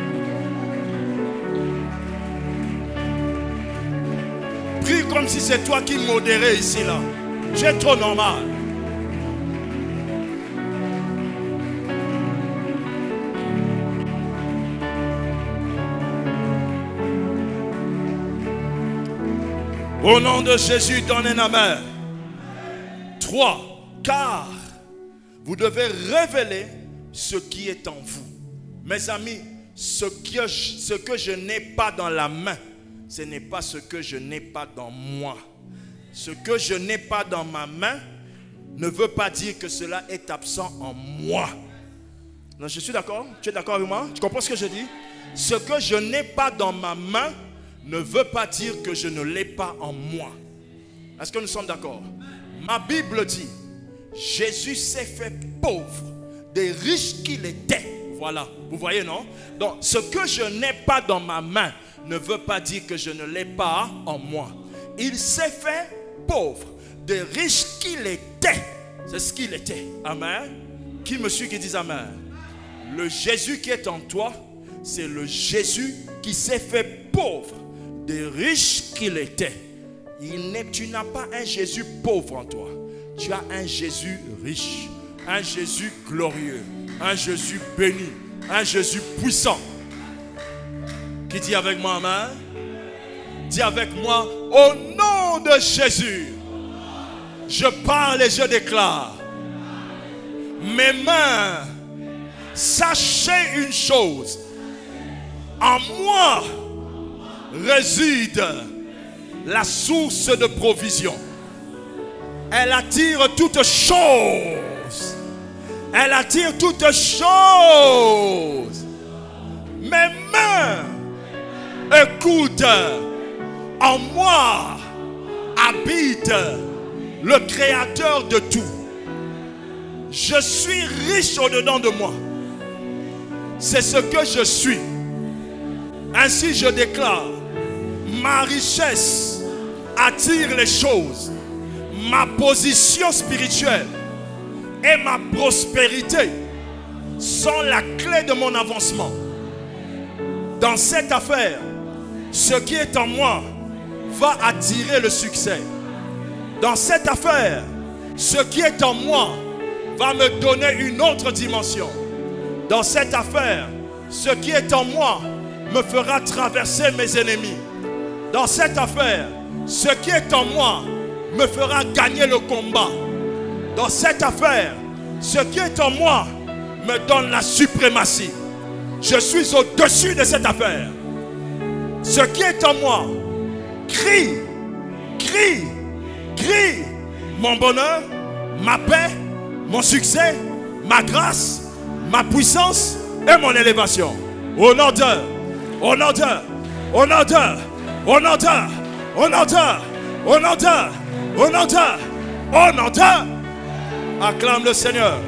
S4: Prie comme si c'est toi qui modérais ici, là. Tu es trop normal. Au nom de Jésus, donnez un amen. 3. Car vous devez révéler ce qui est en vous. Mes amis, ce que je n'ai pas dans la main, ce n'est pas ce que je n'ai pas dans moi. Ce que je n'ai pas dans ma main ne veut pas dire que cela est absent en moi. Non, je suis d'accord? Tu es d'accord avec moi? Tu comprends ce que je dis? Ce que je n'ai pas dans ma main ne veut pas dire que je ne l'ai pas en moi. Est-ce que nous sommes d'accord? Ma Bible dit, Jésus s'est fait pauvre, des riches qu'il était. Voilà, vous voyez, non? Donc, ce que je n'ai pas dans ma main ne veut pas dire que je ne l'ai pas en moi. Il s'est fait pauvre, des riches qu'il était. C'est ce qu'il était. Amen. Qui me suit, qui dit amen? Le Jésus qui est en toi, c'est le Jésus qui s'est fait pauvre, des riches qu'il était. Tu n'as pas un Jésus pauvre en toi. Tu as un Jésus riche, un Jésus glorieux, un Jésus béni, un Jésus puissant. Qui dit avec moi amen? Dis avec moi, au nom de Jésus, je parle et je déclare, mes mains, sachez une chose, en moi réside la source de provision. Elle attire toutes choses. Elle attire toutes choses. Mes mains, écoute, en moi habite le Créateur de tout. Je suis riche au-dedans de moi. C'est ce que je suis. Ainsi je déclare, ma richesse attire les choses. Ma position spirituelle et ma prospérité sont la clé de mon avancement. Dans cette affaire, ce qui est en moi va attirer le succès. Dans cette affaire, ce qui est en moi va me donner une autre dimension. Dans cette affaire, ce qui est en moi me fera traverser mes ennemis. Dans cette affaire, ce qui est en moi me fera gagner le combat. Dans cette affaire, ce qui est en moi me donne la suprématie. Je suis au-dessus de cette affaire. Ce qui est en moi Crie, crie, crie. Mon bonheur, ma paix, mon succès, ma grâce, ma puissance et mon élévation. Au nom de, au nom de, au nom de, au nom de, au nom de, au nom de, au nom de, au nom de. Acclame le Seigneur.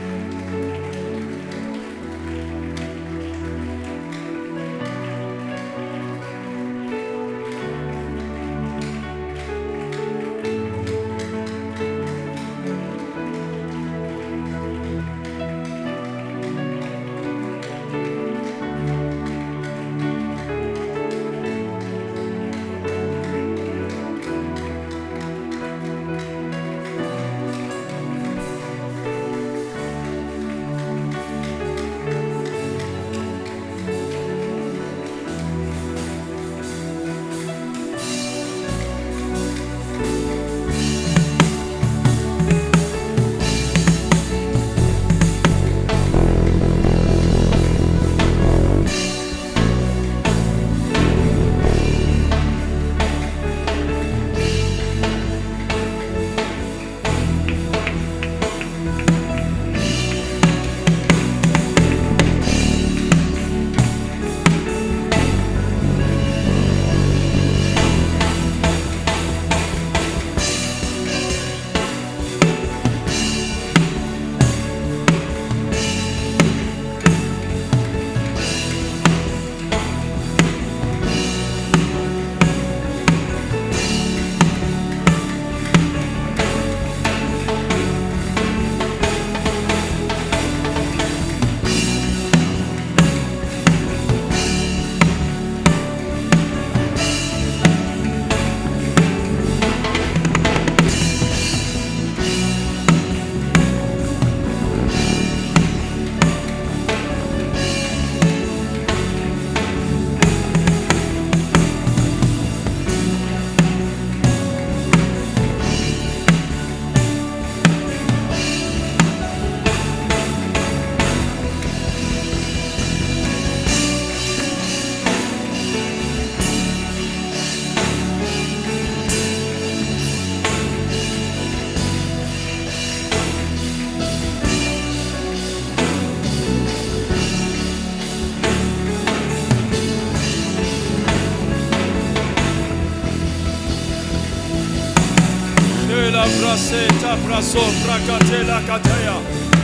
S4: Ta braso prakate la kataya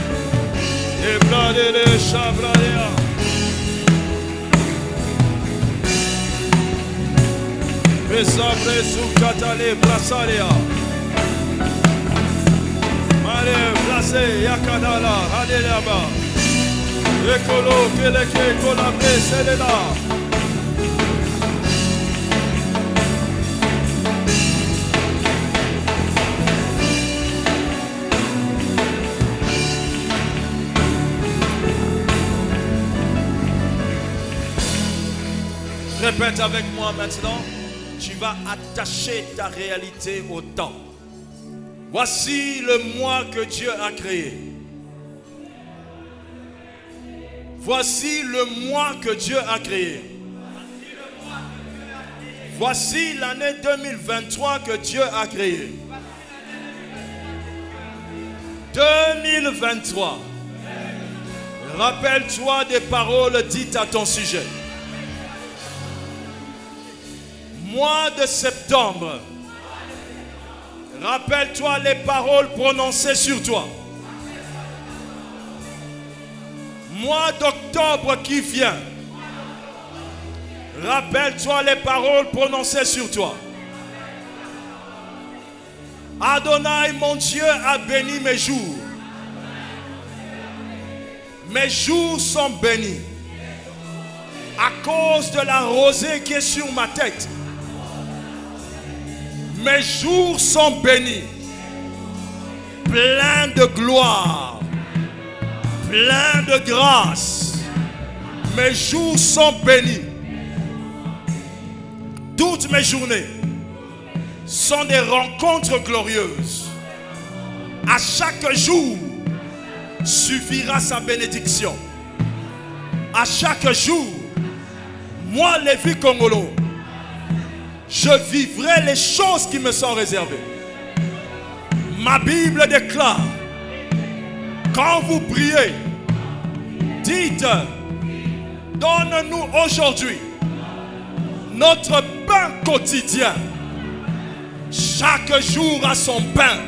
S4: ebrade le shabradea besabre su katale brasarea mare brase yakadala adelaba ekolo keleke kolabre selela. Répète avec moi maintenant, tu vas attacher ta réalité au temps. Voici le mois que Dieu a créé. Voici le mois que Dieu a créé. Voici l'année 2023 que Dieu a créée. 2023. Rappelle-toi des paroles dites à ton sujet. Mois de septembre, rappelle-toi les paroles prononcées sur toi. Mois d'octobre qui vient, rappelle-toi les paroles prononcées sur toi. Adonai, mon Dieu, a béni mes jours. Mes jours sont bénis à cause de la rosée qui est sur ma tête. Mes jours sont bénis, pleins de gloire, pleins de grâce. Mes jours sont bénis. Toutes mes journées sont des rencontres glorieuses. À chaque jour suffira sa bénédiction. À chaque jour, moi, Lévi Kongolo, je vivrai les choses qui me sont réservées. Ma Bible déclare, quand vous priez, dites, donne-nous aujourd'hui notre pain quotidien. Chaque jour a son pain.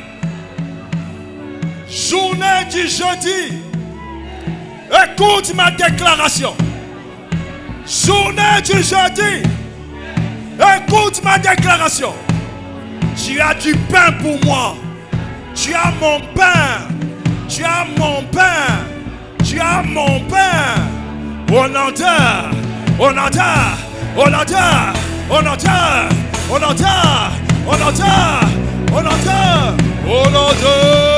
S4: Journée du jeudi, écoute ma déclaration. Journée du jeudi, écoute ma déclaration. Tu as du pain pour moi. Tu as mon pain. Tu as mon pain. Tu as mon pain. On entend. On entend. On entend. On entend. On entend. On entend. On entend. On entend.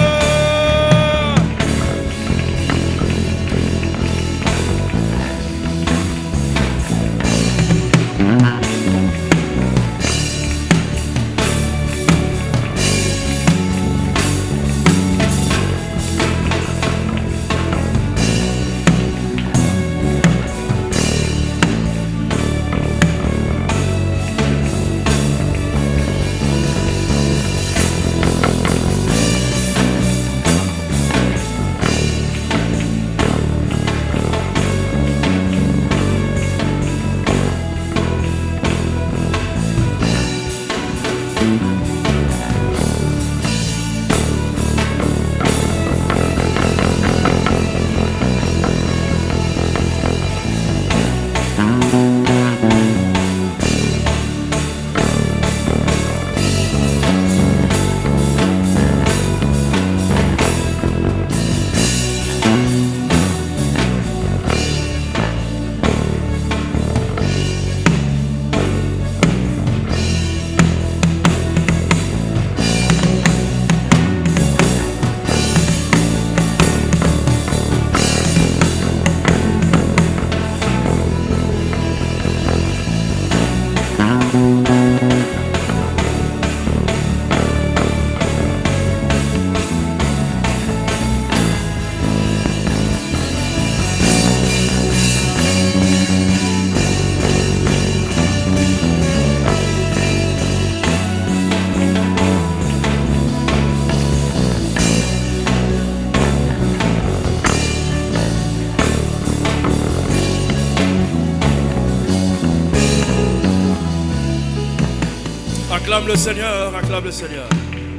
S4: Acclame le Seigneur, acclame le Seigneur.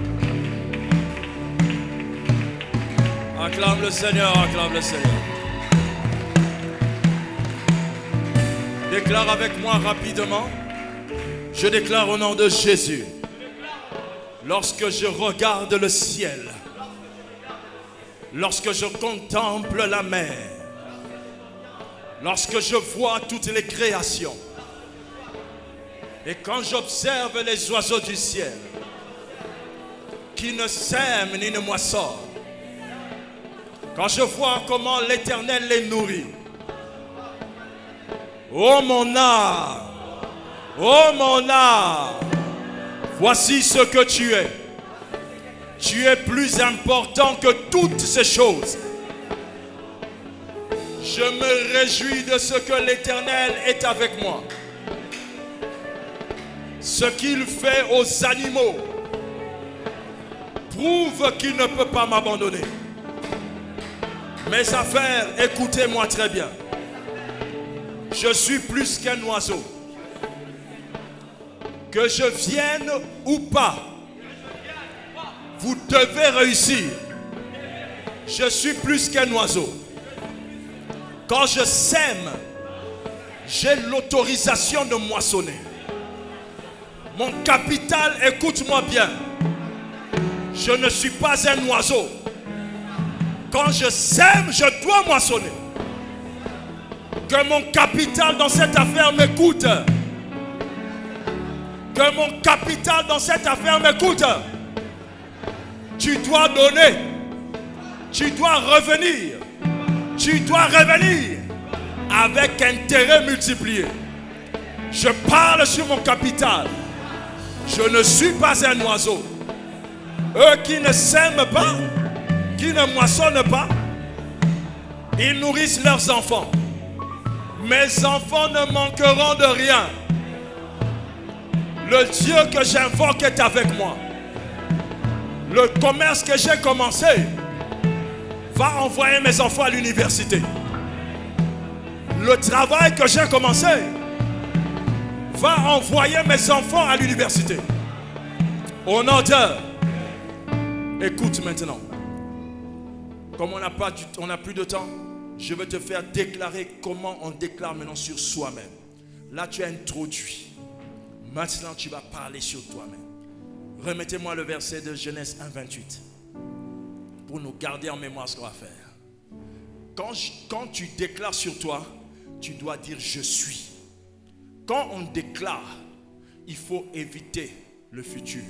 S4: Acclame le Seigneur, acclame le Seigneur. Déclare avec moi rapidement. Je déclare au nom de Jésus. Lorsque je regarde le ciel, lorsque je contemple la mer, lorsque je vois toutes les créations, et quand j'observe les oiseaux du ciel, qui ne sèment ni ne moissonnent, quand je vois comment l'Éternel les nourrit, oh mon âme, voici ce que tu es. Tu es plus important que toutes ces choses. Je me réjouis de ce que l'Éternel est avec moi. Ce qu'il fait aux animaux prouve qu'il ne peut pas m'abandonner. Mes affaires, écoutez-moi très bien. Je suis plus qu'un oiseau. Que je vienne ou pas, vous devez réussir. Je suis plus qu'un oiseau. Quand je sème, j'ai l'autorisation de moissonner. Mon capital, écoute-moi bien. Je ne suis pas un oiseau. Quand je sème, je dois moissonner. Que mon capital dans cette affaire m'écoute. Que mon capital dans cette affaire m'écoute. Tu dois donner. Tu dois revenir. Tu dois revenir avec intérêt multiplié. Je parle sur mon capital. Je ne suis pas un oiseau. Eux qui ne sèment pas, qui ne moissonnent pas, ils nourrissent leurs enfants. Mes enfants ne manqueront de rien. Le Dieu que j'invoque est avec moi. Le commerce que j'ai commencé va envoyer mes enfants à l'université. Le travail que j'ai commencé va envoyer mes enfants à l'université. Au nom de... Écoute maintenant. Comme on n'a plus de temps, je vais te faire déclarer comment on déclare maintenant sur soi-même. Là, tu as introduit. Maintenant, tu vas parler sur toi-même. Remettez-moi le verset de Genèse 1, 28. Pour nous garder en mémoire ce qu'on va faire. Quand tu déclares sur toi, tu dois dire je suis. Quand on déclare, il faut éviter le futur.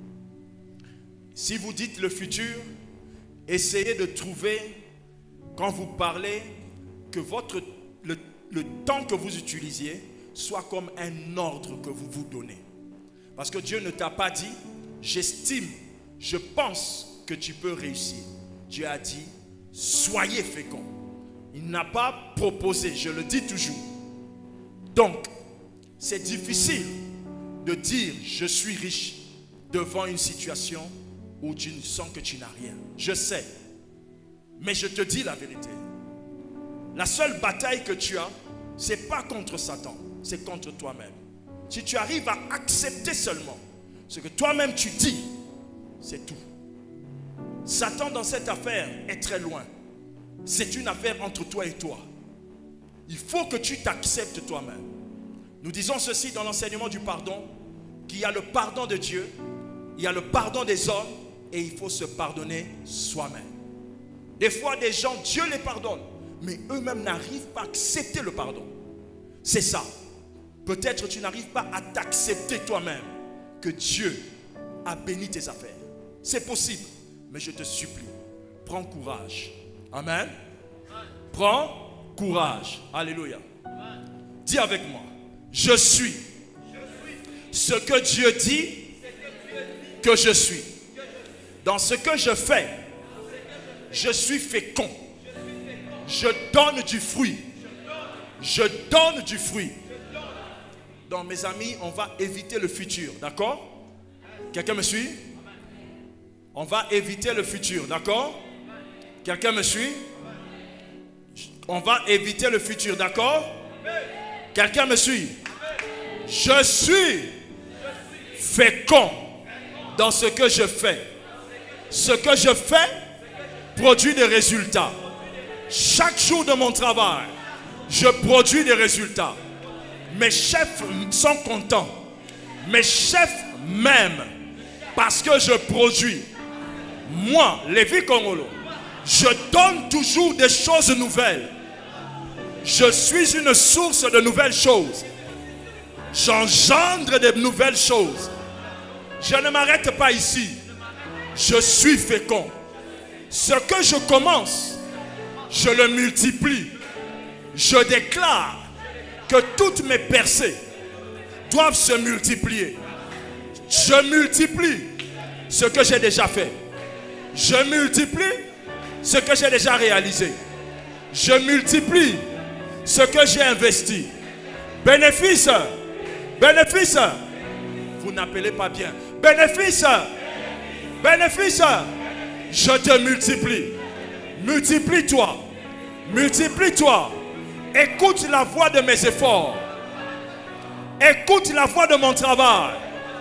S4: Si vous dites le futur, essayez de trouver, quand vous parlez, que le temps que vous utilisiez soit comme un ordre que vous vous donnez. Parce que Dieu ne t'a pas dit, j'estime, je pense que tu peux réussir. Dieu a dit, soyez féconds. Il n'a pas proposé, je le dis toujours. Donc, c'est difficile de dire je suis riche devant une situation où tu sens que tu n'as rien. Je sais, mais je te dis la vérité. La seule bataille que tu as, ce n'est pas contre Satan, c'est contre toi-même. Si tu arrives à accepter seulement ce que toi-même tu dis, c'est tout. Satan dans cette affaire est très loin. C'est une affaire entre toi et toi. Il faut que tu t'acceptes toi-même. Nous disons ceci dans l'enseignement du pardon, qu'il y a le pardon de Dieu, il y a le pardon des hommes, et il faut se pardonner soi-même. Des fois, des gens, Dieu les pardonne, mais eux-mêmes n'arrivent pas à accepter le pardon. C'est ça. Peut-être tu n'arrives pas à t'accepter toi-même que Dieu a béni tes affaires. C'est possible, mais je te supplie, prends courage. Amen. Prends courage. Alléluia. Dis avec moi, je suis ce que Dieu dit que je suis. Dans ce que je fais, je suis fécond. Je donne du fruit. Je donne du fruit. Donc mes amis, on va éviter le futur, d'accord? Quelqu'un me suit? On va éviter le futur, d'accord? Quelqu'un me suit? On va éviter le futur, d'accord? Quelqu'un me suit? Je suis fécond dans ce que je fais. Ce que je fais produit des résultats. Chaque jour de mon travail, je produis des résultats. Mes chefs sont contents. Mes chefs m'aiment parce que je produis. Moi, Lévi Kongolo, je donne toujours des choses nouvelles. Je suis une source de nouvelles choses. J'engendre de nouvelles choses. Je ne m'arrête pas ici. Je suis fécond. Ce que je commence, je le multiplie. Je déclare que toutes mes percées doivent se multiplier. Je multiplie ce que j'ai déjà fait. Je multiplie ce que j'ai déjà réalisé. Je multiplie ce que j'ai investi. Bénéfice. Bénéfice. Vous n'appelez pas bien. Bénéfice. Bénéfice. Je te multiplie. Multiplie-toi. Multiplie-toi. Écoute la voix de mes efforts. Écoute la voix de mon travail.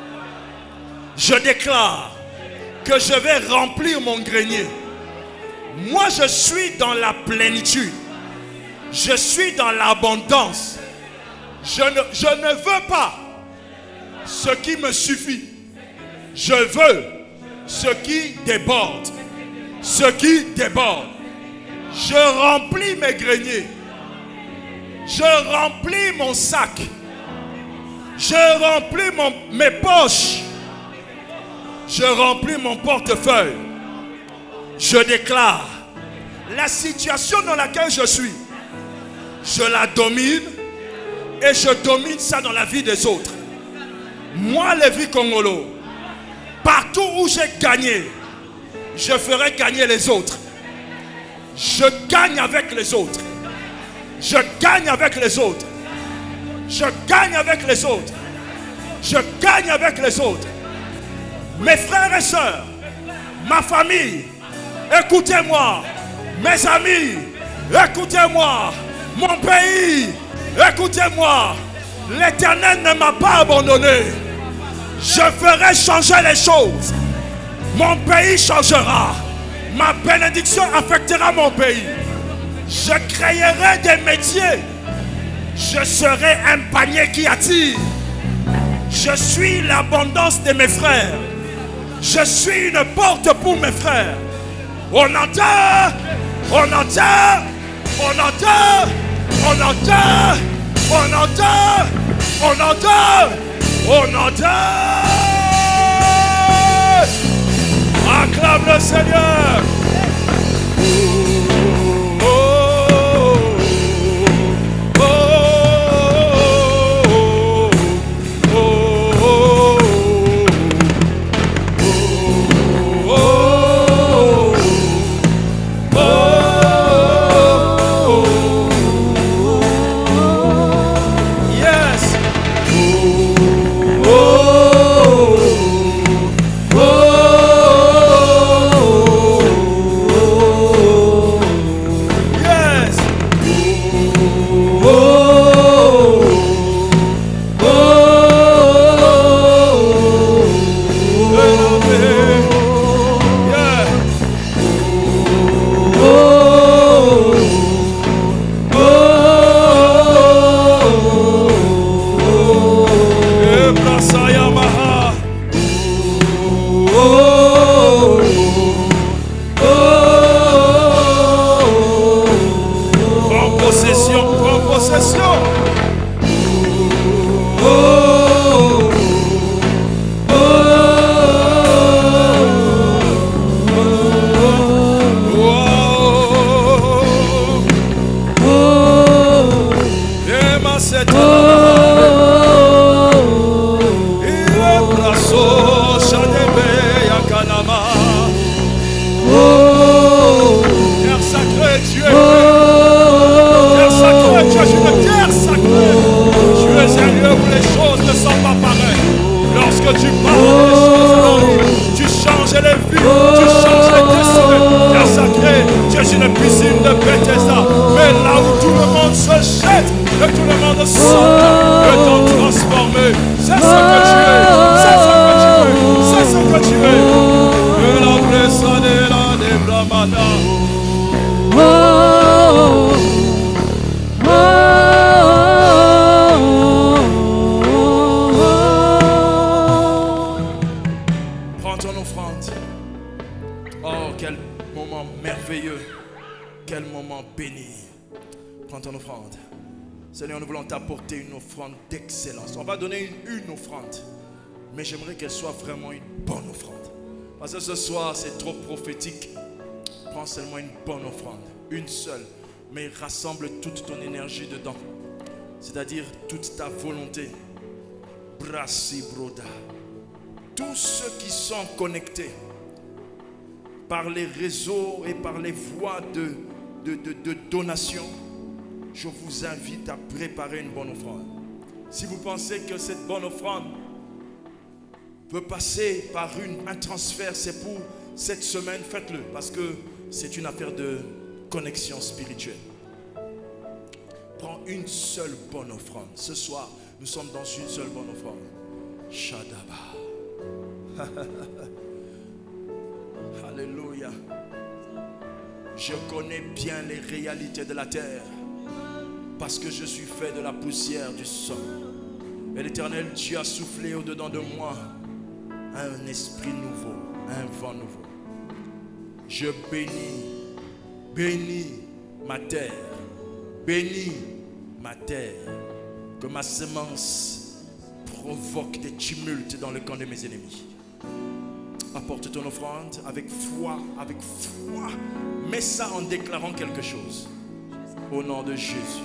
S4: Je déclare que je vais remplir mon grenier. Moi, je suis dans la plénitude. Je suis dans l'abondance. Je ne veux pas ce qui me suffit. Je veux ce qui déborde. Ce qui déborde. Je remplis mes greniers. Je remplis mon sac. Je remplis mes poches. Je remplis mon portefeuille. Je déclare la situation dans laquelle je suis. Je la domine et je domine ça dans la vie des autres. Moi, Lévi Kongolo, partout où j'ai gagné, je ferai gagner les autres. Je gagne avec les autres. Je gagne avec les autres. Je gagne avec les autres. je gagne avec les autres. Mes frères et sœurs, ma famille, écoutez-moi. Mes amis, écoutez-moi. Mon pays, écoutez-moi. L'Éternel ne m'a pas abandonné. Je ferai changer les choses. Mon pays changera. Ma bénédiction affectera mon pays. Je créerai des métiers. Je serai un panier qui attire. Je suis l'abondance de mes frères. Je suis une porte pour mes frères. On entend, on entend, on entend, on entend, on entend, on entend, on entend. Acclame le Seigneur. Mais j'aimerais qu'elle soit vraiment une bonne offrande. Parce que ce soir, c'est trop prophétique. Prends seulement une bonne offrande. Une seule. Mais rassemble toute ton énergie dedans. C'est-à-dire toute ta volonté. Brassi Broda. Tous ceux qui sont connectés par les réseaux et par les voies de donation, je vous invite à préparer une bonne offrande. Si vous pensez que cette bonne offrande peut passer par un transfert, c'est pour cette semaine, faites-le, parce que c'est une affaire de connexion spirituelle. Prends une seule bonne offrande. Ce soir, nous sommes dans une seule bonne offrande. Shadaba. Alléluia. Je connais bien les réalités de la terre, parce que je suis fait de la poussière du sol. Et l'Éternel Dieu a soufflé au-dedans de moi un esprit nouveau, un vent nouveau. Je bénis ma terre, bénis ma terre, que ma semence provoque des tumultes dans le camp de mes ennemis. Apporte ton offrande avec foi, mets ça en déclarant quelque chose. Au nom de Jésus.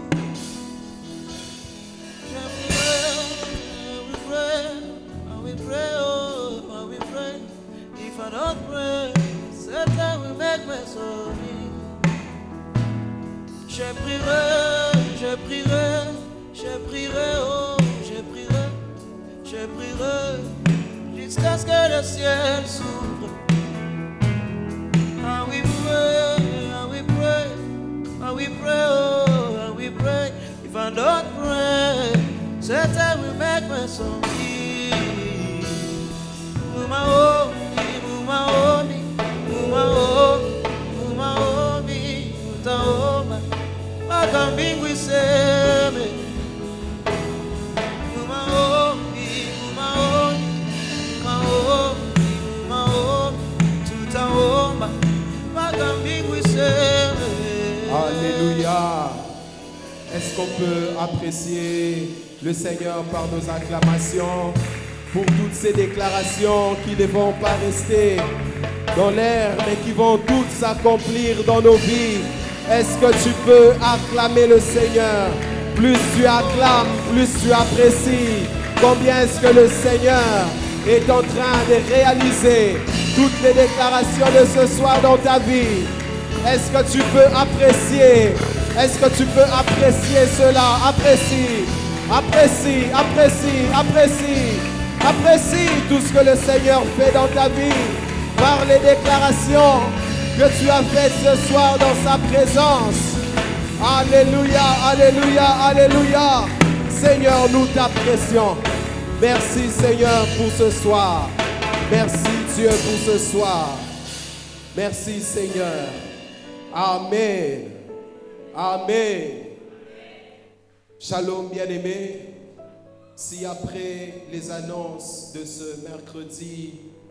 S5: If I don't pray, Satan will make me sorry. Je prierai, je prierai, je prierai, oh, je prierai, je prierai jusqu'à ce que le ciel s'ouvre. And we pray, and we pray, and we pray, oh, and we pray. If I don't pray, Satan will make me sorry. Muma omi, muma omi, muma omi, muma omi, muta oma. Makambingwi seme. Muma omi, muma omi, muma omi, muma omi, tuta oma. Makambingwi seme.
S6: Alléluia. Est-ce qu'on peut apprécier le Seigneur par nos acclamations pour toutes ces déclarations qui ne vont pas rester dans l'air, mais qui vont toutes s'accomplir dans nos vies? Est-ce que tu peux acclamer le Seigneur? Plus tu acclames, plus tu apprécies. Combien est-ce que le Seigneur est en train de réaliser toutes les déclarations de ce soir dans ta vie? Est-ce que tu peux apprécier? Est-ce que tu peux apprécier cela? Apprécie, apprécie, apprécie, apprécie. Apprécie tout ce que le Seigneur fait dans ta vie par les déclarations que tu as faites ce soir dans sa présence. Alléluia, alléluia, alléluia. Seigneur, nous t'apprécions. Merci Seigneur pour ce soir. Merci Dieu pour ce soir. Merci Seigneur. Amen. Amen. Shalom bien-aimés. Si après les annonces de ce mercredi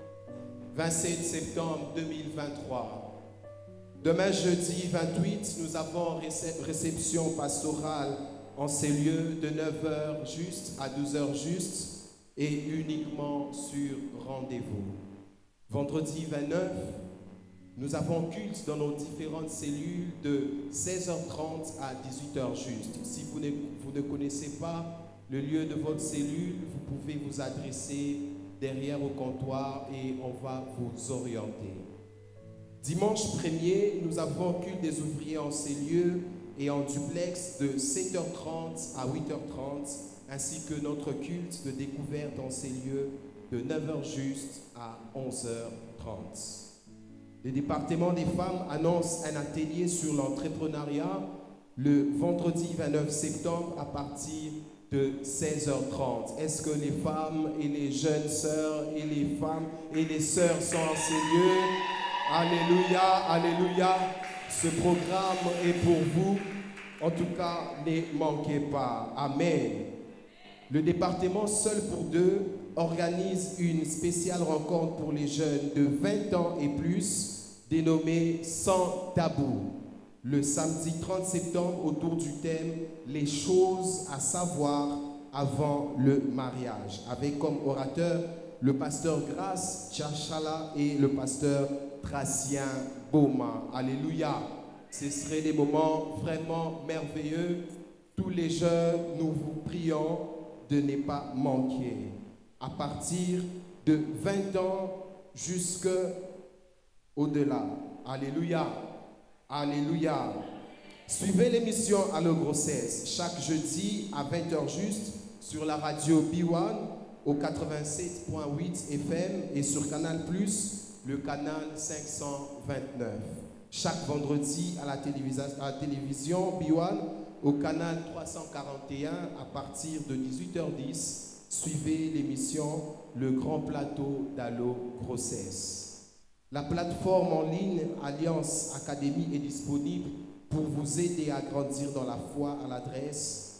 S6: 27 septembre 2023, demain jeudi 28, nous avons réception pastorale en ces lieux de 9h juste à 12h juste et uniquement sur rendez-vous. Vendredi 29, nous avons culte dans nos différentes cellules de 16h30 à 18h juste. Si vous ne connaissez pas le lieu de votre cellule, vous pouvez vous adresser derrière au comptoir et on va vous orienter. Dimanche 1er, nous avons culte des ouvriers en ces lieux et en duplex de 7h30 à 8h30, ainsi que notre culte de découverte en ces lieux de 9h juste à 11h30. Le département des femmes annonce un atelier sur l'entrepreneuriat le vendredi 29 septembre à partir de 16h30. Est-ce que les femmes et les jeunes sœurs et les femmes et les sœurs sont en ces lieux? Alléluia, alléluia. Ce programme est pour vous. En tout cas, ne manquez pas. Amen. Le département Seul pour deux organise une spéciale rencontre pour les jeunes de 20 ans et plus, dénommée Sans tabou, le samedi 30 septembre autour du thème « Les choses à savoir avant le mariage » avec comme orateur le pasteur Grace Tchachala et le pasteur Tracien Boma. Alléluia. Ce seraient des moments vraiment merveilleux. Tous les jeunes, nous vous prions de ne pas manquer. À partir de 20 ans jusqu'au-delà. Alléluia. Alléluia. Suivez l'émission Allo Grossesse chaque jeudi à 20h juste sur la radio B1 au 87.8 FM et sur Canal+, le canal 529. Chaque vendredi à la télévision B1 au canal 341 à partir de 18h10. Suivez l'émission Le Grand Plateau d'Allo Grossesse. La plateforme en ligne Alliance Académie est disponible pour vous aider à grandir dans la foi à l'adresse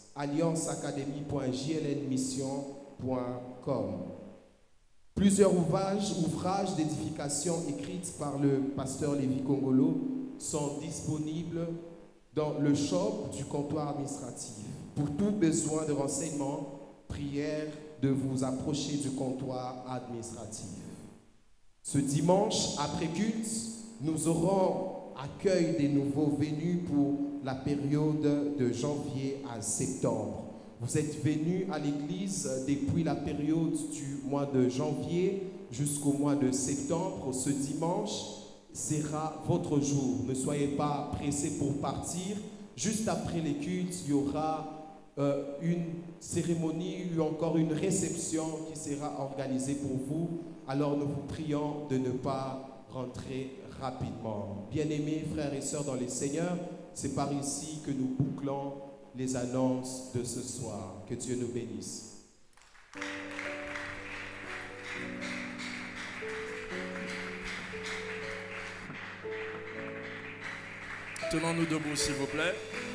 S6: allianceacademy.jlnmission.com. Plusieurs ouvrages d'édification écrits par le pasteur Lévi Kongolo sont disponibles dans le shop du comptoir administratif. Pour tout besoin de renseignements, prière de vous approcher du comptoir administratif. Ce dimanche, après culte, nous aurons accueil des nouveaux venus pour la période de janvier à septembre. Vous êtes venus à l'église depuis la période du mois de janvier jusqu'au mois de septembre. Ce dimanche sera votre jour. Ne soyez pas pressés pour partir. Juste après les cultes, il y aura une cérémonie ou encore une réception qui sera organisée pour vous. Alors nous vous prions de ne pas rentrer rapidement. Bien-aimés frères et sœurs dans les Seigneurs, c'est par ici que nous bouclons les annonces de ce soir. Que Dieu nous bénisse.
S4: Tenons-nous debout, s'il vous plaît.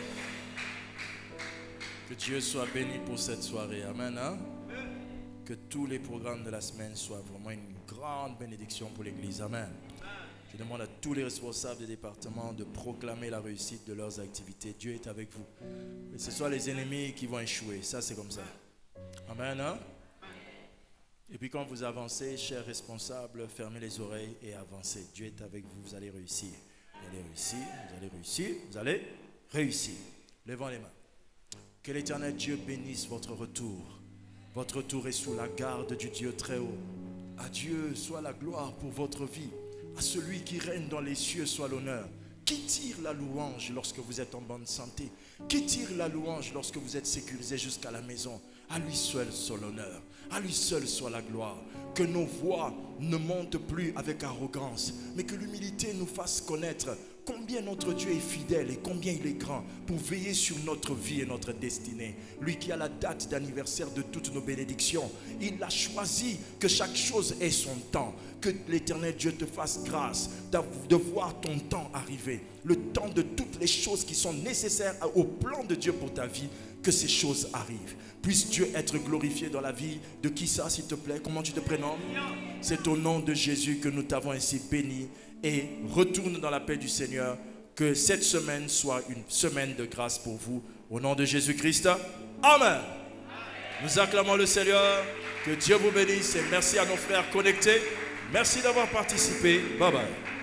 S4: Que Dieu soit béni pour cette soirée. Amen. Hein? Que tous les programmes de la semaine soient vraiment une grande bénédiction pour l'Église. Amen. Je demande à tous les responsables des départements de proclamer la réussite de leurs activités. Dieu est avec vous. Et ce sont les ennemis qui vont échouer. Ça, c'est comme ça. Amen. Hein? Et puis quand vous avancez, chers responsables, fermez les oreilles et avancez. Dieu est avec vous. Vous allez réussir. Vous allez réussir. Vous allez réussir. Vous allez réussir. Levons les mains. Que l'Éternel Dieu bénisse votre retour. Votre retour est sous la garde du Dieu très haut. À Dieu soit la gloire pour votre vie. À celui qui règne dans les cieux soit l'honneur. Qui tire la louange lorsque vous êtes en bonne santé? Qui tire la louange lorsque vous êtes sécurisé jusqu'à la maison? À lui seul soit l'honneur. À lui seul soit la gloire. Que nos voix ne montent plus avec arrogance, mais que l'humilité nous fasse connaître combien notre Dieu est fidèle et combien il est grand pour veiller sur notre vie et notre destinée. Lui qui a la date d'anniversaire de toutes nos bénédictions, il a choisi que chaque chose ait son temps. Que l'Éternel Dieu te fasse grâce de voir ton temps arriver. Le temps de toutes les choses qui sont nécessaires au plan de Dieu pour ta vie, que ces choses arrivent. Puisse Dieu être glorifié dans la vie de qui ça, s'il te plaît? Comment tu te prénommes? C'est au nom de Jésus que nous t'avons ainsi béni. Et retourne dans la paix du Seigneur. Que cette semaine soit une semaine de grâce pour vous. Au nom de Jésus-Christ. Amen. Nous acclamons le Seigneur. Que Dieu vous bénisse. Et merci à nos frères connectés. Merci d'avoir participé. Bye bye.